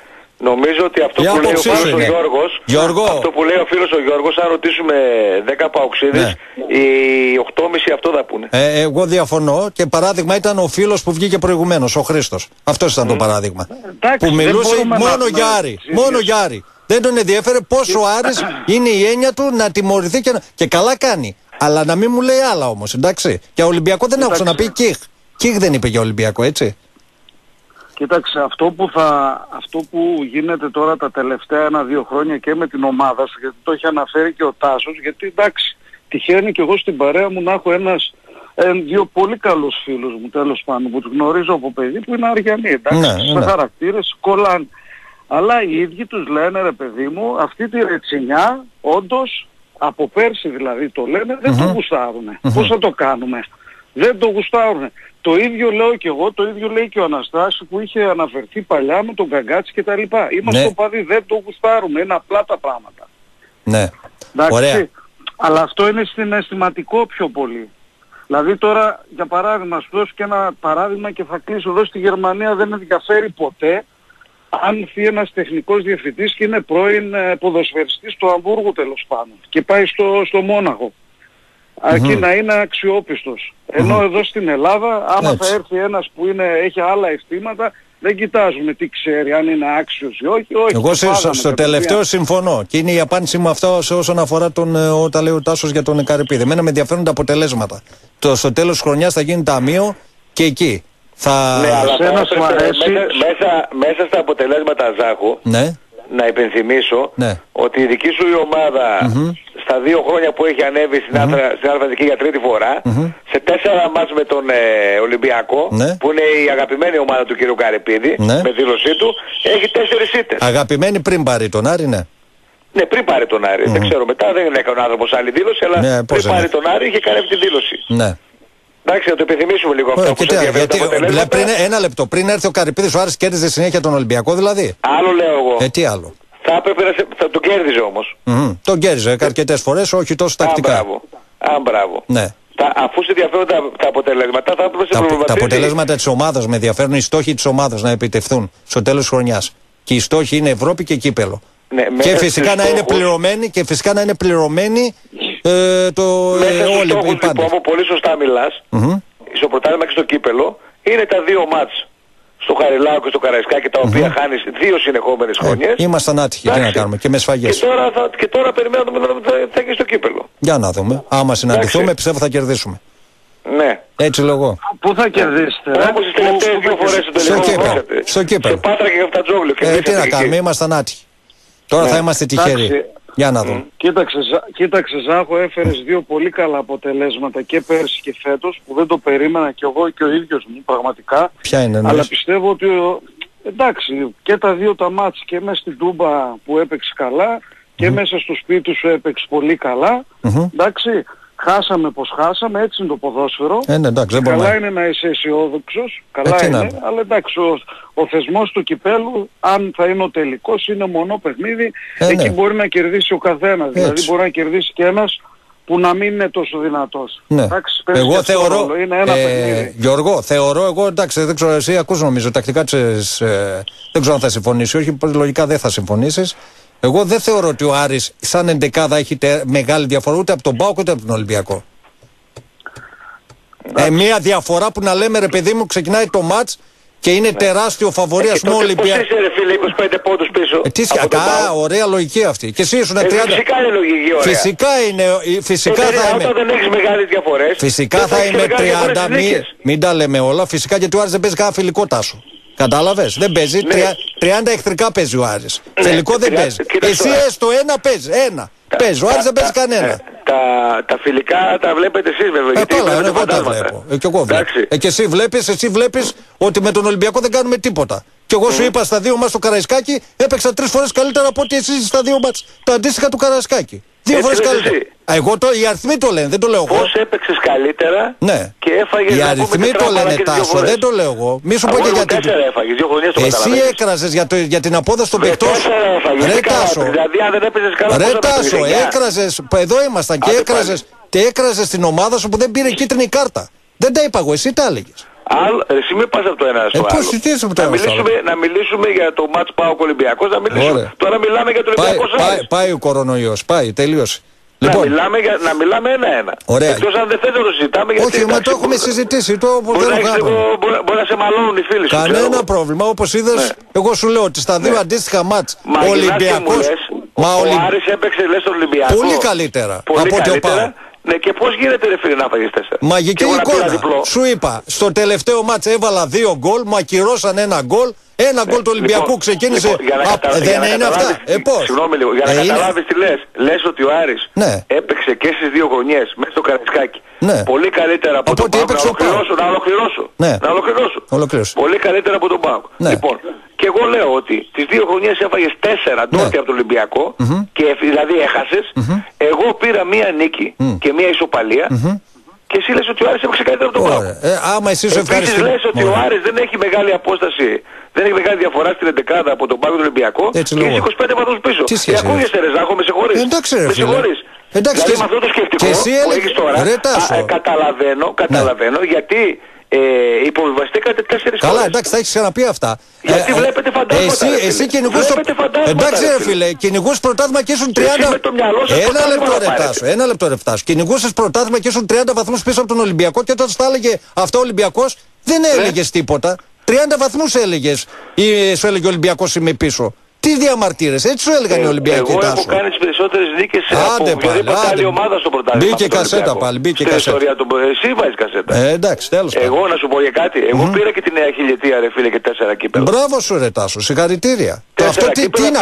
Νομίζω ότι αυτό που λέει ο φίλος ο Γιώργος, Γιώργο. αυτό που λέει ο φίλος ο Γιώργος, αν ρωτήσουμε δέκα παοξίδες, ναι. οι οκτώ κόμμα πέντε αυτό θα πούνε. Ε, εγώ διαφωνώ και παράδειγμα ήταν ο φίλος που βγήκε προηγουμένως, ο Χρήστος. Αυτός ήταν mm. το παράδειγμα. Εντάξει, που μιλούσε μόνο να... για Άρη. Μόνο για Άρη. Δεν τον ενδιαφέρε πόσο ο Άρης είναι η έννοια του να τιμωρηθεί και, να... και καλά κάνει. Αλλά να μην μου λέει άλλα όμως, εντάξει. Για Ολυμπιακό δεν άκουσα να πει Κιχ. Κιχ δεν είπε για Ολυμπιακό, έτσι. Κοίταξε, αυτό που, θα, αυτό που γίνεται τώρα τα τελευταία ένα-δύο χρόνια και με την ομάδα σου, γιατί το έχει αναφέρει και ο Τάσος, γιατί εντάξει, τυχαίνει και εγώ στην παρέα μου να έχω ένας, ε, δύο πολύ καλούς φίλους μου τέλος πάντων, που τους γνωρίζω από παιδί που είναι Αριανοί, εντάξει, ναι, σε ναι. χαρακτήρες κολλάνε. Αλλά οι ίδιοι τους λένε ρε παιδί μου, αυτή τη ρετσινιά όντως, από πέρσι δηλαδή το λένε, δεν mm-hmm. το γουστάρουνε. Mm-hmm. Πώς θα το κάνουμε. Δεν το γουστάρουνε. Το ίδιο λέω και εγώ, το ίδιο λέει και ο Αναστάσης που είχε αναφερθεί παλιά με τον Καγκάτση και τα λοιπά. Είμαστε ναι. οπαδοί, δεν το γουστάρουμε, είναι απλά τα πράγματα. Ναι, εντάξει, ωραία. Αλλά αυτό είναι συναισθηματικό πιο πολύ. Δηλαδή τώρα, για παράδειγμα, σου δώσω και ένα παράδειγμα και θα κλείσω εδώ στη Γερμανία, δεν ενδιαφέρει ποτέ αν έρθει ένας τεχνικός διευθυντής και είναι πρώην ε, ποδοσφαιριστής του Αμβούργου τέλος πάντων και πάει στο, στο Μόναχο. Αρκεί mm-hmm. να είναι αξιόπιστος. Ενώ mm-hmm. εδώ στην Ελλάδα, άμα έτσι. Θα έρθει ένας που είναι, έχει άλλα αισθήματα, δεν κοιτάζουμε τι ξέρει, αν είναι άξιος ή όχι. όχι Εγώ σε, στο, στο τελευταίο συμφωνώ. Και είναι η απάντησή μου αυτά όσον αφορά τον, όταν λέει ο Τάσος για τον Καρυπίδη. Εμένα με ενδιαφέρουν τα αποτελέσματα. Το, στο τέλος της χρονιάς θα γίνει ταμείο και εκεί. Θα... Ναι, αλλά θα έπρεπε, μέσα, μέσα, μέσα στα αποτελέσματα, Ζάχου, ναι. να υπενθυμίσω ναι. ότι η δική σου η ομάδα mm-hmm. στα δύο χρόνια που έχει ανέβει στην mm-hmm. Αλφαδική για τρίτη φορά, mm-hmm. σε τέσσερα μάτς με τον ε, Ολυμπιακό, ναι. που είναι η αγαπημένη ομάδα του κ. Καρυπίδη, ναι. με δήλωσή του, έχει τέσσερις ήττες. Αγαπημένη πριν πάρει τον Άρη, ναι. Ναι, πριν πάρει τον Άρη. Mm-hmm. Δεν ξέρω μετά, δεν έκανε ο άνθρωπος άλλη δήλωση, αλλά ναι, πριν πάρει είναι. τον Άρη είχε κάνει αυτή τη δήλωση. Ναι. Εντάξει, να το επιθυμίσουμε λίγο αυτό. Που κοιτά, γιατί, πριν, ένα λεπτό, πριν έρθει ο Καρυπίδης, ο Άρης κέρδιζε συνέχεια τον Ολυμπιακό δηλαδή. Άλλο λέω εγώ. Ε, τι άλλο. Θα έπρεπε να σε, θα τον κέρδιζε όμως. Mm-hmm. Τον κέρδιζε αρκετές φορές, όχι τόσο τακτικά. Α, μπράβο. Α, μπράβο. Ναι. Τα, αφού σε ενδιαφέρουν τα, τα αποτελέσματα, θα έπρεπε να σε προβληματίζει. Τα αποτελέσματα της ομάδας με ενδιαφέρουν, οι στόχοι της ομάδας να επιτευχθούν στο τέλος της χρονιάς. Και οι στόχοι είναι Ευρώπη και κύπελο. Ναι, και φυσικά να είναι πληρωμένοι και φυσικά να είναι πληρωμένοι ε, το μέσα στους στόχους που από πολύ σωστά μιλάς, mm-hmm. στο πρωτάθλημα και στο κύπελο, είναι τα δύο μάτς. Στο Χαριλάου και στο Καραϊσκάκι, τα οποία mm-hmm. χάνεις δύο συνεχόμενες χρονιές. Ε, ήμασταν άτυχοι, τι να κάνουμε, και με σφαγές. Και τώρα, θα, και τώρα περιμένουμε να θα, θα έχει στο κύπελο. Για να δούμε. Άμα συναντηθούμε, πιστεύω θα κερδίσουμε. Ναι. Έτσι λέγω. Πού θα κερδίσετε, ε? Όπως τις τελευταίες δύο φορές στο τελικό. Στο κύπελο. Στο κύπελο. Σε Πάτρα και Καφτατζόγλιο. Ε, τι να κάνουμε, ήμασταν άτυχοι. Τώρα ναι. θα είμαστε τυχεροί. Για να δούμε. Κοίταξε, κοίταξε Ζάχο, έφερες δύο πολύ καλά αποτελέσματα και πέρσι και φέτος που δεν το περίμενα κι εγώ και ο ίδιος μου πραγματικά. Ποια είναι, ναι. Αλλά πιστεύω ότι εντάξει και τα δύο τα μάτς και μέσα στην Τούμπα που έπαιξε καλά και mm-hmm. μέσα στο σπίτι σου έπαιξε πολύ καλά. Mm-hmm. Εντάξει, χάσαμε πως χάσαμε, έτσι είναι το ποδόσφαιρο. Ε, ναι, εντάξει, δεν καλά είναι να είσαι αισιόδοξος, καλά ε, είναι, να... αλλά εντάξει ο, ο θεσμός του κυπέλου, αν θα είναι ο τελικός, είναι μονό παιχνίδι, ε, εκεί ναι. μπορεί να κερδίσει ο καθένας, έτσι. Δηλαδή μπορεί να κερδίσει και ένας που να μην είναι τόσο δυνατός. Ναι. Εντάξει, εγώ θεωρώ, ρόλο, είναι ένα ε, Γιώργο, θεωρώ εγώ, εντάξει, δεν ξέρω, εσύ ακούς νομίζω, τακτικά τσες, ε, δεν ξέρω αν θα συμφωνήσει, όχι, λογικά δεν θα συμφωνήσεις. Εγώ δεν θεωρώ ότι ο Άρης σαν εντεκάδα έχει τε, μεγάλη διαφορά ούτε από τον ΠΑΟΚ ούτε από τον Ολυμπιακό. Ε, μια διαφορά που να λέμε ρε παιδί μου ξεκινάει το μάτς και είναι ναι. τεράστιο φαβορί ας πούμε ο Ολυμπιακός. Πώς είσαι ρε φίλε είκοσι πέντε πόντους πίσω. Ε, τι σκακά, ωραία λογική αυτή. Και εσύ ήσουν ε, τριάντα. Φυσικά είναι λογική ωραία. Φυσικά είναι, φυσικά ε, θα είμαι. Όταν δεν έχεις μεγάλες διαφορές. Φυσικά θα είμαι τριάντα, μην, μην τα λέμε όλα. Φυσικά γιατί ο Άρης δεν παίζει κανένα φιλικό Τάσο. Κατάλαβες, δεν παίζει, ναι. τριάντα εχθρικά παίζει ο Άρης. Ναι. Τελικό δεν παίζει. Εσύ έστω ένα παίζει, ένα. Παίζει, ο Άρης δεν παίζει κανένα. Ε, τα, τα φιλικά τα βλέπετε εσείς βέβαια. Ε, καλά, εγώ τα βλέπω. Ε, και εγώ βλέπω. Ε, και εσύ βλέπεις, εσύ βλέπεις ότι με τον Ολυμπιακό δεν κάνουμε τίποτα. Και εγώ mm. σου είπα στα δύο μας στο Καραϊσκάκι έπαιξα τρεις φορές καλύτερα από ότι εσείς στα δύο μας το αντίστοιχα του Καραϊσκάκι. Δύο φορές καλύτερα. Α, εγώ το, οι αριθμοί το λένε, δεν το λέω εγώ. Πώς έπαιξες καλύτερα ναι. και έφαγες. Οι αριθμοί το λένε Τάσο, δεν το λέω εγώ. Μη σου πω και γιατί. Εσύ έκραζες για, για την απόδοση των παιχτών. Ρε Τάσο, δηλαδή αν δεν έπαιζες καλά. Ρε Τάσο, έκραζες. Εδώ ήμασταν και έκραζες. και έκραζες την ομάδα σου που δεν πήρε κίτρινη κάρτα. Δεν τα είπα εγώ, εσύ τα έλεγες. Άλλο, εσύ μην πας από το ένα στο ε, άλλο. Πώς συζητήσεις από το να, ένα στο μιλήσουμε, να μιλήσουμε για το μάτς ΠΑΟΚ Ολυμπιακός, να μιλήσουμε. Ωραία. Τώρα μιλάμε για το Ολυμπιακός πάει, πάει, πάει ο κορονοϊός, πάει, τελείωσε. Λοιπόν, να μιλάμε, για, να μιλάμε ένα-ένα. Ωραία. Εκτός αν δεν θέλετε να το συζητάμε. Όχι, γιατί, μα το έχουμε μπορεί, συζητήσει. Το, μπορεί, να λίγο, μπορεί, μπορεί να σε μαλώνουν οι φίλοι σου. Κανένα πρόβλημα. Όπως είδες, ναι. εγώ σου λέω ότι στα δύο ναι. αντίστοιχα μάτς ο Ολυμπιακός. Μα ο Άρης έπαιξε λες τον Ολυμπιακό. Πολύ καλύτερα πολύ από ό,τι ο ΠΑΟΚ. Ναι, και πώς γίνεται ρε φίλε να φαγείς τέσσερα. Μαγική εικόνα. Σου είπα, στο τελευταίο μάτς έβαλα δύο γκολ, μου ακυρώσαν ένα γκολ. Ένα γκολ του Ολυμπιακού λοιπόν, ξεκίνησε. Λοιπόν, για να κατα... Α, δεν είναι αυτά. Ε, πώς. Συγγνώμη λίγο, για να ε, καταλάβεις τι λες. Λες ότι ο Άρης ναι. έπαιξε και στις δύο γωνιές μέσα στο Καραϊσκάκι. Ναι. Πολύ καλύτερα από τον ΠΑΟΚ. Να ολοκληρώσω, να ολοκληρώσω. Ναι. Να ολοκληρώσω. Ολοκλήρωσε. Πολύ καλύτερα από τον ΠΑΟΚ. Ναι. Λοιπόν, και εγώ λέω ότι τις δύο γωνιές έφαγες τέσσερα ντόρτι ναι. από τον Ολυμπιακό mm-hmm. και δηλαδή έχασες. Mm-hmm. Εγώ πήρα μία νίκη mm. και μία ισοπαλία. Mm-hmm. Και εσύ λες ότι ο Άρης έπαιξε καλύτερα από τον ΠΑΟΚ. Ε, άμα εσύ σου ευχαριστώ. Επίσης λες ότι Ωραία. ο Άρης δεν έχει μεγάλη απόσταση, δεν έχει μεγάλη διαφορά στην εντεκάδα από τον ΠΑΟΚ του Ολυμπιακό και έχει είκοσι πέντε βαθμούς πίσω. Τι σχέση. Και ακούγεσαι ρε Ζάχο, με συγχωρείς. Εντάξει ρε με συγχωρείς. Εντάξει, δηλαδή και... με αυτό το σκεπτικό που έχεις τώρα, α, καταλαβαίνω, καταλαβαίνω ναι. γιατί ε, υποβιβαστήκατε τέσσερις φορές. Καλά, εντάξει, θα έχεις ξαναπεί αυτά. Γιατί ε, βλέπετε φαντάσματα. Εσύ, εσύ κυνηγούς το... Εντάξει ρε φίλε, κυνηγούς πρωτάθλημα και ήσουν τριάντα... Ένα λεπτό ρεφτάσου, ένα λεπτό ρεφτάσου. Κυνηγούσες πρωτάθλημα και ήσουν τριάντα βαθμούς πίσω από τον Ολυμπιακό και όταν στα έλεγε αυτό ο Ολυμπιακός δεν έλεγες τίποτα. τριάντα βαθμούς έλεγες ή σου έλεγε ο Ολυμπιακός είμαι πίσω. Τι διαμαρτύρες, έτσι σου έλεγαν οι Ολυμπιακοί. Εγώ έχω κάνει τις περισσότερες νίκες από οποιαδήποτε άλλη ομάδα στο πρωτάθλημα. Μπήκε κασέτα πάλι, μπήκε κασέτα. Εσύ βάζεις κασέτα. Ε, εντάξει, τέλος πάντων. Εγώ να σου πω για κάτι. Εγώ mm-hmm. πήρα και τη νέα χιλιετία ρε φίλε και τέσσερα κύπελα. Μπράβο σου ρε Τάσο, συγχαρητήρια. Αυτό τι είναι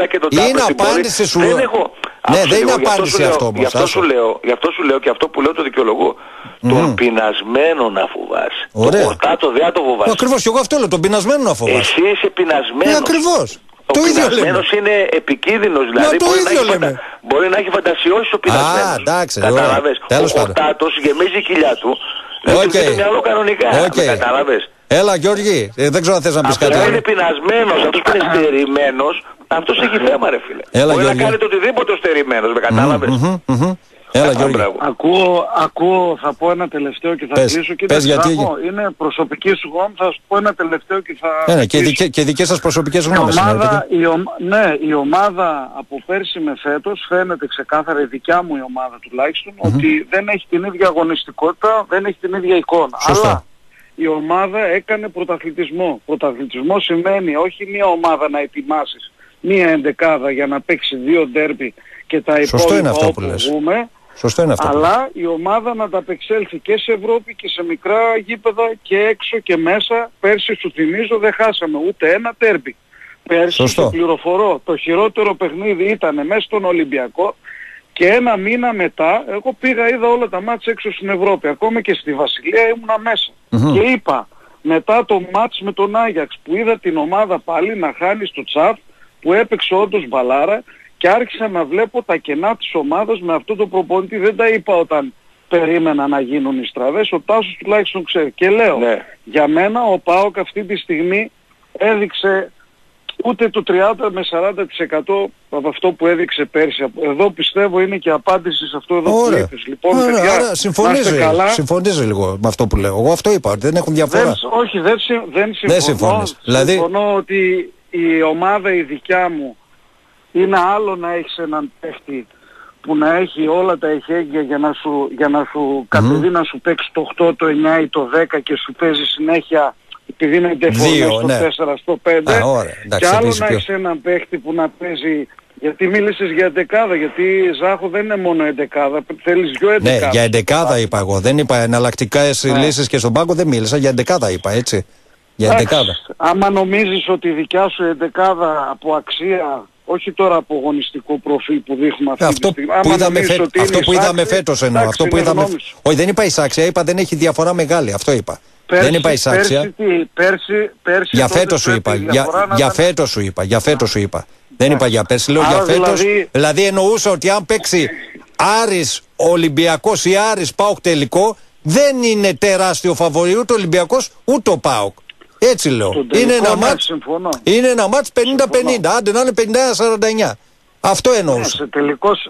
απάντηση σου. Ναι, δεν είναι απάντηση αυτό όμως. Γι' αυτό σου λέω και αυτό που λέω το δικαιολογώ. Τον πεινασμένο να φοβάσαι. Το πορτάτο δεν το φοβάσαι. Ακριβώς και εγώ αυτό λέω, τον πεινασμένο να φοβάσαι. Εσύ είσαι πεινασμένος. Ακριβώς. Ο πεινασμένος είναι επικίνδυνος, δηλαδή μπορεί να, φαντα... μπορεί να έχει φαντασιώσει ο πεινασμένος. Α, εντάξει, κατάλαβες. Ο πορτάτος γεμίζει η κοιλιά του. Δεν του βγει το μυαλό κανονικά. Okay. Κατάλαβες. Έλα Γιώργη, ε, δεν ξέρω αν θες να πεις κάτι άλλο. Αυτό είναι πεινασμένος, αυτός που είναι στερημένος, αυτός έχει θέμα ρε φίλε. Έλα, μπορεί Γιώργη. να κάνει το οτιδήποτε ο στερημένος, με κατάλαβες. Mm-hmm, mm-hmm. Έλα, Γιώργη. Ακούω, ακούω, θα πω ένα τελευταίο και θα πες, κλείσω. Και πες γιατί... είναι προσωπική σου γνώμη, θα σου πω ένα τελευταίο και θα... Ναι, και, δικέ, και δικές σας προσωπικές γνώμες. Η ομάδα, η ο, ναι, η ομάδα από πέρσι με φέτος φαίνεται ξεκάθαρα, η δικιά μου η ομάδα τουλάχιστον, mm-hmm. ότι δεν έχει την ίδια αγωνιστικότητα, δεν έχει την ίδια εικόνα. Σωστό. Αλλά η ομάδα έκανε πρωταθλητισμό. Πρωταθλητισμό σημαίνει όχι μια ομάδα να ετοιμάσεις μία εντεκάδα για να παίξει δύο ντέρμπι και τα υπόλοιπα όπου βγούμε. Σωστό είναι αυτό. Αλλά η ομάδα να τα απεξέλθει και σε Ευρώπη και σε μικρά γήπεδα και έξω και μέσα. Πέρσι σου θυμίζω δεν χάσαμε ούτε ένα τέρμπι. Πέρσι σου πληροφορώ το χειρότερο παιχνίδι ήταν μέσα στον Ολυμπιακό και ένα μήνα μετά εγώ πήγα είδα όλα τα μάτς έξω στην Ευρώπη. Ακόμα και στη Βασιλεία ήμουνα μέσα. Mm-hmm. Και είπα μετά το μάτς με τον Άγιαξ που είδα την ομάδα πάλι να χάνει στο τσαφ που έπαιξε όντως μπαλάρα και άρχισα να βλέπω τα κενά της ομάδας με αυτό το προπονητή. Δεν τα είπα όταν περίμενα να γίνουν οι στραβές. Ο Τάσος τουλάχιστον ξέρει. Και λέω, ναι. για μένα ο ΠΑΟΚ αυτή τη στιγμή έδειξε ούτε το τριάντα με σαράντα τοις εκατό από αυτό που έδειξε πέρσι. Εδώ πιστεύω είναι και απάντηση σε αυτό εδώ Ωραία. που είπες. Λοιπόν, Ωραία, παιδιά, άρα συμφωνίζει, καλά. συμφωνίζει λίγο με αυτό που λέω. Εγώ αυτό είπα, ότι δεν έχουν διαφορά. Δεν, όχι, δεν, δεν συμφωνώ. Δεν συμφωνείς. Δηλαδή... Συμφωνώ ότι η ομάδα η δικιά μου είναι άλλο να έχεις έναν παίχτη που να έχει όλα τα εχέγγυα για να σου, για να σου mm-hmm. κατεβεί να σου παίξει το οκτώ, το εννιά ή το δέκα και σου παίζει συνέχεια επειδή είναι ντεφορμές στο ναι. τέσσερα, στο πέντε. Α, ωραία. Εντάξει, και άλλο να έχεις έναν παίχτη που να παίζει. Γιατί μίλησες για εντεκάδα, γιατί Ζάχο δεν είναι μόνο εντεκάδα, θέλεις δυο εντεκάδες. Ναι, για εντεκάδα είπα εγώ, δεν είπα εναλλακτικές ναι. λύσεις και στον πάγκο δεν μίλησα, για εντεκάδα είπα έτσι. Για εντεκάδα. Άμα νομίζεις ότι η δικιά σου εντεκάδα από αξία, όχι τώρα από αγωνιστικό προφίλ που δείχνουμε αυτή αυτό τη στιγμή. Που είδαμε φέ... Αυτό που είδαμε φέτος εννοώ. Εντάξει, αυτό που είδαμε... Όχι, δεν είπα εισάξια, είπα δεν έχει διαφορά μεγάλη. Αυτό είπα. Πέρσι, δεν είπα εισάξια. Πέρσι, πέρσι, πέρσι, για φέτος σου είπα. Για, για φέτος σου είπα. Για φέτος σου είπα. Δεν είπα για πέρσι. Λέω για φέτος. Δηλαδή... δηλαδή εννοούσα ότι αν παίξει Άρης Ολυμπιακός ή Άρης ΠΑΟΚ τελικό, δεν είναι τεράστιο φαβορί ούτε ο Ολυμπιακός ούτε ο ΠΑΟΚ. Έτσι λέω. Είναι ένα, μάτς, είναι ένα μάτς πενήντα πενήντα. Άντε να είναι πενήντα ένα σαράντα εννιά. Αυτό εννοούσα. Ναι, σε τελικό,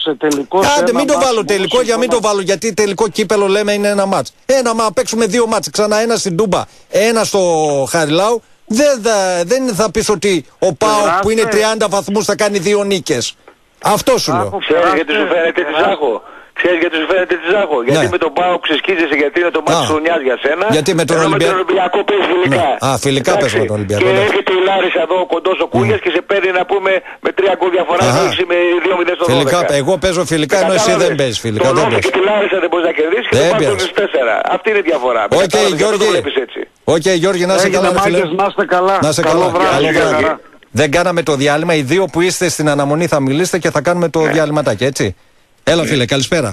σε τελικό. Άντε, μην το βάλω τελικό, για μην το βάλω, γιατί τελικό κύπελο λέμε είναι ένα μάτς. Ένα, μα παίξουμε δύο μάτς. Ξανά ένα στην Τούμπα, ένα στο Χαριλάου. Δεν θα, δεν θα πεις ότι ο ΠΑΟΚ που είναι τριάντα βαθμούς θα κάνει δύο νίκες. Αυτό σου λέω. Ξέρεις γιατί σου φαίνεται τη Ζάχο. Ξέρεις γιατί σου φαίνεται τη Ζάχο. Γιατί Ναι. με τον ΠΑΟΚ ξεσκίζεσαι, γιατί είναι το μάτι της χρονιάς για σένα. Γιατί με τον ενώ Ολυμπια- με τον Ολυμπιακό παίζει φιλικά. Ναι. Α, φιλικά Εντάξει. πες με τον Ολυμπιακό, Και εντάξει. έρχεται η Λάρισα εδώ, ο κοντός ο Κούγιας και σε παίρνει να πούμε με τρία γκολ διαφορά Αχα. να έχεις με δύο μηδέν στο Φιλικά, δώδεκα. εγώ παίζω φιλικά ενώ εσύ δεν παίζεις φιλικά. Τον Δεν Όφη παίζεις. και τη Λάρισα δεν μπορείς να κερδίσεις και Δεν τον Πάο πειράζει. στους τέσσερα. Αυτή είναι η διαφορά. Οκ, Κατάλαβες, γιατί Γιώργη. το βλέπεις έτσι. Οκ, Γιώργη, να σε Έγινε, καλά, ρε φίλε. μάγκες, να είστε καλά. Να σε Καλό καλά. βράδυ. Καλό Γιώργη. βράδυ. Δεν κάναμε το διάλειμμα. Οι δύο που είστε στην αναμονή θα μιλήσετε και θα κάνουμε το διάλειμματάκι, έτσι. Έλα, φίλε, καλησπέρα.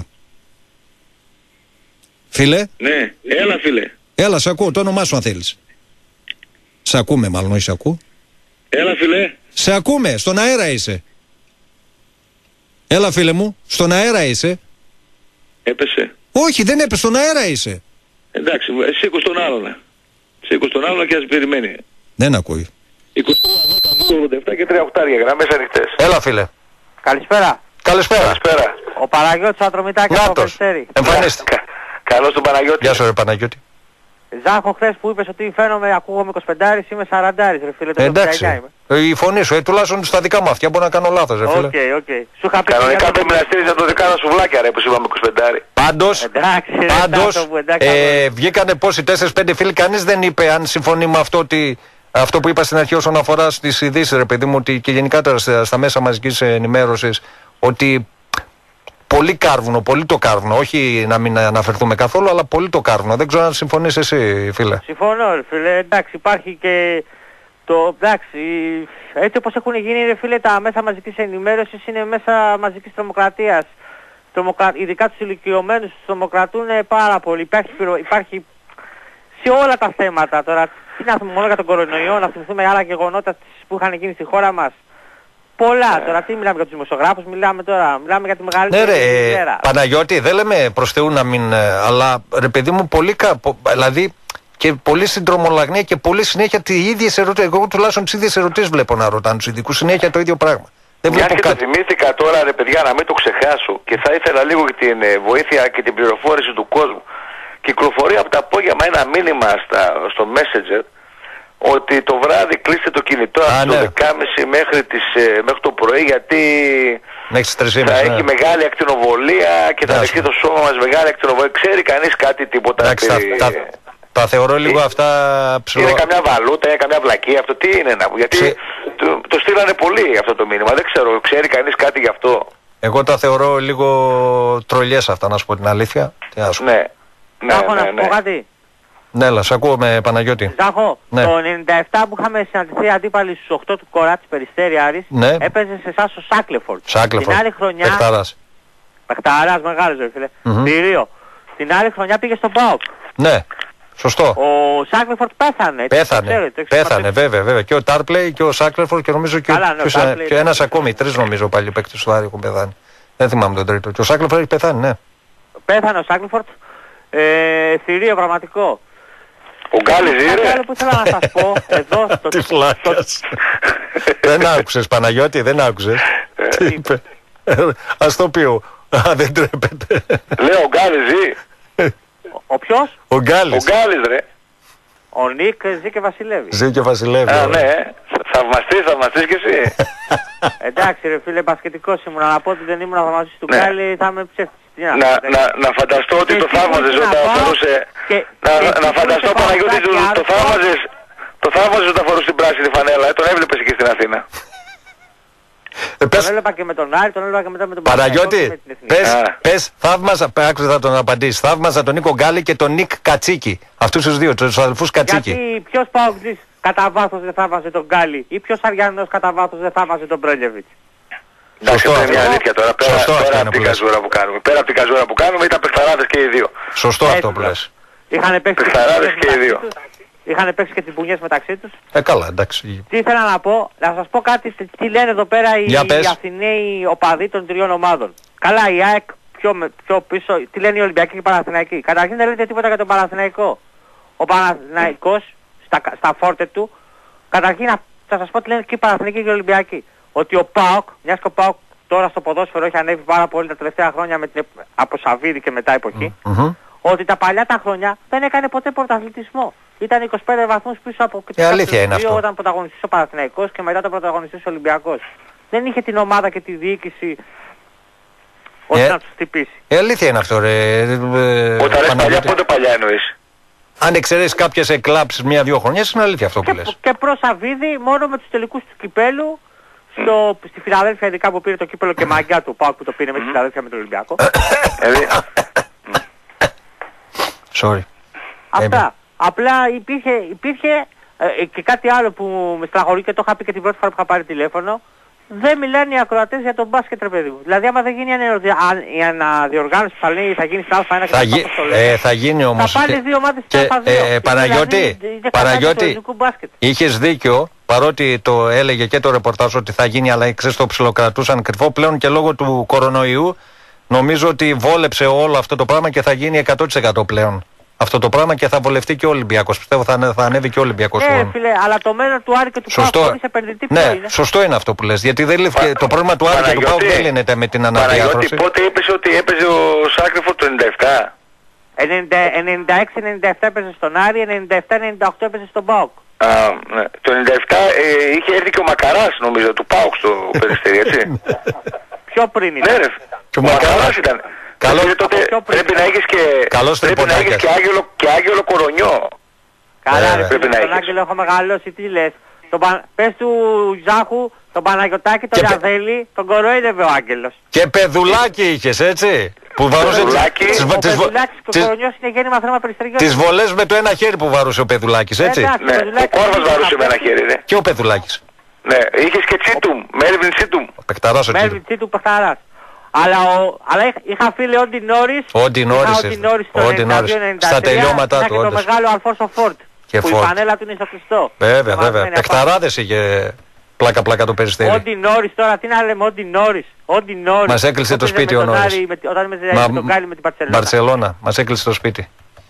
Φίλε, Ναι, έλα φίλε. έλα, σε ακούω. Το όνομά σου αν θέλεις. Σε ακούμε, μάλλον, όχι σε ακούω. Έλα φίλε. Σε ακούμε, στον αέρα είσαι. Έλα, φίλε μου, στον αέρα είσαι. Έπεσε. Όχι, δεν έπεσε, στον αέρα είσαι. Εντάξει, σήκω στον άλλον. Σήκω στον άλλον και ας περιμένει. Δεν ακούει. είκοσι ογδόντα επτά και τρία οκτάρια γραμμές ανοιχτές. Έλα, φίλε. Καλησπέρα. Καλησπέρα. Καλησπέρα. Ο Παναγιώτης Ατρομητάκη από το Νάτος. Περιστέρι. Εμφανίστηκε. Καλώς τον Παναγιώτη. Γεια σου, ρε Παναγιώτη. Ζάχο, χθες που είπες ότι φαίνομαι, ακούγομαι είκοσι πέντε, είμαι σαράντα, ρε φίλε, το Εντάξει. είκοσι εννιά είμαι. Η φωνή σου, ε, τουλάχιστον στα δικά μου αυτιά μπορεί να κάνω λάθος, ρε φίλε. Οκ, οκ. Σου είχα πει... Κανονικά για το- πρέπει να στείλεις από το δεκάρα σουβλάκια ρε που σου είπαμε είκοσι πέντε. Πάντως, Εντάξει, ρε, πάντως Τάσο μου, εντάξει, ε, βγήκανε πόσοι τέσσερις πέντε φίλοι, κανείς δεν είπε αν συμφωνεί με αυτό, ότι, αυτό που είπα στην αρχή όσον αφορά στις ειδήσεις, ρε παιδί μου, ότι και γενικά στα, στα μέσα μαζικής ενημέρωσης, ότι πολύ κάρβουνο, πολύ το κάρβουνο, όχι να μην αναφερθούμε καθόλου, αλλά πολύ το κάρβουνο. Δεν ξέρω αν συμφωνείς εσύ, φίλε. Συμφωνώ, ρε φίλε, εντάξει, υπάρχει και το, εντάξει, έτσι όπως έχουν γίνει, ρε φίλε, τα μέσα μαζικής ενημέρωσης είναι μέσα μαζικής τρομοκρατίας. Τρομοκρα... Ειδικά τους ηλικιωμένους τους τρομοκρατούν πάρα πολύ. Υπάρχει, πυρο- υπάρχει σε όλα τα θέματα τώρα. Τι να θυμούμε μόνο για τον κορονοϊό, να θυμηθούμε άλλα γεγονότα που είχαν γίνει στη χώρα μας. Πολλά τώρα, τι μιλάμε για τους δημοσιογράφους, μιλάμε τώρα, μιλάμε για τη Ναι, μεγαλύτερη ρε, μέρα. Παναγιώτη, δεν λέμε προς Θεού να μην. ε, Αλλά ρε παιδί μου, πολύ. κα- πο- Δηλαδή και πολύ συντρομολαγνία και πολύ συνέχεια τις ίδιες ερωτήσεις. Εγώ τουλάχιστον τις ίδιες ερωτήσεις βλέπω να ρωτάνε τους ειδικούς. Συνέχεια το ίδιο πράγμα. Δεν Μια βλέπω και το κάτι. θυμήθηκα τώρα ρε παιδιά να μην το ξεχάσω και θα ήθελα λίγο και την ε, βοήθεια και την πληροφόρηση του κόσμου. Κυκλοφορεί από το απόγευμα ένα μήνυμα στα, στο Messenger ότι το βράδυ κλείστε το κινητό Α, από το ναι. δεκάμιση μέχρι, τις, ε, μέχρι το πρωί γιατί Μέχρι τις τρεις και θα μισή, έχει ναι. μεγάλη ακτινοβολία και θα Ναι, δεχτεί ας το σώμα μας μεγάλη ακτινοβολία. Ξέρει κανείς κάτι τίποτα? Εντάξει, τα, περί- τα, τα θεωρώ λίγο αυτά ψηλό. Είναι καμιά βαλούτα, είναι καμιά βλακία, αυτό τι είναι να πω? Γιατί Ξε- το, το στείλανε πολύ αυτό το μήνυμα, δεν ξέρω, ξέρει κανείς κάτι γι' αυτό? Εγώ τα θεωρώ λίγο τρολιές αυτά, να σου πω την αλήθεια. Τι να σου πω. Ναι, ναι, Ζάχο, να ναι, σου ναι. πω κάτι. Ναι, έλα, σ' ακούω με Παναγιώτη. Ζάχο, Ναι. το ενενήντα επτά που είχαμε συναντηθεί αντίπαλοι στους οκτώ του Κοράτης Περιστέρι Άρης, Ναι. έπαιζε σε εσάς ο Σάκλεφορτ. Σάκλεφορτ. Την άλλη χρονιά, Παιχταράς. παιχταράς μεγάλος ρε φίλε, Μμμ. Πυρίο. Την άλλη χρονιά πήγε στον ΠΑΟΚ. Ναι, σωστό. Ο Σάκλεφορτ πέθανε. έτσι, το Πέθανε, ξέρετε, το πέθανε, ξέρετε. βέβαια, βέβαια. Και ο Τάρπλεϊ και ο Σάκλερφορντ και νομίζω και, Καλά, ο, ναι, ποιος ο είναι- Tarpley και ένας ακόμη, τρεις νομίζω πάλι παίκτες του Άρη έχουν πεθάνει. Δεν θυμάμαι τον τρίτο. Και ο Σάκλερφορντ έχει πεθάνει, ναι. Πέθανε ο Σάκλεφορτ. Ε, θηρίο πραγματικό. Ο Γκάλης Κάτι είναι. άλλο που ήθελα να σας πω εδώ στο... Τι φλάκας. Δεν άκουσες Παναγιώτη, δεν άκουσες. Τι είπε. Ε, Ας το πει ο. Α, δεν τρέπεται. Λέω ο Γκάλης ζει. Ο, ο ποιος? Ο Ο Γκάλης. Γκάλης ρε. Ο Νίκ ζει και βασιλεύει. Ζει και βασιλεύει. Α, ωραία. ναι, ε. θαυμαστής, θαυμαστής κι εσύ. Εντάξει ρε φίλε, μπασκετικός ήμουν, να πω ότι δεν ήμουν θαυμαστής του Ναι. Γκάλη, θα είμαι ψεύτης. Τι να να, πω, να, να φανταστώ ότι Και το εσύ θαύμαζες που ήσουν όταν να πάω φορούσε... και- Να, και εσύ να που φανταστώ ήσουν Παναγιώτη παπαδάκι το, το άρρωστο. θαύμαζες... Το θαύμαζες όταν φορούσε την πράσινη φανέλα, ε, τον έβλεπες εκεί στην Αθήνα. Ε, Τον πες, έβλεπα και με τον Άρη, τον έβλεπα και μετά με τον Παναγιώτη και Παναγιώτη, με την Εθνική. πες, Α. πες, θαύμαζα, άκουσα θα τον απαντήσει. Θαύμαζα τον Νίκο Γκάλη και τον Νίκ Κατσίκη. Αυτούς τους δύο, τους αδελφούς Κατσίκη. Γιατί ποιος Παοκτζής κατά βάθος δεν θαύμαζε τον Γκάλη ή ποιος Αριανός κατά βάθος δεν θαύμαζε τον Μπρέλεβιτς. Εντάξει, Σωστό αυτό είναι μια αυτό. αλήθεια τώρα. Πέρα, Σωστό αυτό πέρα είναι από την που λες. καζούρα που κάνουμε. Πέρα από την καζούρα που κάνουμε ήταν παιχταράδες και οι δύο. Σωστό Έτσι, αυτό που μπράβο. λες. Είχαν παίξει και τις Παιχταράδες μπουνιές και οι μεταξύ δύο. τους. Είχαν παίξει και τις μπουνιές μεταξύ τους. Ε, καλά, εντάξει. Τι ήθελα να πω, να σας πω κάτι, τι- τι λένε εδώ πέρα οι, Για πες. οι Αθηναίοι οπαδοί των τριών ομάδων. Καλά, η ΑΕΚ πιο, με- πιο πίσω, τι λένε οι Ολυμπιακοί και οι Παναθηναϊκοί. Καταρχήν δεν λέτε τίποτα για τον Παναθηναϊκό. Ο Παναθηναϊκός στα, στα φόρτε του, καταρχήν να- θα σας πω τι λένε και οι Παναθηναϊκοί και οι Ολυμπιακοί. Ότι ο ΠΑΟΚ, μιας και ο ΠΑΟΚ τώρα στο ποδόσφαιρο έχει ανέβει πάρα πολύ τα τελευταία χρόνια με την, από Σαββίδη και μετά εποχή, mm-hmm. ότι τα παλιά τα χρόνια δεν έκανε ποτέ πρωταθλητισμό. Ήταν είκοσι πέντε βαθμούς πίσω από και τους δύο όταν πρωταγωνιστής ο Παναθηναϊκός και μετά το πρωταγωνιστής ο Ολυμπιακός. Δεν είχε την ομάδα και τη διοίκηση ώστε ε, να τους χτυπήσει. Η αλήθεια είναι αυτό ρε. Όταν λες παλιά, πότε παλιά εννοείς? Αν εξαιρέσεις κάποιες εκλάψεις μία-δύο χρονιές, είναι αλήθεια αυτό που και, λες. Και προς Σαββίδη μόνο με τους τελικούς του κυπέλου, στο, στη Φιλαδέλφια ειδικά που πήρε το κύπελο και μαγκιά του ΠΑΟΚ που το πήρε με τη Φιλαδέλφια με τον Ολυμπιακό. Sorry. Αυτά. Απλά υπήρχε, υπήρχε ε, και κάτι άλλο που με στραχωρεί και το είχα πει και την πρώτη φορά που είχα πάρει τηλέφωνο. Δεν μιλάνε οι ακροατές για τον μπάσκετ ρε παιδί μου. Δηλαδή άμα δεν γίνει η αναδιοργάνωση που θα λέει θα γίνει στην Α1 και θα, γι... ε, θα γίνει όμως. Θα πάνε δύο ομάδες στην Α2. Ε, Παναγιώτη, δηλαδή, Παναγιώτη είχες δίκιο, παρότι το έλεγε και το ρεπορτάζ ότι θα γίνει, αλλά ξέρεις το ψιλοκρατούσαν κρυφό πλέον και λόγω του κορονοϊού. Νομίζω ότι βόλεψε όλο αυτό το πράγμα και θα γίνει εκατό τοις εκατό πλέον αυτό το πράγμα και θα βολευτεί και ο Ολυμπιακός. Πιστεύω θα, θα ανέβει και ο Ολυμπιακός. Ναι, φίλε, αλλά το μέλλον του Άρη και του ΠΑΟΚ χωρίς επενδυτή ποιο ναι, είναι? σωστό είναι αυτό που λες. Γιατί δεν λύθηκε, το πρόβλημα του Άρη και του ΠΑΟΚ δεν λύνεται με την αναδιάρθρωση. Παναγιώτη, πότε είπες ότι έπαιζε ο Σάκρεφο το ενενήντα επτά? ενενήντα έξι ενενήντα επτά έπαιζε στον Άρη, ενενήντα επτά ενενήντα οκτώ έπαιζε στον ΠΑΟΚ. Α, ναι. Το ενενήντα επτά ε, είχε έρθει και ο Μακαράς νομίζω του ΠΑΟΚ στο Περιστέρι, έτσι. Πιο πριν ήταν. Ναι, ρε. Ο Μακαράς ήταν. Καλό, τότε πρέπει να έχεις και, πρέπει να έχεις και, άγγελο, και άγγελο κορονιό. Καλά ε, ρε, πρέπει τον να άγγελο έχω μεγαλώσει, τι λες. Τον πα... Πες του Ζάχου, τον Παναγιωτάκη, τον Ραβέλη, πε... τον κορόιδευε ο άγγελος. Και παιδουλάκι είχες έτσι. Που βαρούσε παιδουλάκι. Τις, ο τις, παιδουλάκης και ο κορονιός είναι γέννημα θέμα περιστεργιών. Τις βολές με το ένα χέρι που βαρούσε ο παιδουλάκης, έτσι. Εντάξει, ναι, ο Κόρβας βαρούσε με ένα χέρι, ναι. Και ο παιδουλάκης. Ναι, είχες και Τσίτουμ, Μέρβιν Τσίτουμ. Ο παικταράς ο Τσίτουμ. Μέρβιν Τσίτουμ παικταράς. Αλλά, ο, αλλά είχα φίλε Όντι Νόρις, Όντι Νόρις, Όντι Νόρις στα τελειώματα του. Και το μεγάλο Αλφόνσο Φόρτ, που η φανέλα του είναι στο Χριστό. Βέβαια, βέβαια. Παικταράδες είχε πλάκα πλάκα το Περιστέρι. Όντι Νόρις τώρα, τι να λέμε, Όντι Νόρις. Όντι Νόρις. Μας έκλεισε το σπίτι ο Νόρις. Όταν με τον Γκάλι με την Μπαρτσελώνα. Μπαρτσελώνα, μας έκλεισε το σπίτι.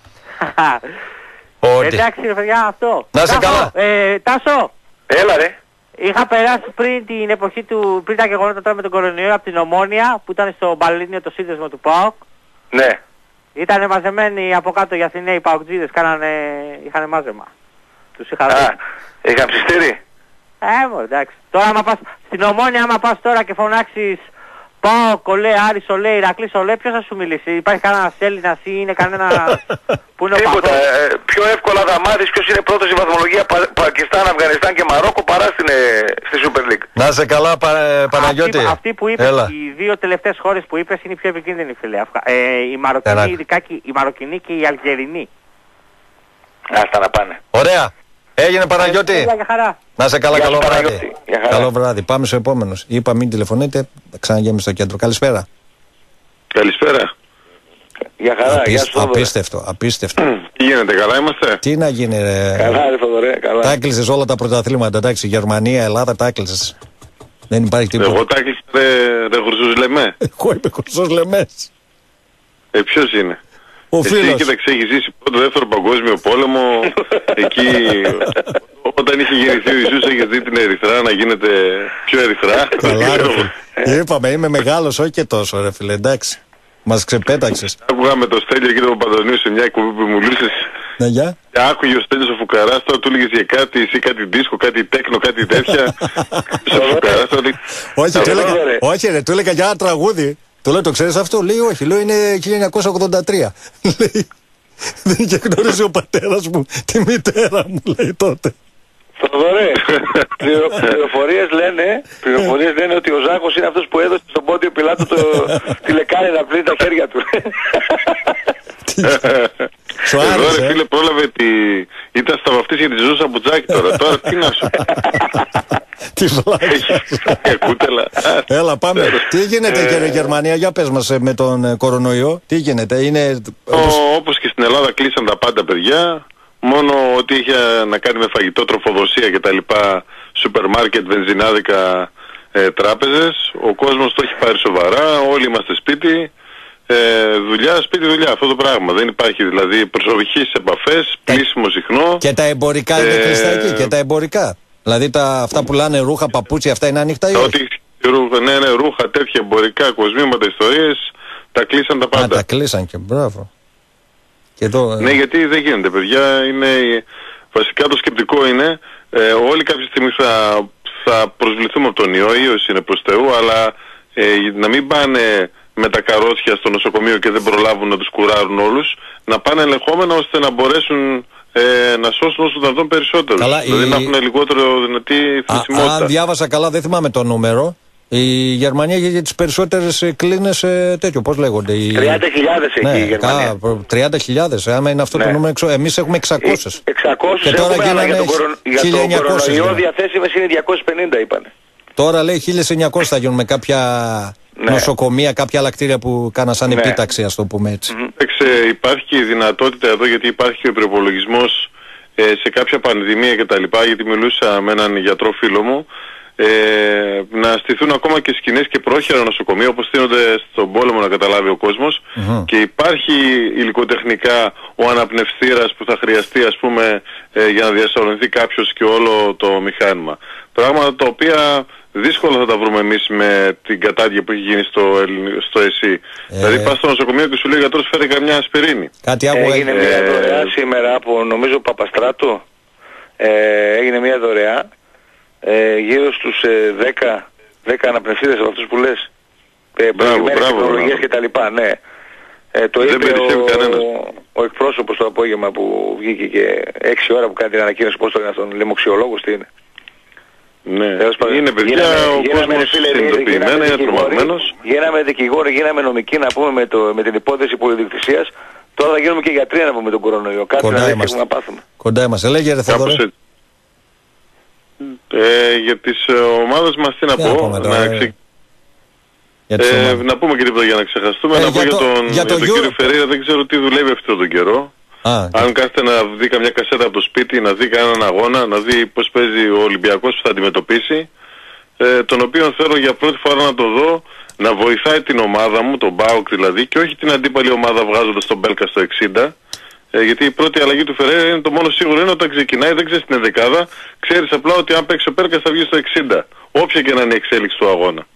Εντάξει ρε παιδιά, αυτό. Να είσαι καλά. Τάσο. Έλα ρε. Είχα περάσει πριν την εποχή του, πριν τα γεγονότα τώρα με τον κορονοϊό από την Ομόνια που ήταν στο Μπαλίνιο το σύνδεσμο του ΠΑΟΚ. Ναι. Ήτανε μαζεμένοι από κάτω οι Αθηναίοι ΠΑΟΚτζίδες, κάνανε, είχανε μάζεμα. Τους είχα δει. Α, είχαν ψιστήρι. Ε, μου εντάξει. Τώρα άμα πας, στην Ομόνια άμα πας τώρα και φωνάξεις ΠΑΟΚ, Ολέ, Άρης, Ολέ, Ηρακλής, Ολέ, ποιος θα σου μιλήσει? Υπάρχει κανένας Έλληνας ή είναι κανένα που είναι ο Τίποτα. Ε, πιο εύκολα θα μάθεις ποιος είναι πρώτος στη βαθμολογία Πα, Πακιστάν, Αφγανιστάν και Μαρόκο παρά στην, ε, στη Super League. Να σε καλά πα, ε, Παναγιώτη. Αυτή, αυτή που είπες, οι δύο τελευταίες χώρες που είπες είναι οι πιο επικίνδυνοι φίλε. Ε, η Μαροκινή, ειδικά και η Μαροκινή και η Αλγερινή. Άστα να πάνε. Ωραία. Έγινε Παναγιώτη. Ε, για χαρά. Να σε καλά, για καλό βράδυ. βράδυ. Καλό βράδυ. Πάμε στο επόμενο. Είπα μην τηλεφωνείτε, ξαναγέμει στο κέντρο. Καλησπέρα. Καλησπέρα. Για χαρά, Απίσ... γεια σου, απίστευτο, απίστευτο. Τι γίνεται, καλά είμαστε? Τι να γίνει ρε. Καλά ρε Θοδωρέ, καλά. Τα έκλεισες όλα τα πρωταθλήματα, εντάξει, Γερμανία, Ελλάδα, τα έκλεισες. Δεν υπάρχει τίποτα. Εγώ τα έκλεισα ρε, ρε Χρυσούς Λεμέ. Εγώ είμαι Χρυσός Λεμές. Ε, ποιος είναι? Ο Εσύ, φίλος. κοίταξε, έχει ζήσει πρώτο, δεύτερο παγκόσμιο πόλεμο. Εκεί, όταν είχε γεννηθεί ο Ιησούς, έχεις δει την Ερυθρά να γίνεται πιο ερυθρά. Καλά ρε φίλε. Είπαμε, είμαι μεγάλος, όχι και τόσο ρε φίλε, εντάξει. Μας ξεπέταξες. Άκουγα με το Στέλιο και τον Παπαδονίου σε μια εκπομπή που μου μιλούσες. Ναι, για. Και άκουγε ο Στέλιος ο Φουκαράς, τώρα του έλεγες για κάτι, εσύ κάτι δίσκο, κάτι τέκνο, κάτι τέτοια. Ο Φουκαράς τώρα... Όχι, του έλεγα, όχι ρε, του έλεγα για ένα τραγούδι. Του λέω, το ξέρεις αυτό? Λέει, όχι, λέω, είναι χίλια εννιακόσια ογδόντα τρία. Λέει, δεν είχε γνωρίσει ο πατέρας μου τη μητέρα μου, λέει τότε. Θοδωρέ, πληρο, πληροφορίες λένε, πληροφορίες λένε ότι ο Ζάκος είναι αυτός που έδωσε στον Πόντιο Πιλάτο το, τη λεκάνη να πλύνει τα χέρια του. Σου άρεσε? Εδώ ρε φίλε πρόλαβε τη... Ήταν στα βαφτίσια της Ζούσα Μπουτζάκη τώρα. Τώρα τι να σου... Τι βλάκα. Κούτελα. Έλα πάμε. Τι γίνεται κύριε Γερμανία, για πες μας με τον κορονοϊό. Τι γίνεται, είναι... Όπως και στην Ελλάδα κλείσαν τα πάντα παιδιά. Μόνο ότι είχε να κάνει με φαγητό, τροφοδοσία και τα λοιπά, σούπερ μάρκετ, βενζινάδικα, ε, τράπεζες. Ο κόσμος το έχει πάρει σοβαρά, όλοι είμαστε σπίτι, ε, δουλειά, σπίτι, δουλειά, αυτό το πράγμα. Δεν υπάρχει δηλαδή προσωπικές επαφές, πλήσιμο συχνό. Και τα εμπορικά είναι ε, κλειστά εκεί, και τα εμπορικά. Δηλαδή τα, αυτά που λένε ρούχα, παπούτσια, αυτά είναι ανοιχτά ή όχι? Ό,τι Ρούχα, ναι, ναι, ρούχα, τέτοια εμπορικά, κοσμήματα, ιστορίες, τα κλείσαν τα πάντα. Α, τα κλείσαν και μπράβο. Και εδώ, ναι, γιατί δεν γίνεται, παιδιά. Είναι, βασικά το σκεπτικό είναι ε, όλοι κάποια στιγμή θα, θα προσβληθούμε από τον ιό, ίος είναι προς Θεού, αλλά ε, να μην πάνε με τα καρότσια στο νοσοκομείο και δεν προλάβουν να τους κουράρουν όλους, να πάνε ελεγχόμενα ώστε να μπορέσουν ε, να σώσουν όσο δυνατόν περισσότερους. Καλά, δηλαδή η... να έχουν λιγότερο δυνατή θνησιμότητα. Αν διάβασα καλά, δεν θυμάμαι το νούμερο, η Γερμανία έχει τις περισσότερες κλίνες ε, τέτοιο, πώς λέγονται. Οι... τριάντα χιλιάδες έχει ναι, η Γερμανία. τριάντα χιλιάδες, άμα είναι αυτό ναι. το νούμερο, εμείς έχουμε εξακόσιες. εξακόσιες και τώρα έχουμε, αλλά για τον, κορο... για τον κορονοϊό διαθέσιμες είναι διακόσιες πενήντα είπανε. Τώρα λέει χίλια εννιακόσια θα γίνουν με κάποια ναι. νοσοκομεία, κάποια άλλα κτίρια που κάνα σαν ναι. επίταξη, ας το πούμε έτσι. Mm-hmm. Υπάρχει και η δυνατότητα εδώ, γιατί υπάρχει και ο προπολογισμός ε, σε κάποια πανδημία κτλ. Γιατί μιλούσα με έναν γιατρό φίλο μου, ε, να στηθούν ακόμα και σκηνές και πρόχειρα νοσοκομεία όπως στείνονται στον πόλεμο, να καταλάβει ο κόσμος. Mm-hmm. Και υπάρχει υλικοτεχνικά ο αναπνευστήρας που θα χρειαστεί, ας πούμε, ε, για να διασφαλιστεί κάποιος και όλο το μηχάνημα. Πράγματα τα οποία δύσκολα θα τα βρούμε εμείς με την κατάδια που έχει γίνει στο, στο ΕΣΥ. Ε... Δηλαδή πας στο νοσοκομείο και σου λέει ο γιατρός φέρει καμιά ασπιρίνη. Κάτι άκουγα... Έγινε ε... μια δωρεά σήμερα από νομίζω Παπαστράτου. Ε, έγινε μια δωρεά ε, γύρω στους ε, δέκα, δέκα αναπνευστήρες από αυτούς που λες. Ε, προηγμένες τεχνολογίες και τα λοιπά, ναι. Ε, το είπε ο, ο εκπρόσωπος το απόγευμα που βγήκε και έξι ώρα που κάνει την ανακοίνωση, πώς το είναι αυτόν, λαιμοξιολόγος τι είναι. Ναι, είναι παιδιά, γίναμε, ο κόσμος συνειδητοποιημένα, είναι τρομαγμένος. Γίναμε δικηγόροι, γίναμε νομικοί να πούμε με, το, με την υπόθεση πολυδιοκτησίας. Τώρα θα γίνουμε και γιατροί να πούμε τον κορονοϊό. Κάτι να έχουμε να πάθουμε. Κοντά είμαστε. Λέγε ρε Θοδωρέ. Ε, για τις ε, ομάδες μας τι να τι πω, να, να, ε... Ξε... ε, να πούμε και τίποτα για να ξεχαστούμε. Ε, να πω για, το, για τον, για τον, για τον κύριο Φερέιρα, δεν ξέρω τι δουλεύει αυτόν τον καιρό. Ah, αν κάθεται να δει καμιά κασέτα από το σπίτι, να δει κανέναν αγώνα, να δει πώς παίζει ο Ολυμπιακός που θα αντιμετωπίσει, ε, τον οποίο θέλω για πρώτη φορά να το δω να βοηθάει την ομάδα μου, τον ΠΑΟΚ δηλαδή, και όχι την αντίπαλη ομάδα βγάζοντας τον Μπέλκα στο εξήντα, ε, γιατί η πρώτη αλλαγή του Φερέιρα είναι το μόνο σίγουρο είναι όταν ξεκινάει, δεν ξέρεις την ενδεκάδα, ξέρεις απλά ότι αν παίξει ο Μπέλκας θα βγει στο εξήντα, όποια και να είναι η εξέλιξη του αγώνα.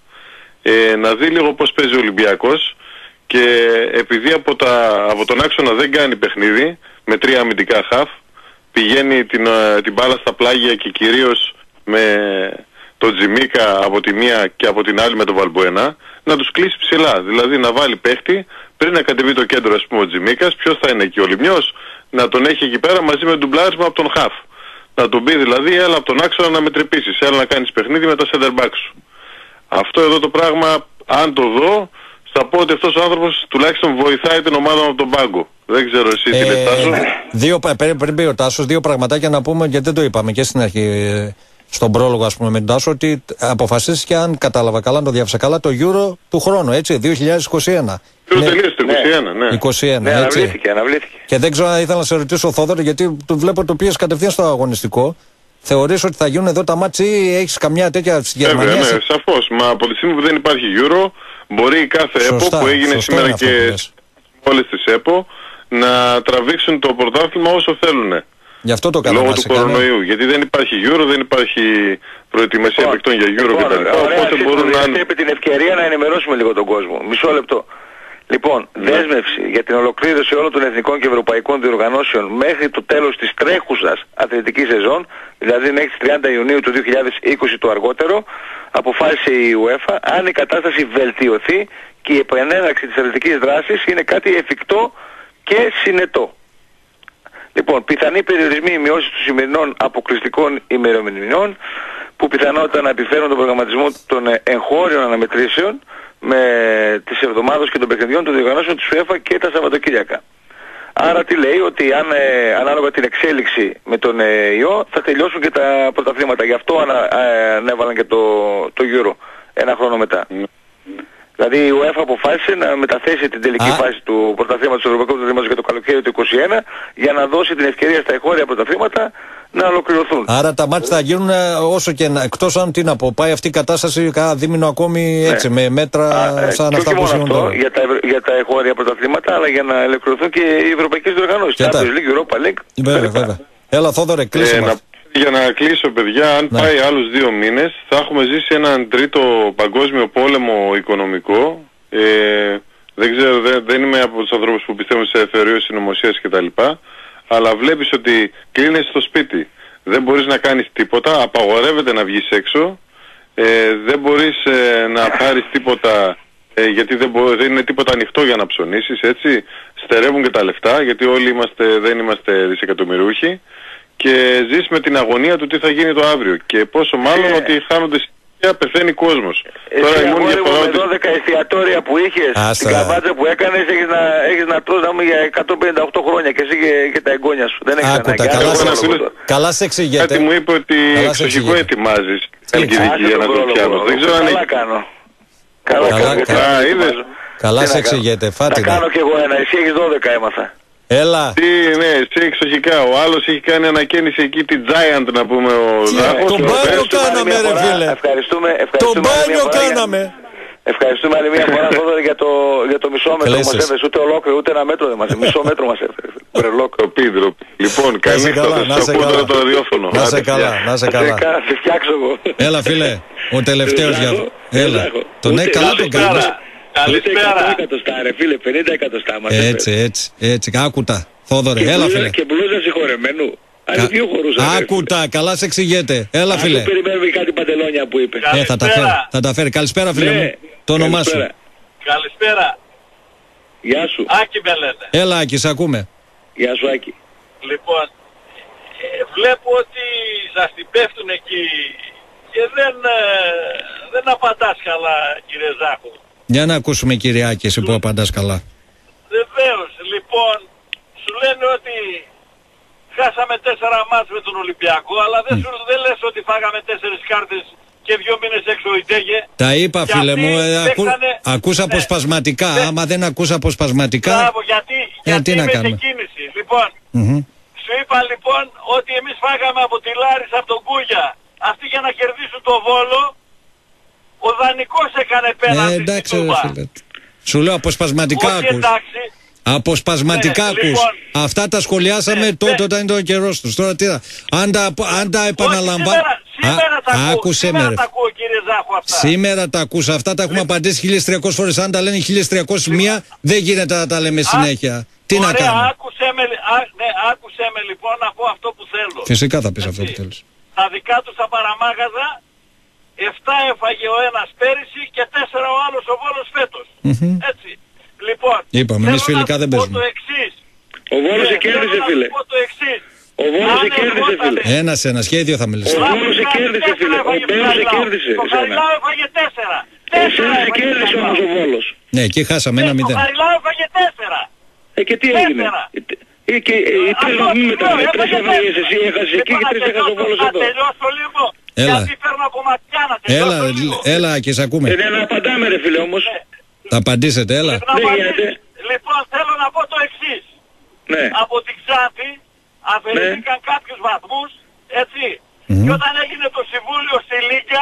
Ε, να δει λίγο πώς παίζει ο Ολυμπιακός. Και επειδή από, τα, από τον άξονα δεν κάνει παιχνίδι, με τρία αμυντικά χαφ, πηγαίνει την, την μπάλα στα πλάγια και κυρίως με τον Τζιμίκα από τη μία και από την άλλη με τον Βαλμπουενά, να τους κλείσει ψηλά. Δηλαδή να βάλει παίχτη, πριν να κατεβεί το κέντρο ας πούμε ο Τζιμίκας, ποιος θα είναι εκεί ο Λιμιός, να τον έχει εκεί πέρα μαζί με ντουμπλάρισμα από τον χαφ. Να τον πει δηλαδή, έλα από τον άξονα να με τρυπήσεις, έλα να κάνεις παιχνίδι με τα center back σου. Αυτό εδώ το πράγμα, αν το δω, θα πω ότι αυτός ο άνθρωπος τουλάχιστον βοηθάει την ομάδα από τον πάγκο. Δεν ξέρω εσύ τι λες, Τάσο. Δύο, πριν πει ο Τάσος, δύο πραγματάκια να πούμε, γιατί δεν το είπαμε και στην αρχή, στον πρόλογο ας πούμε με τον Τάσο, ότι αποφασίστηκε, αν κατάλαβα καλά, αν το διάβασα καλά, το Euro του χρόνου, έτσι, δύο χιλιάδες είκοσι ένα. Euro τελείωσε το είκοσι ένα, ναι. είκοσι ένα, ναι, έτσι. αναβλήθηκε, αναβλήθηκε. Και δεν ξέρω αν ήθελα να σε ρωτήσω, Θόδωρο, γιατί το βλέπω το πιες κατευθείαν στο αγωνιστικό. Θεωρείς ότι θα γίνουν εδώ τα μάτς ή έχεις καμιά τέτοια στη Γερμανία? Βέβαια, ναι, σαφώς. Μα από τη στιγμή που δεν υπάρχει Euro, μπορεί κάθε σωστά, ΕΠΟ που έγινε σήμερα και όλες τις ΕΠΟ να τραβήξουν το πρωτάθλημα όσο θέλουν. Γι' αυτό το λόγω του κορονοϊού. Κάνε. Γιατί δεν υπάρχει Euro, δεν υπάρχει προετοιμασία oh, παικτών για Euro oh, κτλ. Οπότε μπορούν να... Επί την ευκαιρία να ενημερώσουμε λίγο τον κόσμο. Μισό λεπτό. Λοιπόν, ναι. δέσμευση για την ολοκλήρωση όλων των εθνικών και ευρωπαϊκών διοργανώσεων μέχρι το τέλος της τρέχουσας αθλητικής σεζόν, δηλαδή μέχρι τις τριάντα Ιουνίου του δύο χιλιάδες είκοσι το αργότερο, αποφάσισε η UEFA, αν η κατάσταση βελτιωθεί και η επανέναρξη της αθλητικής δράσης είναι κάτι εφικτό και συνετό. Λοιπόν, πιθανοί περιορισμοί ή μειώσεις των σημερινών αποκλειστικών ημερομηνιών, που πιθανότητα να επιφέρουν τον προγραμματισμό των εγχώριων αναμετρήσεων με τις εβδομάδες και των παιχνιδιών των διοργανώσεων της UEFA και τα Σαββατοκύριακα. Άρα τι λέει, ότι αν ε, ανάλογα την εξέλιξη με τον ε, ιό θα τελειώσουν και τα πρωταθλήματα. Γι' αυτό ανα, ε, ανέβαλαν και το, το Euro ένα χρόνο μετά. Mm. Δηλαδή η UEFA αποφάσισε να μεταθέσει την τελική ah. φάση του πρωταθλήματος του Ευρωπαϊκού Πρωταθλήματος για το καλοκαίρι του είκοσι ένα για να δώσει την ευκαιρία στα εγχώρια πρωταθλήματα να ολοκληρωθούν. Άρα τα μάτια θα γίνουν όσο και να, εκτός αν τι να πω, πάει αυτή η κατάσταση κάνα δίμηνο ακόμη έτσι, ναι. με μέτρα Α, σαν αυτά που συμβαίνουν τώρα. Για τα, για τα εγχώρια πρωταθλήματα, αλλά για να ολοκληρωθούν και οι ευρωπαϊκές διοργανώσεις. Champions League, Europa League. Βέβαια, βέβαια. Έλα Θόδωρε, κλείσουμε. Ε, να, Για να κλείσω παιδιά, αν ναι. πάει άλλους δύο μήνες θα έχουμε ζήσει έναν τρίτο παγκόσμιο πόλεμο οικονομικό. Ε, δεν ξέρω, δεν, δεν είμαι από τους ανθρώπους που πιστεύουν σε θεωρίες συνωμοσίας κτλ. Αλλά βλέπεις ότι κλείνεις στο σπίτι, δεν μπορείς να κάνεις τίποτα, απαγορεύεται να βγεις έξω, ε, δεν μπορείς ε, να πάρεις τίποτα ε, γιατί δεν, μπο, δεν είναι τίποτα ανοιχτό για να ψωνίσεις, έτσι, στερεύουν και τα λεφτά γιατί όλοι είμαστε, δεν είμαστε δισεκατομμυρούχοι. Και ζεις με την αγωνία του τι θα γίνει το αύριο. Και πόσο μάλλον ε. ότι χάνονται συνέχεια, πεθαίνει κόσμος. Εσύ τώρα η μόνη διαφορά ότι... δώδεκα εστιατόρια που είχες, Άσα. την καμπάτσα που έκανες, έχεις να, έχεις να τρως να μου για εκατόν πενήντα οκτώ χρόνια και εσύ και, και τα εγγόνια σου. Δεν έχεις Άκουτα, καλά, σε, καλά σε εξηγέται. Κάτι μου είπε ότι εξοχικό ετοιμάζεις αλκιδική για να το πιάνω. Δεν ξέρω αν καλά κάνω. Καλά κάνω. Καλά σε εξηγέται. Θα κάνω κι εγώ ένα, εσύ έχεις δώδεκα έμαθα. Έλα. Τι, ναι, εσύ εξοχικά. Ο άλλος έχει κάνει ανακαίνιση εκεί τη Giant να πούμε ο Ζάχος. Τον μπάνιο κάναμε ρε φίλε. Ευχαριστούμε, ευχαριστούμε. Τον μπάνιο κάναμε. Ευχαριστούμε άλλη μια φορά Θόδωρη για το, για το μισό μέτρο που μας έφερες. Ούτε ολόκληρο, ούτε ένα μέτρο δεν μας έφερες. Μισό μέτρο μας έφερες. Τροπή, Λοιπόν, καλή νύχτα. Θα σας ακούω το ραδιόφωνο. Να σε καλά, να σε καλά. Θα σε φτιάξω εγώ. Έλα φίλε, ο τελευταίος για αυτό. Έλα. Τον ναι, καλά τον κάνεις. Καλησπέρα. εκατοστά ρε φίλε, πενήντα εκατοστά μας. Έτσι, έτσι, έτσι, άκουτα. Θόδωρε, έλα φίλε. Και μπλούζα συγχωρεμένου. Άλλοι δύο χωρούσαν. Άκουτα, καλά σε εξηγέται. Έλα φίλε. Ας περιμένουμε κάτι παντελόνια που είπε. Ε, θα τα φέρει. Θα τα φέρει. Καλησπέρα φίλε μου. Το όνομά σου. Καλησπέρα. Γεια σου. Άκη με λένε. Έλα Άκη, σε ακούμε. Γεια σου Άκη. Λοιπόν, ε, βλέπω ότι σας την πέφτουν εκεί και δεν, ε, δεν απαντάς καλά κύριε Ζάχο. Για να ακούσουμε κύριε Άκη, εσύ που απαντάς καλά. Βεβαίως, λοιπόν, σου λένε ότι χάσαμε τέσσερα μάτς με τον Ολυμπιακό, αλλά δεν, σου, δεν λες ότι φάγαμε τέσσερις κάρτες και δύο μήνες έξω η Τέγε. Τα είπα φίλε μου, ε, ακού, ακούς ναι, αποσπασματικά, ναι. άμα δεν ακούς αποσπασματικά... Μπράβο, γιατί, ε, γιατί είμαι σε κίνηση. Λοιπόν, mm-hmm. σου είπα λοιπόν ότι εμείς φάγαμε από τη Λάρισα, από τον Κούγια, αυτοί για να κερδίσουν το Βόλο, ο Δανικός έκανε πέναντι ε, εντάξει, στην Τούμπα. Σου λέω αποσπασματικά όχι, ακούς. εντάξει. Αποσπασματικά ναι, ακούς. Λοιπόν, αυτά τα σχολιάσαμε ναι, τότε ναι. όταν ήταν ο καιρός τους. Τώρα τι θα... Αν τα, αν τα επαναλαμβάνω... Σήμερα τα ακούω, σήμερα τα ακούω κύριε Ζάχο αυτά. Σήμερα τα ακούς. Αυτά τα έχουμε απαντήσει χίλιες τριακόσιες φορές. Αν τα λένε χίλιες τριακόσιες μία δεν γίνεται να τα λέμε συνέχεια. Τι ωραία, να κάνουμε. Άκουσέ με, α, ναι, άκουσέ με λοιπόν να πω αυτό που θέλω. Φυσικά θα πεις αυτό που θέλεις. Τα δικά τους τα παραμάγαζα, εφτά έφαγε ο ένας πέρυσι και τέσσερα ο άλλος ο Βόλος φέτος. Mm-hmm. Έτσι. Λοιπόν, είπαμε, εμείς φιλικά δεν παίζουμε. Το εξής. Ο Βόλος σε κέρδισε φίλε. Το εξής. Ο Βόλος σε κέρδισε φίλε. Ένας ένα σχέδιο θα μιλήσω. Ο Βόλος σε κέρδισε φίλε. Ο Βόλος σε κέρδισε. Το Χαριλάου έφαγε τέσσερα. Εσένα σε κέρδισε όμως ο Βόλος. Ναι, εκεί χάσαμε ένα μηδέν. Το Χαριλάου έφαγε τέσσερα. Ε, και τι έγινε. Ε, και οι τρεις βαθμοί μετά. Τρεις έφαγες εσύ, έχασες εκεί και τρεις έχασες ο Βόλος εδώ. Να τελειώσω λίγο. Έλα. Γιατί παίρνω από ματιά να τελειώσω λίγο. Έλα και σε ακούμε. Ε, να απαντάμε ρε φίλε όμως. Θα απαντήσετε, έλα. Λοιπόν, θέλω να πω το εξής. Ναι. Από την Ξάνθη αφαιρήθηκαν ναι. κάποιους βαθμούς, έτσι. Mm-hmm. Και όταν έγινε το συμβούλιο στη Λίγκα,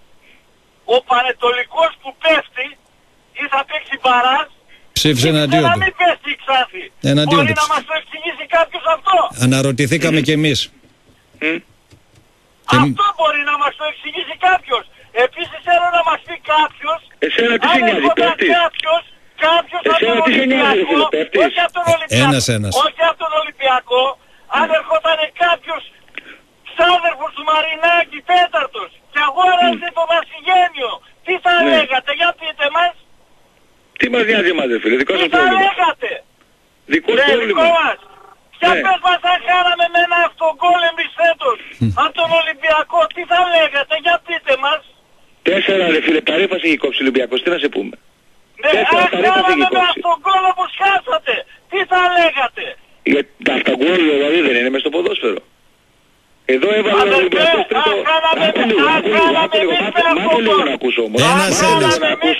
ο Πανετολικός που πέφτει ή θα παίξει μπαράζ, ψήφισε εναντίον του. Να μην πέφτει η Ξάνθη. Εναντίον μπορεί του. να μας το εξηγήσει κάποιος αυτό. Αναρωτηθήκαμε mm. κι εμείς. Mm. Αυτό και... μπορεί να μας το εξηγήσει κάποιος. Επίσης θέλω να μας πει κάποιος, εσένα τι σε νοιάζει, πέφτεις. Κάποιος, κάποιος εσένα τι σε νοιάζει, φίλε, πέφτεις. Όχι από τον Ολυμπιακό, ένας, ένας. όχι από τον Ολυμπιακό, αν ερχόταν κάποιος ξάδερφος του Μαρινάκη τέταρτος και αγόρασε mm. το Βασιγένιο, τι θα ναι. λέγατε, για πείτε μας. Τι μας νοιάζει εμάς, φίλε, δικό σας πρόβλημα. Τι θα λέγατε. Δικό ναι, πρόβλημα. Δικό μας. Ποια ναι. πες μας αν χάραμε με ένα αυτογκόλ εμείς φέτος από τον Ολυμπιακό, τι θα λέγατε, για πείτε μας. Τέσσερα ρε φίλε, παρέφαση έχει κόψει ο Ολυμπιακός, τι να σε πούμε. Ναι, αν χάραμε με αυτογκόλ όπως χάσατε, τι θα λέγατε. Για τα αυτογκόλ δηλαδή δεν είναι μες στο ποδόσφαιρο. Εδώ έβαλε ο Ολυμπιακός τρίτο... Μάτε λίγο, μάτε λίγο, μάτε λίγο να ακούσω όμως. Ένας, ένας,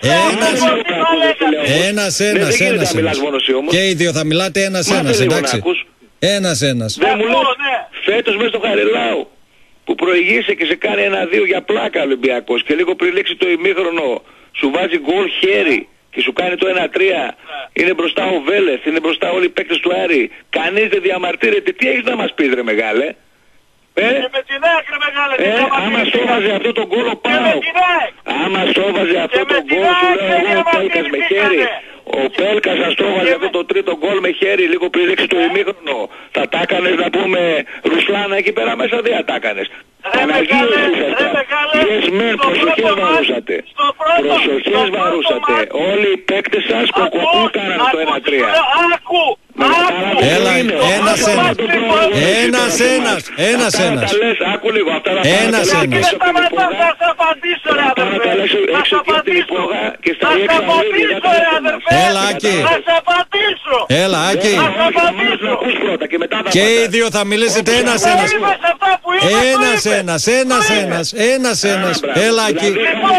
ένας, ένας, ένας, ένας. Και οι δύο θα μιλάτε ένας, ένας, εντάξει. Ένας, ένας. Δεν μου λες, φέτος μέσα στο Χαριλάου που προηγείσαι και σε κάνει ένα-δύο για πλάκα Ολυμπιακός και λίγο πριν λήξει το ημίχρονο σου βάζει γκολ χέρι και σου κάνει το ένα-τρία, είναι μπροστά ο Βέλεθ, είναι μπροστά όλοι οι παίκτες του Άρη, κανείς δεν διαμαρτύρεται, τι έχεις να μας πεις ρε μεγάλε. Ε, και με την ΑΕΚ ρε μεγάλε. Ε, άμα σώβαζε αυτό τον γκολ ο ΠΑΟΚ. Άμα σώβαζε αυτό τον γκολ σου λέω ο Πέλκας με χέρι. Ο Πέλκας ας σώβαζε αυτό το τρίτο γκολ με χέρι λίγο πριν ρίξει το ημίχρονο. Θα τα έκανες να πούμε Ρουσλάνα εκεί πέρα μέσα, δεν θα τα έκανες. Παναγία εσείς αυτά. Yes men, προσοχές βαρούσατε. Προσοχές βαρούσατε. Όλοι οι παίκτες σας κοκοκού κάνανε το ένα τρία. Έλα, ένας ένας. Ένας ένας. Ένας ένας. Άκου λίγο αυτά να Ένας ένας. Θα σας απαντήσω ρε αδερφέ. Θα σας απαντήσω. Θα σας απαντήσω ρε αδερφέ. Έλα Άκη. Θα σας απαντήσω. Έλα Άκη. Θα σας απαντήσω. Και οι δύο θα μιλήσετε ένας ένας. Ένας ένας. Ένας ένας. Ένας ένας. Έλα Άκη.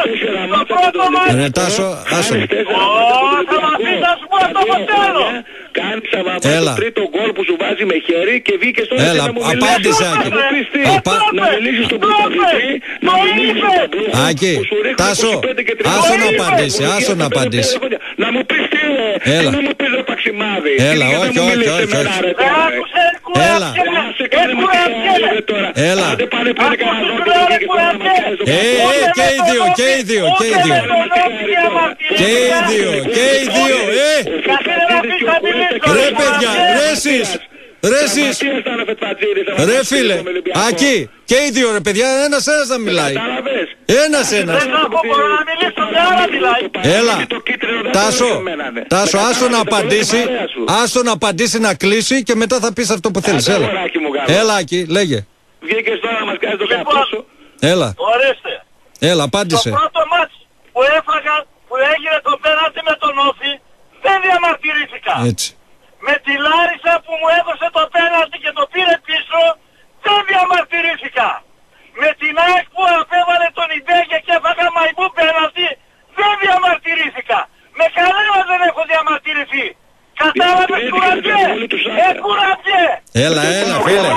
Ρε Τάσο, άσο. Θα μας πεις να σου πω αυτό που θέλω. Κάνεις αβαβά το τρίτο γκολ που σου βάζει με χέρι και βγήκες τώρα Έλα, και να μου απάντησε, μιλήσεις. Άκη. Να μου πεις τι, Απα- να μιλήσεις στον πρωταθλητή, να μιλήσεις στον πλούχο Άκη, που σου ρίχνει Τάσο, είκοσι πέντε και τριάντα. άσο να απαντήσει, άσο να απαντήσει. Να μου πεις τι ρε, Έλα. τι να μου πεις ρε Παξιμάδη. Έλα, Τι να όχι, μου όχι, μιλήσεις όχι, εμένα, όχι. ρε, τώρα, ρε. Έλα. Σε κάνε μου τι κάνεις τώρα. Έλα. Άντε πάνε πάνε κανένα δόντο και βγήκες τώρα να μας κάνεις το Ε, ε, και οι δύο, και οι δύο, και οι δύο. Και οι δύο, και οι δύο, ε. Ρε παιδιά, ρε εσείς. Ρε εσείς. Ρε φίλε, Άκη, και οι δύο ρε παιδιά, ένας ένας να μιλάει. Ένας ένας. Έλα, Τάσο, Τάσο, άσο να απαντήσει, άσο να απαντήσει να κλείσει και μετά θα πεις αυτό που θέλεις. Έλα, έλα Άκη, λέγε. Βγήκες τώρα να μας κάνεις το καπούσο. Έλα, Ορίστε. έλα, απάντησε. Το πρώτο μάτς που έφαγα, που έγινε το πέναλτι με τον Όφη, δεν διαμαρτυρήθηκα. Έτσι. Με τη Λάρισα που μου έδωσε το πέναλτι και το πήρε πίσω, δεν διαμαρτυρήθηκα. Με την ΑΕΚ που απέβαλε τον Ιμπέγε και έφαγα μαϊμού πέναλτι, δεν διαμαρτυρήθηκα. Με κανένα δεν έχω διαμαρτυρηθεί. Κατάλαβες κουραμπιέ, ε κουραμπιέ. Έλα, έλα, φίλε.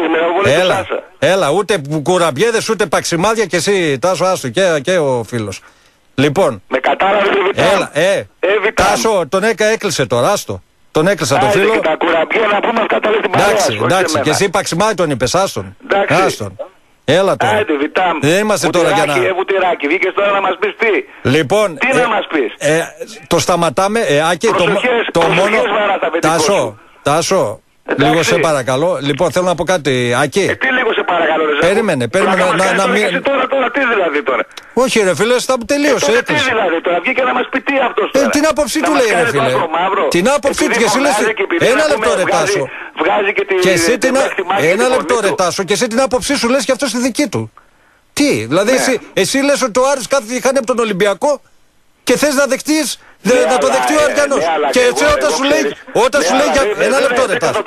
Έλα, έλα, ούτε κουραμπιέδες ούτε παξιμάδια και εσύ, Τάσο, άστο, και, και ο φίλος. Λοιπόν, με κατάλαβε έλα, ε, Τάσο, τον έκα έκλεισε τώρα, άστο. Τον έκλεισα τον φίλο. Και τα κουραμπιέ να πούμε αυτά τα λέει την παρέα. Εντάξει, εντάξει, και εσύ παξιμάδι τον είπες, άστον. Εντάξει. Άστον. Έλα τώρα. Άιντε, Βιτάμ. Δεν είμαστε τώρα για να... Ε, βουτυράκι, βγήκες τώρα να μας πεις τι. Λοιπόν, τι ε, να μας πεις. Ε, το σταματάμε, ε, Άκη, προσοχές, το, το προσοχές μόνο... βαρά, Τάσο, Τάσο, λίγο σε παρακαλώ. Λοιπόν, θέλω να πω κάτι, Άκη. Ε, τι λίγο σε παρακαλώ, ρε. Περίμενε, περίμενε να, να, να μην... Τώρα, τώρα, τι δηλαδή τώρα. Όχι ρε φίλε, θα τελείωσε, ε, έκλεισε. Τι δηλαδή τώρα, βγήκε να μας πει τι αυτός τώρα. Ε, την άποψή του λέει ρε φίλε. Την άποψή του και εσύ λες... Ένα λεπτό ρε Τάσο. Βγάζει και, και εσύ την... Ένα λεπτό ρε Τάσο και εσύ την άποψή σου λες και αυτό στη δική του. Τι, δηλαδή εσύ, εσύ λες ότι ο Άρης κάθε χάνει από τον Ολυμπιακό και θες να δεχτείς, ναι, να το δεχτεί ο Αριανός. Ναι, και έτσι όταν σου λέει, όταν ναι, σου λέει για... Ένα λεπτό ρε Τάσο.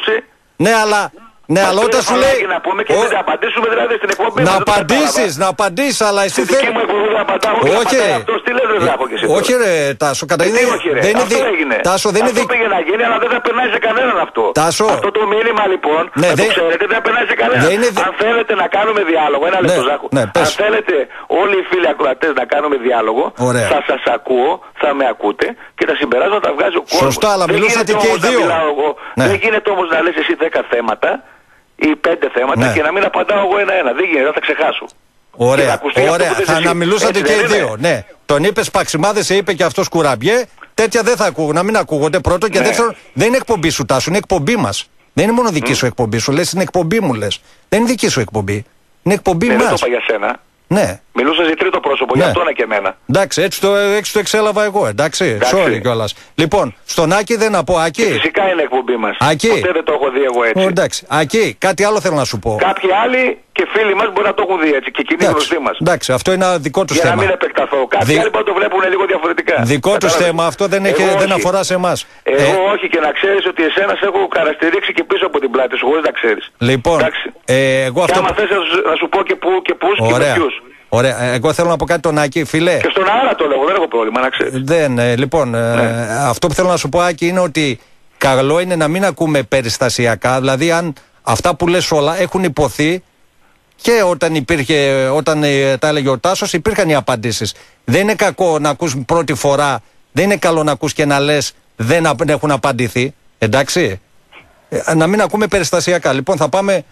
Ναι, αλλά... Ναι, αλλά όταν σου λέει... Να πούμε και να απαντήσουμε δηλαδή στην εκπομπή. Να απαντήσεις, να απαντήσεις, αλλά εσύ θέλεις... Στην δική μου εκπομπή να απαντάω και να απαντάει αυτός. Τι λες ρε Ζάκο και εσύ. Όχι ρε Τάσο, καταρχήν δεν είναι... Αυτό έγινε. Τάσο, δεν είναι... Αυτό πήγε να γίνει, αλλά δεν θα περνάει σε κανέναν αυτό. Τάσο. Αυτό το μήνυμα λοιπόν, να το ξέρετε, δεν θα περνάει σε κανέναν. Αν θέλετε να κάνουμε διάλογο, ένα λεπτό Ζάκο. Αν θέλετε όλοι οι φίλοι ακροατές να κάνουμε διάλογο, θα σας ακούω, θα με ακούτε και τα συμπεράσματα θα βγάζει ο κόσμος. Σωστά, αλλά μιλούσατε και οι δύο. Δεν γίνεται όμως να λες εσύ δέκα θέματα ή πέντε θέματα ναι. και να μην απαντάω εγώ ένα-ένα. Δεν γίνεται, θα τα ξεχάσω. Ωραία, ωραία. Θα αναμιλούσατε και οι δύο. Ναι. Τον είπες Παξιμάδε, σε είπε και αυτός κουραμπιέ. Τέτοια δεν θα ακούγω, να μην ακούγονται πρώτο και ναι. δεύτερον. Δεν είναι εκπομπή σου, Τάσου, είναι εκπομπή μας. Δεν είναι μόνο δική mm. σου εκπομπή σου. Λες είναι εκπομπή μου, λες. Δεν είναι δική σου εκπομπή. Είναι εκπομπή ναι, μας. Δεν το είπα για σένα. Ναι. Μιλούσα σε τρίτο πρόσωπο, ναι. για αυτόν και εμένα. Εντάξει, έτσι το, έτσι το εξέλαβα εγώ, εντάξει. εντάξει. Sorry κιόλας. Λοιπόν, στον Άκη δεν να πω, Άκη. Και φυσικά είναι εκπομπή μας. Άκη. Ποτέ δεν το έχω δει εγώ έτσι. Ο, εντάξει, Άκη, κάτι άλλο θέλω να σου πω. Κάποιοι άλλοι και φίλοι μας μπορεί να το έχουν δει έτσι και κοινή γνωστή μας. Εντάξει, αυτό είναι ένα δικό του θέμα. Για να μην επεκταθώ. Κάποιοι Δι... άλλοι μπορεί να το βλέπουν λίγο διαφορετικά. Δικό του θέμα, αυτό δεν, έχει, δεν αφορά σε εμάς. Εγώ ε... όχι και να ξέρεις ότι εσένα σε έχω καραστηρίξει και πίσω από την πλάτη σου, χωρίς να ξέρεις. Λοιπόν, ε, εγώ αυτό. Και άμα θες να σου πω και πού και πούς και με ποιους. Ωραία, εγώ θέλω να πω κάτι τον Άκη, φιλέ. Και στον αέρα το λέω, δεν έχω πρόβλημα, να ξέρεις. Δεν, ε, λοιπόν, ναι. ε, αυτό που θέλω να σου πω, Άκη, είναι ότι καλό είναι να μην ακούμε περιστασιακά. Δηλαδή, αν αυτά που λες όλα έχουν υποθεί και όταν υπήρχε, όταν ε, τα έλεγε ο Τάσος, υπήρχαν οι απαντήσεις. Δεν είναι κακό να ακούς πρώτη φορά, δεν είναι καλό να ακούς και να λες δεν έχουν απαντηθεί. Εντάξει. Ε, να μην ακούμε περιστασιακά. Λοιπόν, θα πάμε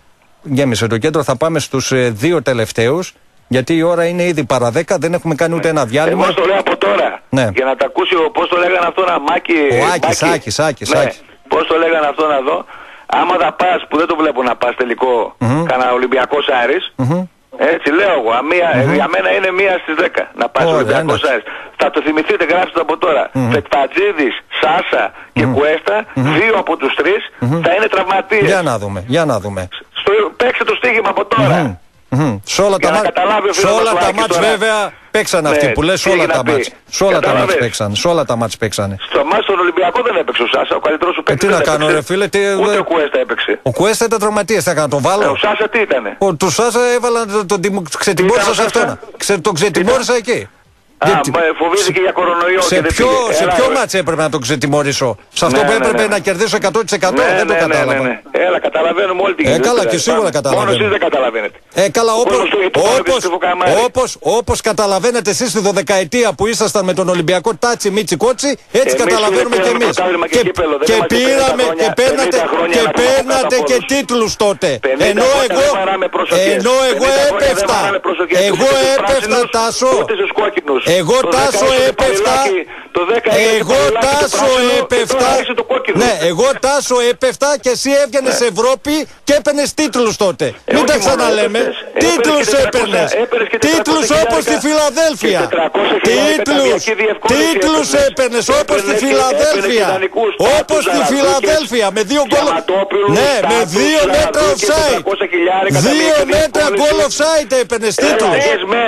γέμισε το κέντρο. Θα πάμε στους ε, δύο τελευταίους. Γιατί η ώρα είναι ήδη παρά δέκα, δεν έχουμε κάνει ούτε ένα διάλειμμα. Εγώ το λέω από τώρα. Ναι. Για να τα ακούσει ο, πώς το λέγανε αυτό να Μάκη. Ο Άκης, Άκης, Άκης. Ναι. Πώς το λέγανε αυτό να δω. Άμα θα πας, που δεν το βλέπω να πας τελικό, mm-hmm. κανένα Ολυμπιακός Άρης. Mm-hmm. Έτσι λέω εγώ. Μία, mm-hmm. Για μένα είναι μία στις δέκα να πας oh, Ολυμπιακός Άρης. Θα το θυμηθείτε, γράψτε από τώρα. Mm-hmm. Φετφατζίδης, Σάσα και mm-hmm. Κουέστα, mm-hmm. δύο από τους τρεις mm-hmm. θα είναι τραυματίες. Για να δούμε, για να δούμε. Στο, παίξτε το στοίχημα από τώρα. Mm-hmm. Mm-hmm. Σε όλα τα, τα μάτς βέβαια παίξανε αυτοί που λες, όλα τα μάτς. Σε όλα τα μάτς παίξανε. Σε όλα τα μάτς παίξανε. Στο μάτς στον Ολυμπιακό δεν έπαιξε ο Σάσα, ο καλύτερος σου παίκτης. Ε, τι να κάνω ρε φίλε, τι... Ούτε ο Κουέστα έπαιξε. Ο Κουέστα ήταν τραυματίας, θα έκανα, το βάλω. Ε, ο Σάσα τι ήτανε. Ο, του Σάσα έβαλα, τον το, το, ξετιμώρησα σε αυτόν. Ξε, τον ξετιμώρησα εκεί. Α, γιατί... φοβήθηκε για κορονοϊό σε και δεν ποιο, πήγε. Σε Έλα, ποιο μάτς έπρεπε να τον ξετιμωρήσω. Σε αυτό ναι, που έπρεπε ναι, ναι. να κερδίσω εκατό τοις εκατό ναι, δεν ναι, το κατάλαβα. Ναι, ναι, ναι. Έλα, καταλαβαίνουμε όλη την κοινωνία. Ε, καλά και σίγουρα καταλαβαίνω. Μόνο εσείς δεν καταλαβαίνετε. Ε, καλά, όπως, όπως, όπως, όπως καταλαβαίνετε εσείς στη δωδεκαετία που ήσασταν με τον Ολυμπιακό Τάτσι Μίτσι Κότσι, έτσι εμείς καταλαβαίνουμε και εμείς. Και, και, και πήραμε και παίρνατε και, παίρνατε και τίτλους τότε. Ενώ εγώ, ενώ εγώ έπεφτα, εγώ έπεφτα Τάσο, εγώ Τάσο έπεφτα, εγώ Τάσο έπεφτα, ναι, εγώ Τάσο έπεφτα και εσύ έβγαινες Ευρώπη και έπαιρνες τίτλους τότε. Μην τα ξαναλέμε. Τίτλους έπαιρνες. Τίτλους όπως στη Φιλαδέλφια. Τίτλους. Τίτλους έπαιρνες όπως στη Φιλαδέλφια. Όπως στη Φιλαδέλφια. Με δύο γκολ. Ναι, με δύο μέτρα offside. Δύο μέτρα γκολ offside έπαιρνες τίτλους.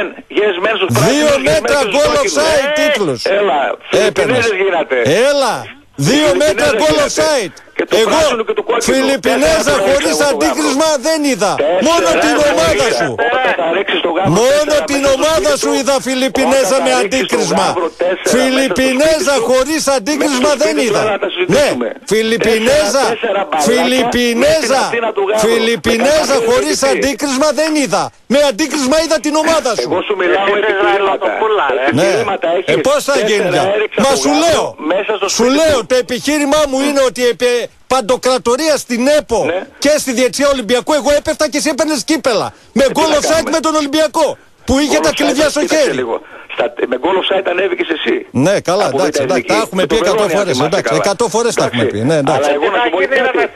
Δύο μέτρα γκολ offside τίτλους. Έπαιρνες. Έλα. Δύο μέτρα γκολ offside. Εγώ Φιλιππινέζα χωρίς αντίκρισμα δεν είδα. Μόνο την ομάδα σου. Μόνο την ομάδα σου είδα Φιλιππινέζα με αντίκρισμα. Φιλιππινέζα χωρίς αντίκρισμα δεν είδα. Ναι, Φιλιππινέζα, Φιλιππινέζα, Φιλιππινέζα χωρίς αντίκρισμα δεν είδα. Με αντίκρισμα είδα την ομάδα σου. Εγώ σου μιλάω επιχειρήματα. Ε, πώς θα γίνει. Μα σου λέω, σου λέω το επιχείρημά μου είναι ότι παντοκρατορία στην ΕΠΟ ναι. και στη Διετησία Ολυμπιακού εγώ έπεφτα και εσύ έπαιρνες κύπελα. Με γκολ offside με τον Ολυμπιακό που είχε τα κλειδιά στο χέρι. Με γκολ offside ανέβηκες εσύ. Ναι, καλά, εντάξει, εντάξει, τα έχουμε πει εκατό φορές. Εντάξει, εκατό φορές τα έχουμε πει. Ναι, εντάξει. Αλλά εγώ να σου πω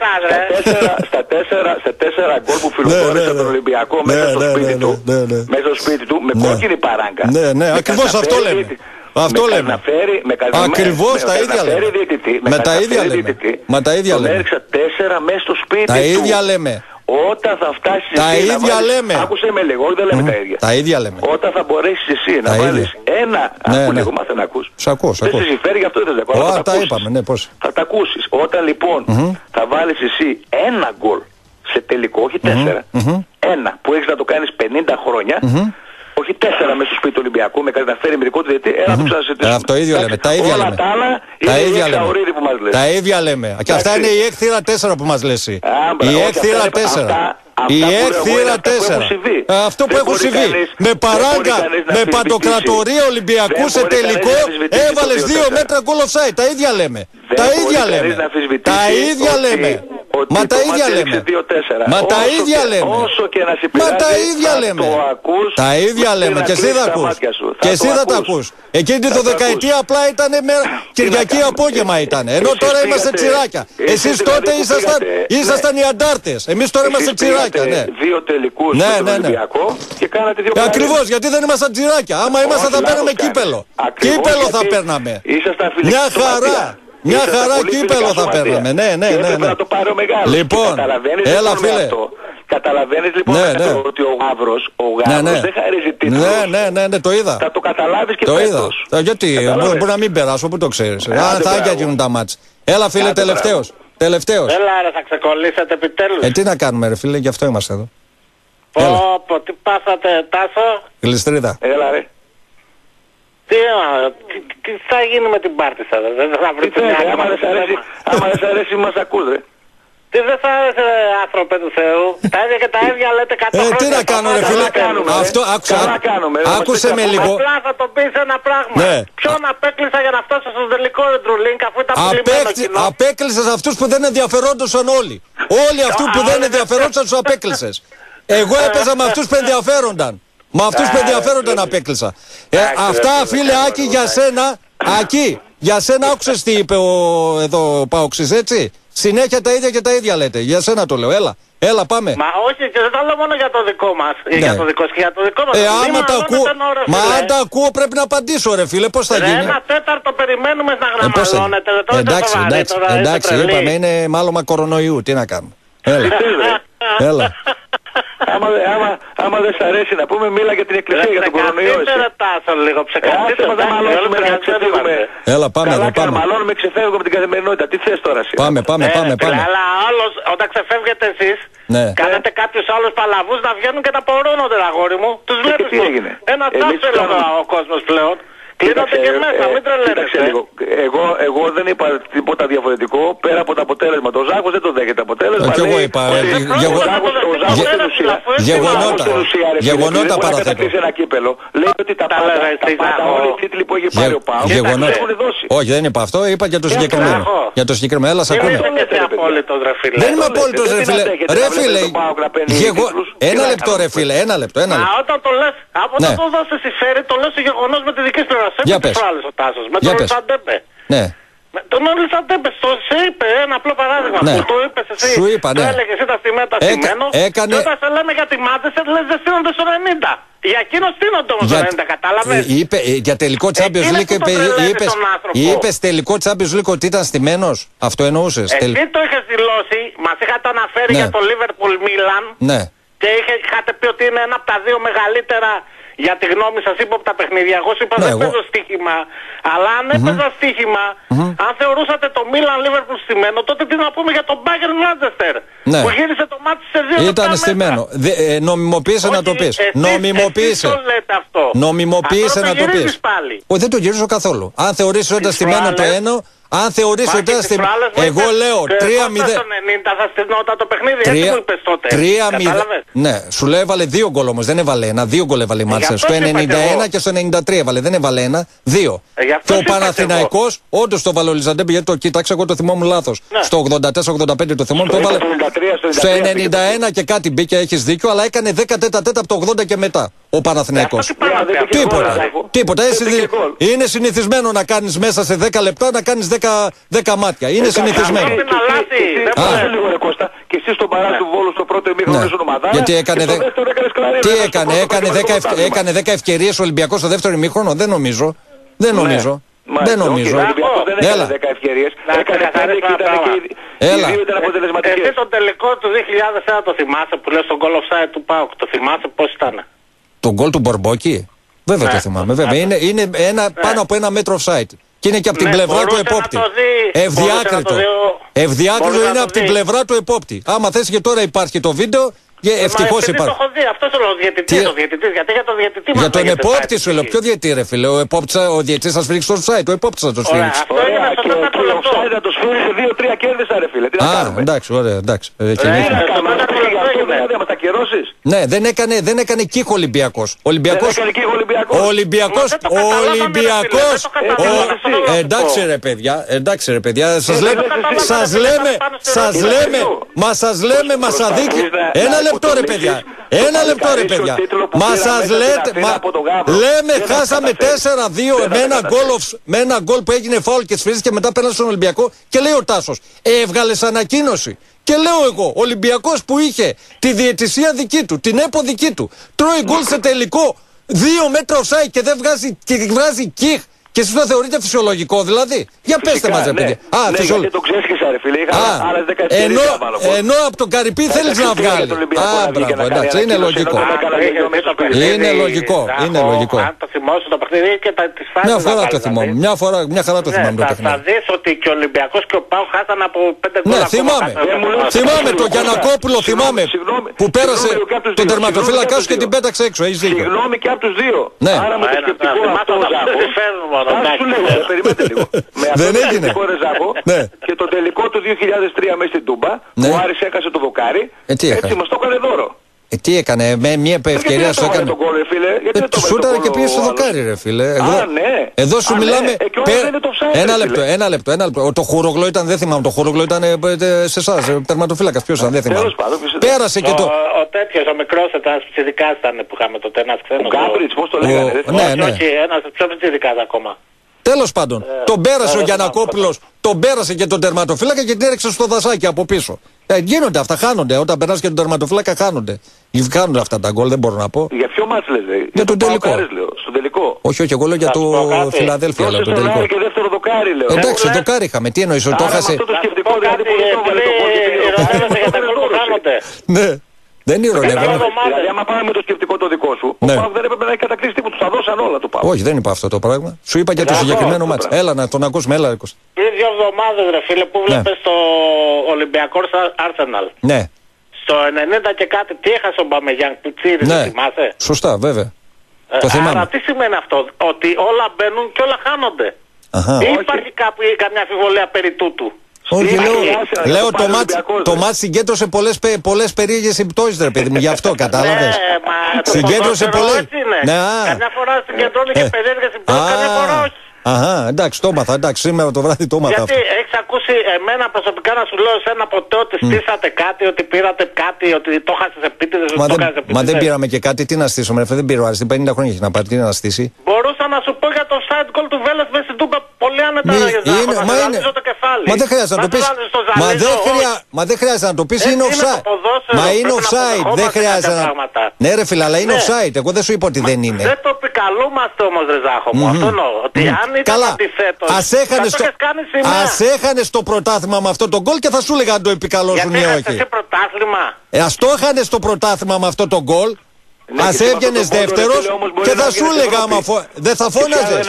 στα τέσσερα γκολ που φιλοφόρησε τον Ολυμπιακό μέσα στο σπίτι του, μέσα στο σπίτι του, με κόκκινη παράγκα. Ναι, ναι, ακριβώς αυτό λέμε. Αυτό με λέμε. Ακριβώς τα ίδια λέμε. Με τα ίδια λέμε. Μα τα ίδια λέμε. Τον έριξα τέσσερα μέσα στο σπίτι τα του. Τα ίδια λέμε. Όταν θα φτάσεις τα εσύ ίδια να βάλεις, λέμε. Άκουσε με λίγο, όχι δεν λέμε mm. τα ίδια. Τα ίδια λέμε. Όταν θα μπορέσεις εσύ τα να ίδια. βάλεις ένα, ναι, άκου ναι. λίγο, μάθε να ακούς. Σ' ακούς, δεν σε συμφέρει, γι' αυτό δεν σε ακούω. Τα, τα είπαμε, ναι, πώς. Θα τα ακούσεις. Όταν λοιπόν mm-hmm. θα βάλεις εσύ ένα γκολ σε τελικό, όχι τέσσερα, mm-hmm. ένα που έχεις να το κάνεις πενήντα χρόνια, mm-hmm. όχι τέσσερα μέσα στο σπίτι του Ολυμπιακού με καταφέρει μερικό του διετή, έλα το ξανασυζητήσουμε. Αυτό ίδιο λέμε, τα ίδια λέμε. Όλα τα άλλα είναι η εξαωρίδη που μας λες. Τα ίδια λέμε. Και αυτά είναι η έκθυρα τέσσερα που μας λες. Η έκθυρα τέσσερα. Η έκθυρα τέσσερα. Αυτό που έχουν συμβεί. Με παράγκα, με παντοκρατορία Ολυμπιακού σε τελικό έβαλες δύο μέτρα γκολ offside. Τα ίδια λέμε. Τα ίδια λέμε. Τα ίδια λέμε. Μα τα ίδια λέμε. Μα τα ίδια λέμε. Μα τα ίδια λέμε. Τα ίδια λέμε. Και εσύ θα ακούς. Και εσύ θα τα ακούς. Εκείνη τη δωδεκαετία απλά ήταν Κυριακή απόγευμα ήταν. Ενώ τώρα είμαστε τσιράκια. Εσείς τότε ήσασταν οι αντάρτες. Εμείς τώρα είμαστε τσιράκια. Δύο τελικούς με τον Ολυμπιακό και κάνατε δύο καλές. Ακριβώς, γιατί δεν ήμασταν τσιράκια. Άμα ήμασταν θα παίρναμε κύπελο. Κύπελο θα παίρναμε. Μια χαρά. Μια χαρά κύπελο θα παίρναμε. Ναι, ναι, ναι. Να το πάρει ο μεγάλος. Λοιπόν, έλα φίλε. Καταλαβαίνεις λοιπόν ναι, ναι. ότι ο Γαύρος, ο Γαύρος ναι, ναι. δεν χαρίζει τίτλους. Ναι, ναι, ναι, ναι, το είδα. Θα το καταλάβεις και το φέτος. είδα. Γιατί, μπορεί να μην περάσω, πού το ξέρεις. Αν θα άγια γίνουν τα μάτς. Έλα φίλε, Άτε, τελευταίος. Τελευταίος. Έλα ρε, θα ξεκολλήσετε επιτέλους. Ε, τι να κάνουμε ρε φίλε, γι' αυτό είμαστε εδώ. Πω, πω, τι πάσατε, Τάσο. Γλιστρίδα. Έλα ρε. Τι, τι θα γίνει με την πάρτι σας, δεν θα βρείτε μια άμα δεν σ' αρέσει μας ακούς ρε. Τι δεν θα άρεσε άνθρωπε του Θεού, τα ίδια και τα ίδια λέτε κατά χρόνια. Ε, τι να κάνω ρε φίλε, αυτό άκουσα, άκουσε με λίγο. Απλά θα το πεις ένα πράγμα, ποιον απέκλεισα για να φτάσω στο τελικό Ρεντρουλίνκ αφού ήταν πουλημένο κοινό. Απέκλεισες αυτούς που δεν ενδιαφερόντουσαν όλοι. Όλοι αυτοί που δεν ενδιαφερόντουσαν τους απέκλεισες. Εγώ έπαιζα με αυτούς που ενδιαφέρονταν. Με αυτούς που ενδιαφέρονταν απέκλεισα. Ε, αυτά φίλε Άκη για σένα. Άκη, για σένα άκουσες τι είπε ο, εδώ ο Πάοξης, έτσι. Συνέχεια τα ίδια και τα ίδια λέτε. Για σένα το λέω. Έλα, έλα πάμε. Μα όχι, και δεν τα λέω μόνο για το δικό μας. Ναι. Για το δικό, για το δικό μας. Ε, άμα τα ακούω, μα αν τα ακούω πρέπει να απαντήσω ρε φίλε. Πώς θα ρε, γίνει. Ένα τέταρτο περιμένουμε να γραμμαλώνετε. Ε, εντάξει, εντάξει, εντάξει, είπαμε είναι μάλλον κορονοϊού. Τι να κάνουμε. Έλα. Έλα. Άμα, άμα, άμα δεν σ' αρέσει να πούμε, μίλα για την εκκλησία, για τον κορονοϊό. Δεν ρωτάσω λίγο, ξεκαθαρίστε. Άσε μας να μαλώνουμε, να ξεφύγουμε. Έλα, πάμε, καλά, εδώ, πάμε. Να μαλώνουμε, ξεφεύγουμε από την καθημερινότητα. Τι θες τώρα εσύ. Πάμε, πάμε, πάμε, ε, πάμε. Αλλά όλος, όταν ξεφεύγετε εσείς, ναι. κάνετε κάποιους άλλους παλαβούς να βγαίνουν και να πορώνονται, αγόρι μου. Τους βλέπεις τι έγινε. Ένα τσάφ έλεγα ο κόσμος πλέον. Κλείνονται και μέσα, μην τρελαίνετε. Εγώ, εγώ δεν είπα τίποτα διαφορετικό πέρα από το αποτέλεσμα. Το Ζάκος δεν το δέχεται αποτέλεσμα. Και εγώ είπα. Γεγονότα. Γεγονότα παραθέτω. Ένα κύπελο. Λέει ότι τα πάντα, όλοι οι τίτλοι που έχει πάρει ο ΠΑΟΚ έχουν δώσει. Όχι, δεν είπα αυτό, είπα για το συγκεκριμένο. Για το συγκεκριμένο, έλα σ' ακούνε. Δεν είμαι απόλυτος ρε φίλε. Ρε φίλε, ένα λεπτό ρε φίλε, ένα λεπτό. Μα όταν το λες, από όταν το δώσεις συμφέρει, το λες το γεγονός με τη δική σου πλευρά. Για πες. Ο Τάσος, με τον Λισαντέμπε. Ναι. Με τον Λισαντέμπε, το σε είπε ένα απλό παράδειγμα. Ναι. Που το είπες εσύ. Σου είπα, ναι. Το έλεγες εσύ τα στιμένα στημένο. Έκανε... Και όταν σε λέμε για τη Μάντες, λες δεν στείνονται στο ενενήντα. Για εκείνο στείνονται όμως στο ενενήντα, κατάλαβες. Είπε, για τελικό Champions League είπες, είπες τελικό Champions League ότι ήταν στημένος. Αυτό εννοούσες. Εσύ το είχες δηλώσει, μας είχατε αναφέρει για το Liverpool Milan. Ναι. Και είχατε πει ότι είναι ένα από τα δύο μεγαλύτερα. Για τη γνώμη σας είπα από τα παιχνίδια. Εγώ σου είπα ναι, δεν παίζω στοίχημα. Αλλά αν mm-hmm. έπαιζα στοίχημα, mm-hmm. αν θεωρούσατε το Milan Liverpool στημένο, τότε τι να πούμε για τον Bayern Manchester. Ναι. Που γύρισε το μάτι σε δύο λεπτά. Ήταν στημένο. Δε, ε, νομιμοποίησε να το πεις. Νομιμοποίησε. Εσείς το λέτε αυτό. Νομιμοποίησε να το πεις. Όχι, δεν το γυρίζω καθόλου. Αν θεωρήσεις ότι ήταν στημένο το ένα. Αν θεωρήσω ότι ήταν στην... Εγώ λέω τρία μηδέν. Θα στενόταν το παιχνίδι, έτσι μου είπες τότε. τρία μηδέν. Ναι, σου λέω έβαλε δύο γκολ όμως, δεν έβαλε ένα. Δύο γκολ έβαλε η Μάρσελ. Στο ενενήντα ένα και στο ενενήντα τρία έβαλε. Δεν έβαλε ένα, δύο. Και ο Παναθηναϊκός, όντως το βάλε ο Λιζαντέμπη, γιατί το κοίταξα, εγώ το θυμόμουν λάθος. Στο ογδόντα τέσσερα ογδόντα πέντε το θυμόμουν, το έβαλε. Στο ενενήντα ένα και κάτι μπήκε, έχεις δίκιο, αλλά έκανε δέκα τέταρτα από το ογδόντα και μετά. Ο Παναθηναϊκός. Τίποτα. Τίποτα. Είναι συνηθισμένο να κάνεις μέσα σε δέκα λεπτά να κάνεις δέκα μάτια. Είναι συνηθισμένο. Και εσύ στον παρά του Βόλου στο πρώτο ημίχρονο ήσουν ομαδάρα. Γιατί έκανε. Τι έκανε, έκανε δέκα ευκαιρίες ο Ολυμπιακός στο δεύτερο ημίχρονο. Δεν νομίζω. Δεν νομίζω. Δεν νομίζω. Δεν έκανε δέκα ευκαιρίες. Έκανε πέντε και ήταν εκεί. Έλα. Εσύ το τελικό του δύο χιλιάδες ένα το θυμάσαι που λες τον goal offside του ΠΑΟΚ. Το θυμάσαι πώς ήταν. Το γκολ του Μπορμπόκι. Βέβαια το θυμάμαι. Βέβαια. Είναι, είναι ένα, πάνω από ένα μέτρο offside. Και είναι και από την ναι, πλευρά του επόπτη. Ευδιάκριτο. Ευδιάκριτο είναι από την πλευρά του επόπτη. Άμα θες και τώρα υπάρχει το βίντεο. Ευτυχώς υπάρχει. Το έχω δει. Αυτός είναι ο διαιτητής. Ο διαιτητής. Γιατί για τον διαιτητή μας. Για τον επόπτη σου λέω. Ποιο διαιτητή ρε φίλε. Ο, ο διαιτητής θα σφίριξει το offside. Ο επόπτης θα το σφίριξει. Αυτό έγινε στο τέταρτο λεπτό. Θα το σφίριξει δύο τρία κέρδισα ρε φίλε. Α, εντάξει, ωραία, εντάξει. Ναι, δεν έκανε, δεν έκανε κύχο Ολυμπιακός. Ολυμπιακός. Ολυμπιακός. Ολυμπιακός. Εντάξει ρε παιδιά, εντάξει ρε παιδιά. Σας λέμε, σας λέμε, σας λέμε, μα σας λέμε, μας αδίκη. Ένα λεπτό ρε παιδιά. Ένα λεπτό ρε παιδιά. Μα σας λέτε, λέμε χάσαμε τέσσερα δύο με ένα γκολ που έγινε φάουλ και σφυρίζει και μετά πέρασε στον Ολυμπιακό και λέει ο Τάσος, έβγαλες ανακοίνωση. Και λέω εγώ, ο Ολυμπιακός που είχε τη διαιτησία δική του, την έπο δική του, τρώει γκολ σε τελικό, δύο μέτρα offside και δεν βγάζει, και βγάζει κιχ. Και εσείς το θεωρείτε φυσιολογικό δηλαδή. Για πέστε μας ρε παιδιά. Α, ναι, φυσιολογικό. Το ξέσχισα ρε φίλε. Είχα άλλες δέκα ευκαιρίες να βάλω. Ενώ από τον Καρυπή θέλεις να βγάλει. Α, μπράβο, εντάξει, είναι λογικό. Είναι λογικό, είναι λογικό. Αν το θυμόσαι το παιχνίδι και τις φάσεις. Μια φορά το θυμόμαι, μια φορά, μια χαρά το θυμάμαι το παιχνίδι. Θα δεις ότι και ο Ολυμπιακός και ο ΠΑΟΚ χάσαν από πέντε γκολ. Ναι, θυμάμαι. Θυμάμαι το Γιαννακόπουλο, θυμάμαι. Που πέρασε τον τερματοφύλακα σου και την πέταξε έξω. Συγγνώμη και από τους δύο. Άρα με το σκεπτικό αυτό σου λέω, περιμένετε λίγο. Με αυτό το σκεπτικό Ρεζάκο και το τελικό του δύο χιλιάδες τρία μέσα στην Τούμπα, ο Άρης έχασε το δοκάρι, έτσι μας το έκανε δώρο. Ε, τι έκανε, με μια ευκαιρία σου έκανε. Του σούταρε και πήγε στο δοκάρι, ρε φίλε. Εδώ, ναι. εδώ σου Α, μιλάμε. Ναι. Ε, offside, ένα, λεπτό, ένα λεπτό, ένα λεπτό. Το Χούρογλου ήταν, δεν θυμάμαι, το Χούρογλου ήταν ε, σε εσά, τερματοφύλακα. Ποιο ήταν, δεν θυμάμαι. Πέρασε και το. Ο τέτοιο, ο μικρό, ένα πιτσιρικά ήταν που είχαμε τότε, ένα ξένο. Ο Γκάμπριτ, πώ το λέγανε. Ναι, ναι. Όχι, ένα πιο πιτσιρικά ακόμα. Τέλος πάντων, ε, τον πέρασε ε, ο Γιαννακόπουλος, τον πέρασε και τον τερματοφύλακα και την έριξε στο δασάκι από πίσω. Ε, γίνονται αυτά, χάνονται. Όταν περνάς και τον τερματοφύλακα, χάνονται. Χάνονται αυτά τα γκολ, δεν μπορώ να πω. Για ποιο μάτς λες, για, για τον τελικό. Στον τελικό. Όχι, όχι, εγώ λέω για το Φιλαδέλφια. Λέω τον τελικό. Και δεύτερο δοκάρι, λέω. Εντάξει, το δοκάρι είχαμε. Τι εννοείς, ότι το έχασε. Αυτό το σκεπτικό δηλαδή που το Ναι. Δεν ηρωνεύομαι. Δηλαδή, άμα πάμε με το σκεπτικό το δικό σου, ο Πάοκ δεν έπρεπε να έχει κατακτήσει τίποτα. Του τα δώσαν όλα του Πάοκ. Όχι, δεν είπα αυτό το πράγμα. Σου είπα για το συγκεκριμένο μάτς. Έλα να τον ακούσουμε, έλα. Πριν δύο εβδομάδες, ρε φίλε, που βλέπεις το Ολυμπιακό Arsenal. Ναι. Στο ενενήντα και κάτι, τι έχασε ο Μπαμεγιάνγκ, πιτσίρι, ναι. θυμάσαι. Σωστά, βέβαια. Ε, το θυμάμαι. Άρα τι σημαίνει αυτό, ότι όλα μπαίνουν και όλα χάνονται. Αχα. Ή υπάρχει κάπου, καμιά αμφιβολία περί τούτου. Όχι, λέω, λέω το μάτς, το μάτς συγκέντρωσε πολλές, πολλές περίεργες συμπτώσεις, ρε παιδί μου, γι' αυτό κατάλαβες. Ναι, μα συγκέντρωσε πολλές. Ναι, καμιά φορά συγκεντρώνει και περίεργες συμπτώσεις, καμιά φορά όχι. Αχα, εντάξει, το έμαθα, εντάξει, σήμερα το βράδυ το έμαθα. Γιατί έχεις ακούσει εμένα προσωπικά να σου λέω εσένα ποτέ ότι στήσατε κάτι, ότι πήρατε κάτι, ότι το χάσες επίτηδες, ότι το χάσες επίτηδες. Μα δεν πήραμε και κάτι, τι να στήσουμε, ρε, δεν πήρω, αρέσει, πενήντα χρόνια έχει να πάρει, τι να στήσει. Μπορούσα να σου πω για το side goal του Βέλες μέσα στην Τούμπα πολύ άνετα να γεζάχω, το κεφάλι. Μα δεν χρειάζεται να το πεις, μα δεν χρειάζεται να το πεις, είναι offside. Μα είναι offside, δεν χρειάζεται να... Ναι ρε φίλε, αλλά είναι offside, εγώ δεν σου είπα ότι δεν είναι. Δεν το επικαλούμαστε όμως ρε Ζάχο μου, αυτό εννοώ, ότι αν ήταν αντιθέτως, ας έχανες το πρωτάθλημα με αυτό το γκολ και θα σου έλεγα αν το επικαλώσουν ή όχι. Γιατί έχασες πρωτάθλημα. Ε, ας το έχανες το πρωτάθλημα με αυτό το γκολ. Ναι, ας έβγαινες δεύτερος και θα σου έλεγα άμα φω... δεν θα φώναζες.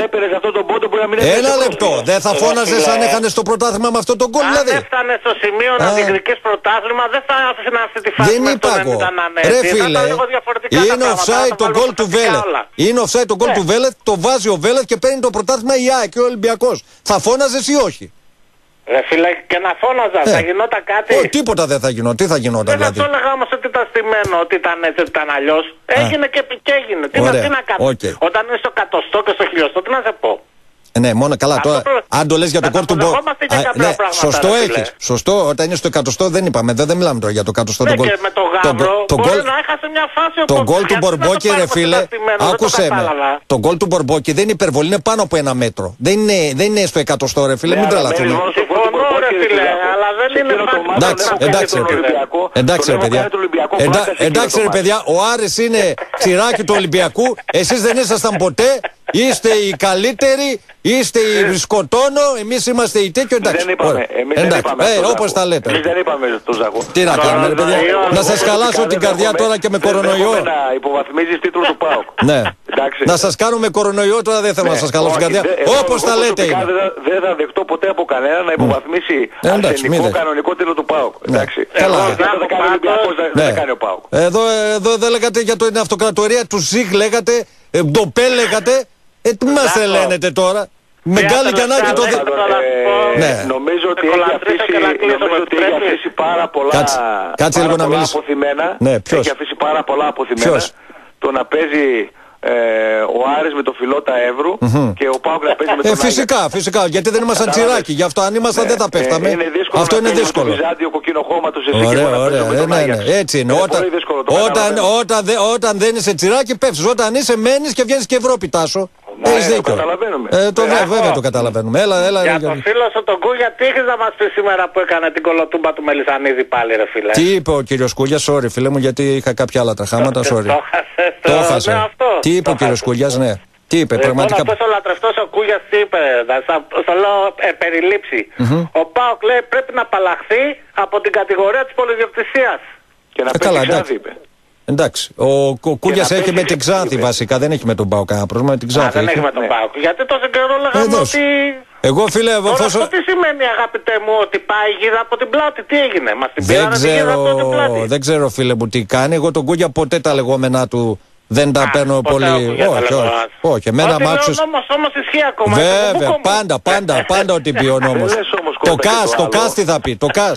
Ένα λεπτό, δεν θα φώναζες αν έχανες το πρωτάθλημα με αυτό το γκολ δηλαδή. Αν έφτανε στο σημείο να διεκδικείς πρωτάθλημα δεν θα άφησε να αυτή τη φάση. Δεν είπα εγώ. Ρε φίλε, είναι offside το γκολ του Βέλετ. Είναι offside το γκολ του Βέλετ, το βάζει ο Βέλετ και παίρνει το πρωτάθλημα η ΑΕΚ και ο Ολυμπιακός. Θα φώναζες ή όχι? Ρε φίλε, και να φώναζα, ε. θα γινόταν κάτι. Όχι, τίποτα δεν θα γινόταν. Τι θα γινόταν δεν δηλαδή? Δεν θα το έλεγα όμως ότι ήταν στημένο, ότι ήταν έτσι, ότι ήταν αλλιώς. Έγινε και, και έγινε. Τι, να, τι να κάνω. Okay. Όταν είναι στο εκατοστό και στο χιλιοστό, τι να σε πω. Ε, ναι, μόνο καλά. Τώρα, το... αν το λες για το κόρ του Μπορ. Ναι, σωστό έχεις. Σωστό, όταν είναι στο εκατοστό δεν είπαμε. Εδώ δεν μιλάμε τώρα για το εκατοστό. Ναι, και με το Γάβρο το, μπορεί το, να έχασε μια φάση. Το γκολ του Μπορμπόκι, ρε φίλε, άκουσε με. Το γκολ του Μπορμπόκι δεν είναι υπερβολή, είναι πάνω από ένα μέτρο. Δεν είναι, δεν είναι στο εκατοστό, ρε φίλε, μην τρελαθούμε. Συμφωνώ, ρε φίλε, αλλά δεν είναι εντάξει, εντάξει, ρε παιδιά. Εντάξει, ρε παιδιά, ο Άρης είναι τσιράκι του Ολυμπιακού. Εσείς δεν ήσασταν ποτέ. Είστε οι καλύτεροι, είστε οι σκοτώνω, εμείς είμαστε οι τέτοιο, εντάξει. Δεν είπαμε, εμείς δεν είπαμε. Ε, όπως τα λέτε. Εμείς δεν είπαμε το Ζαγό. Τι να κάνουμε, ρε παιδιά, να σας χαλάσω την καρδιά τώρα και με κορονοϊό. Να υποβαθμίζεις τίτλους του ΠΑΟΚ. Ναι. Να σας κάνουμε κορονοϊό τώρα, δεν θέλω να σας χαλάσω την καρδιά. Όπως τα λέτε είναι. Δεν θα δεχτώ ποτέ από κανένα να υποβαθμίσει αρσενικό κανονικό τίτλο του ΠΑΟΚ. Εντάξει. Δεν θα κάνει ο ΠΑΟΚ. Εδώ δεν λέγατε για την αυτοκρατορία του ΖΙΓ, λέγατε, Ντοπέ λέγατε. Ε, τι μας τρελαίνετε τώρα. Μεγάλη κανάκι το... Νομίζω ότι έχει αφήσει πάρα πολλά αποθυμένα. Έχει αφήσει πάρα πολλά αποθυμένα. Το να παίζει ο Άρης με το Φιλότα Εύρου και ο Πάοκ να παίζει με τον Άγιο. Φυσικά, φυσικά. Γιατί δεν ήμασταν τσιράκι. Γι' αυτό αν ήμασταν δεν θα πέφταμε. Αυτό είναι δύσκολο. Βυζάντιο κοκκινοχώματος εσύ και να παίζει. Έτσι είναι. Όταν δεν είσαι τσιράκι πέφτεις. Όταν είσαι μένεις και βγαίνεις και Ευρώπη, Τάσο. Έχεις δίκιο. Το καταλαβαίνουμε. Ε, το ε, βέβαια το καταλαβαίνουμε. Έλα, έλα, για τον φίλο σου τον Κούγια, τι έχεις να μας πει σήμερα που έκανε την κολοτούμπα του Μελισανίδη πάλι, ρε φίλε? Τι είπε ο κύριος Κούγιας, sorry φίλε μου, γιατί είχα κάποια άλλα τραχάματα, sorry. Το έχασε. Ναι, τι είπε ο κύριος Κούγιας, ναι. Τι είπε, πραγματικά. Λοιπόν, αυτός ο λατρευτός ο Κούγιας τι είπε, θα λέω ε, περιλήψη. Mm-hmm. Ο ΠΑΟΚ λέει πρέπει να απαλλαχθεί από την κατηγορία της πολυδιοκτησίας. Και να πει Ξάνθη, είπε. Εντάξει, ο Κούγιας έχει με την Ξάνθη βασικά, δεν έχει με τον ΠΑΟΚ κανένα πρόβλημα, με την Ξάνθη. Α, δεν έχει με τον ΠΑΟΚ. Γιατί τόσο καιρό λέγαμε ότι... Εγώ φίλε, εγώ φόσο... Αυτό τι σημαίνει αγαπητέ μου, ότι πάει γύρω από την πλάτη, τι έγινε, μας την πήρανε γύρω από την πλάτη. Δεν ξέρω φίλε μου τι κάνει, εγώ τον Κούγια ποτέ τα λεγόμενά του δεν τα παίρνω πολύ. Όχι, όχι. Όχι, εμένα μ' άκουσες. Όμως ισχύει ακόμα. Βέβαια, πάντα, πάντα, πάντα ότι πει ο νόμος. Το ΚΑΣ, το ΚΑΣ τι θα πει, το ΚΑΣ.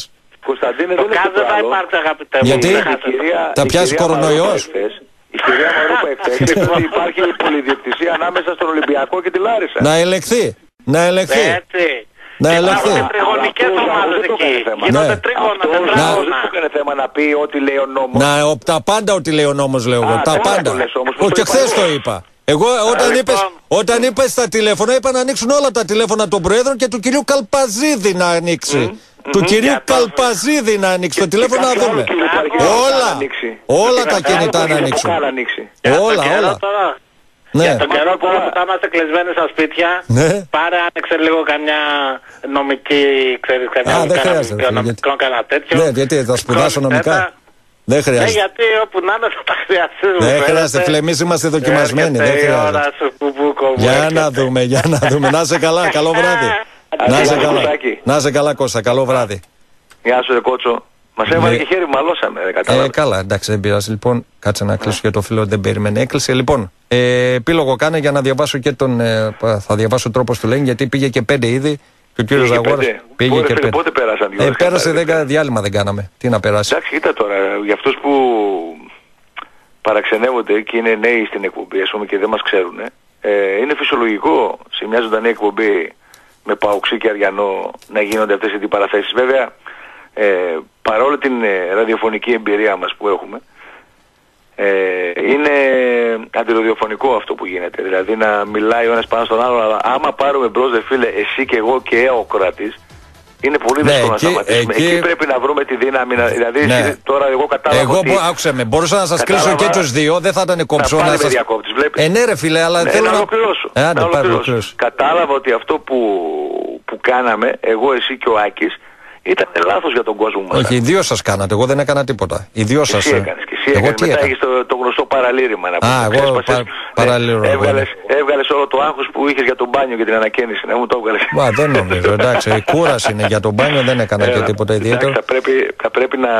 Κωνσταντίνε, το δεν ΚΑΣ δεν θα υπάρξει, αγαπητέ μου. Γιατί θα πιάσει κορονοϊός. Η κυρία Μαρόπα εχθές είπε ότι υπάρχει πολυδιοκτησία ανάμεσα στον Ολυμπιακό και τη Λάρισα. Να ελεγχθεί. Να ελεγχθεί. Έτσι. Να ελεγχθεί. Υπάρχουν τριγωνικές ομάδες εκεί. Γίνονται τρίγωνα, τετράγωνα. Δεν έκανε θέμα να πει ό,τι λέει ο νόμος. Να, τα πάντα ό,τι λέει ο νόμος λέω εγώ. Τα πάντα. Και χθες το είπα. Εγώ όταν είπες, όταν είπες στα τηλέφωνα είπα να ανοίξουν όλα τα τηλέφωνα των Προέδρων και του κυρίου Καλπαζίδη να ανοίξει. Του κυρίου Καλπαζίδη να ανοίξει το τηλέφωνο να δούμε. Όλα. Όλα τα κινητά να ανοίξουν. Όλα, όλα. Ναι. Για τον καιρό που θα είμαστε κλεισμένοι στα σπίτια, ναι. Πάρε άνοιξε λίγο καμιά νομική, ξέρεις, καμιά νομικό κανένα τέτοιο. Ναι, γιατί θα σπουδάσω νομικά. Δεν χρειάζεται. Ναι, γιατί όπου να είναι θα τα χρειαστείς. Δεν χρειάζεται, φίλε, εμείς είμαστε δοκιμασμένοι. Δεν χρειάζεται. Για να δούμε, για να δούμε. Να είσαι καλά, καλό βράδυ. Να είσαι καλά. Να είσαι καλά, Κώστα, καλό βράδυ. Γεια σου, ρε Κότσο. Μας έβαλε και χέρι, μαλώσαμε, δεν κατάλαβα. Ε, καλά, εντάξει, δεν πειράζει. Λοιπόν, κάτσε να κλείσω και το φίλο, δεν περίμενε. Έκλεισε. Λοιπόν, ε, επίλογο κάνε για να διαβάσω και τον. Ε, θα διαβάσω τρόπο του λένε, γιατί πήγε και πέντε ήδη. Και ο κύριο Ζαγόρα πήγε πότε, και πέντε. Πότε πέρασαν, ε, πέρασε δέκα, διάλειμμα δεν κάναμε. Τι να περάσει. Εντάξει, κοίτα τώρα, για αυτούς που παραξενεύονται και είναι νέοι στην εκπομπή, ας πούμε, και δεν μας ξέρουν, ε, είναι φυσιολογικό σε μια ζωντανή εκπομπή με Παοξή και Αριανό να γίνονται αυτές οι αντιπαραθέσεις. Βέβαια, ε, παρόλο την ε, ραδιοφωνική εμπειρία μας που έχουμε, ε, είναι αντιραδιοφωνικό αυτό που γίνεται. Δηλαδή να μιλάει ο ένας πάνω στον άλλο, αλλά άμα πάρουμε μπρος, δε φίλε, εσύ και εγώ και ο Κροατής, είναι πολύ δύσκολο ναι, να σταματήσουμε. Εκεί... εκεί πρέπει να βρούμε τη δύναμη. Να... Δηλαδή ναι. εσύ, τώρα εγώ κατάλαβα εγώ, ότι... άκουσε με, μπορούσα να σας κλείσω και τους δύο, δεν θα ήταν κομψό να, να σας... Ε, ναι ρε φίλε, αλλά ναι, θέλω να... να... Ολοκληρώσω. Ε, άντε, να ολοκληρώσω. Κατάλαβα ότι αυτό που, που κάναμε, εγώ, εσύ και ο Άκης, ήταν λάθος για τον κόσμο μας. Όχι, οι δύο σας κάνατε, εγώ δεν έκανα τίποτα. Οι δύο σας... Εσύ έκανες και εσύ έκανες. Μετά έχεις το, το γνωστό παραλήρημα. Να Α, εγώ πα, παραλήρημα. Ναι, έβγαλες, έβγαλες όλο το άγχος που είχες για τον μπάνιο και την ανακαίνιση. Να μου το έβγαλες. Μα δεν νομίζω, εντάξει. Η κούραση είναι για τον μπάνιο, δεν έκανα Έλα, και τίποτα ιδιαίτερο. Θα πρέπει, θα πρέπει να,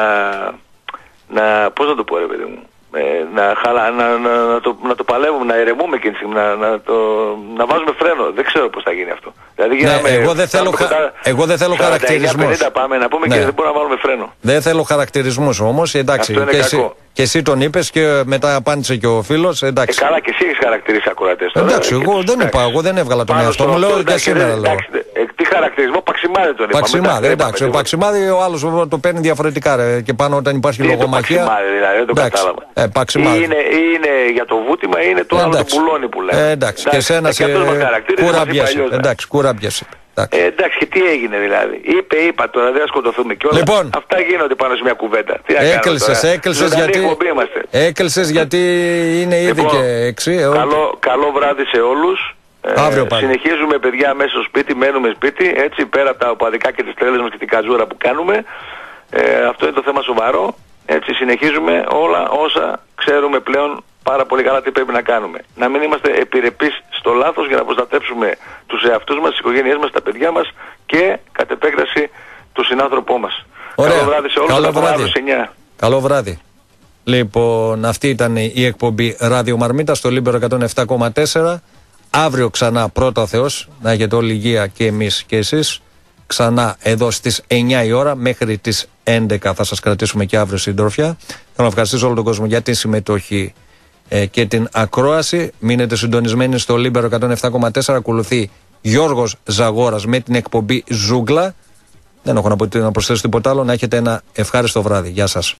να... Πώς να το πω ρε παιδί μου. Ε, να, χαλα, να, να, να, το, να το παλεύουμε, να ηρεμούμε εκείνη τη στιγμή, να, να, το, να βάζουμε φρένο. Δεν ξέρω πώς θα γίνει αυτό. Δηλαδή γίναμε, ναι, εγώ δεν θέλω, χα... εγώ δεν θέλω χαρακτηρισμούς. Πάμε να πούμε ναι. Και δεν μπορούμε να βάλουμε φρένο. Δεν θέλω χαρακτηρισμούς όμως, εντάξει. Αυτό είναι και, κακό. εσύ, και εσύ τον είπες και μετά απάντησε και ο φίλος, εντάξει. Ε, καλά και εσύ έχεις χαρακτηρίσει ακροατές τώρα. Εντάξει, εγώ δεν εντάξει. είπα, εγώ δεν έβγαλα τον εαυτό μου, λέω και σήμερα λέω. Τι χαρακτηρισμό, Παξιμάδι τον είπα. Παξιμάδι, εντάξει. Ο Παξιμάδι ο άλλος το παίρνει διαφορετικά ρε, και πάνω όταν υπάρχει λογομαχία. Παξιμάδι δηλαδή, δεν το κατάλαβα. Ε, Παξιμάδι. Είναι, είναι για το βούτυμα, είναι το άλλο το πουλόνι που λέμε. Ε, εντάξει, και εσένα κουραμπιέσαι. Εντάξει, κουραμπιέσαι. Ε, εντάξει, και τι έγινε δηλαδή. Είπε, είπα τώρα, δεν θα σκοτωθούμε κιόλας. Λοιπόν, αυτά γίνονται πάνω σε μια κουβέντα. Τι έκλεισες, έκλεισες γιατί, έκλεισες γιατί είναι ήδη λοιπόν, και έξι. Καλό, καλό βράδυ σε όλους. Αύριο ε, συνεχίζουμε παιδιά μέσα στο σπίτι, μένουμε σπίτι, έτσι πέρα από τα οπαδικά και τις τρέλες μας και την καζούρα που κάνουμε. Ε, αυτό είναι το θέμα σοβαρό. Έτσι συνεχίζουμε όλα όσα ξέρουμε πλέον πάρα πολύ καλά τι πρέπει να κάνουμε. Να μην είμαστε επιρρεπείς στο λάθος για να προστατεύσουμε τους εαυτούς μας, τις οικογένειές μας, τα παιδιά μας και κατ' επέκταση τον συνάνθρωπό μας. Ωραία. Καλό βράδυ σε όλους. Καλό βράδυ. Καλό βράδυ. Λοιπόν, αυτή ήταν η εκπομπή Ράδιο Μαρμίτα στο Λίμπερο εκατόν επτά κόμμα τέσσερα. Αύριο ξανά πρώτα ο Θεός, να έχετε όλη υγεία και εμείς και εσείς. Ξανά εδώ στις εννιά η ώρα μέχρι τις έντεκα θα σας κρατήσουμε και αύριο συντροφιά. Θέλω να ευχαριστήσω όλο τον κόσμο για τη συμμετοχή ε, και την ακρόαση. Μείνετε συντονισμένοι στο Λίμπερο εκατόν επτά κόμμα τέσσερα. Ακολουθεί Γιώργος Ζαγόρας με την εκπομπή Ζούγκλα. Δεν έχω να, πω, να προσθέσω τίποτα άλλο. Να έχετε ένα ευχάριστο βράδυ. Γεια σας.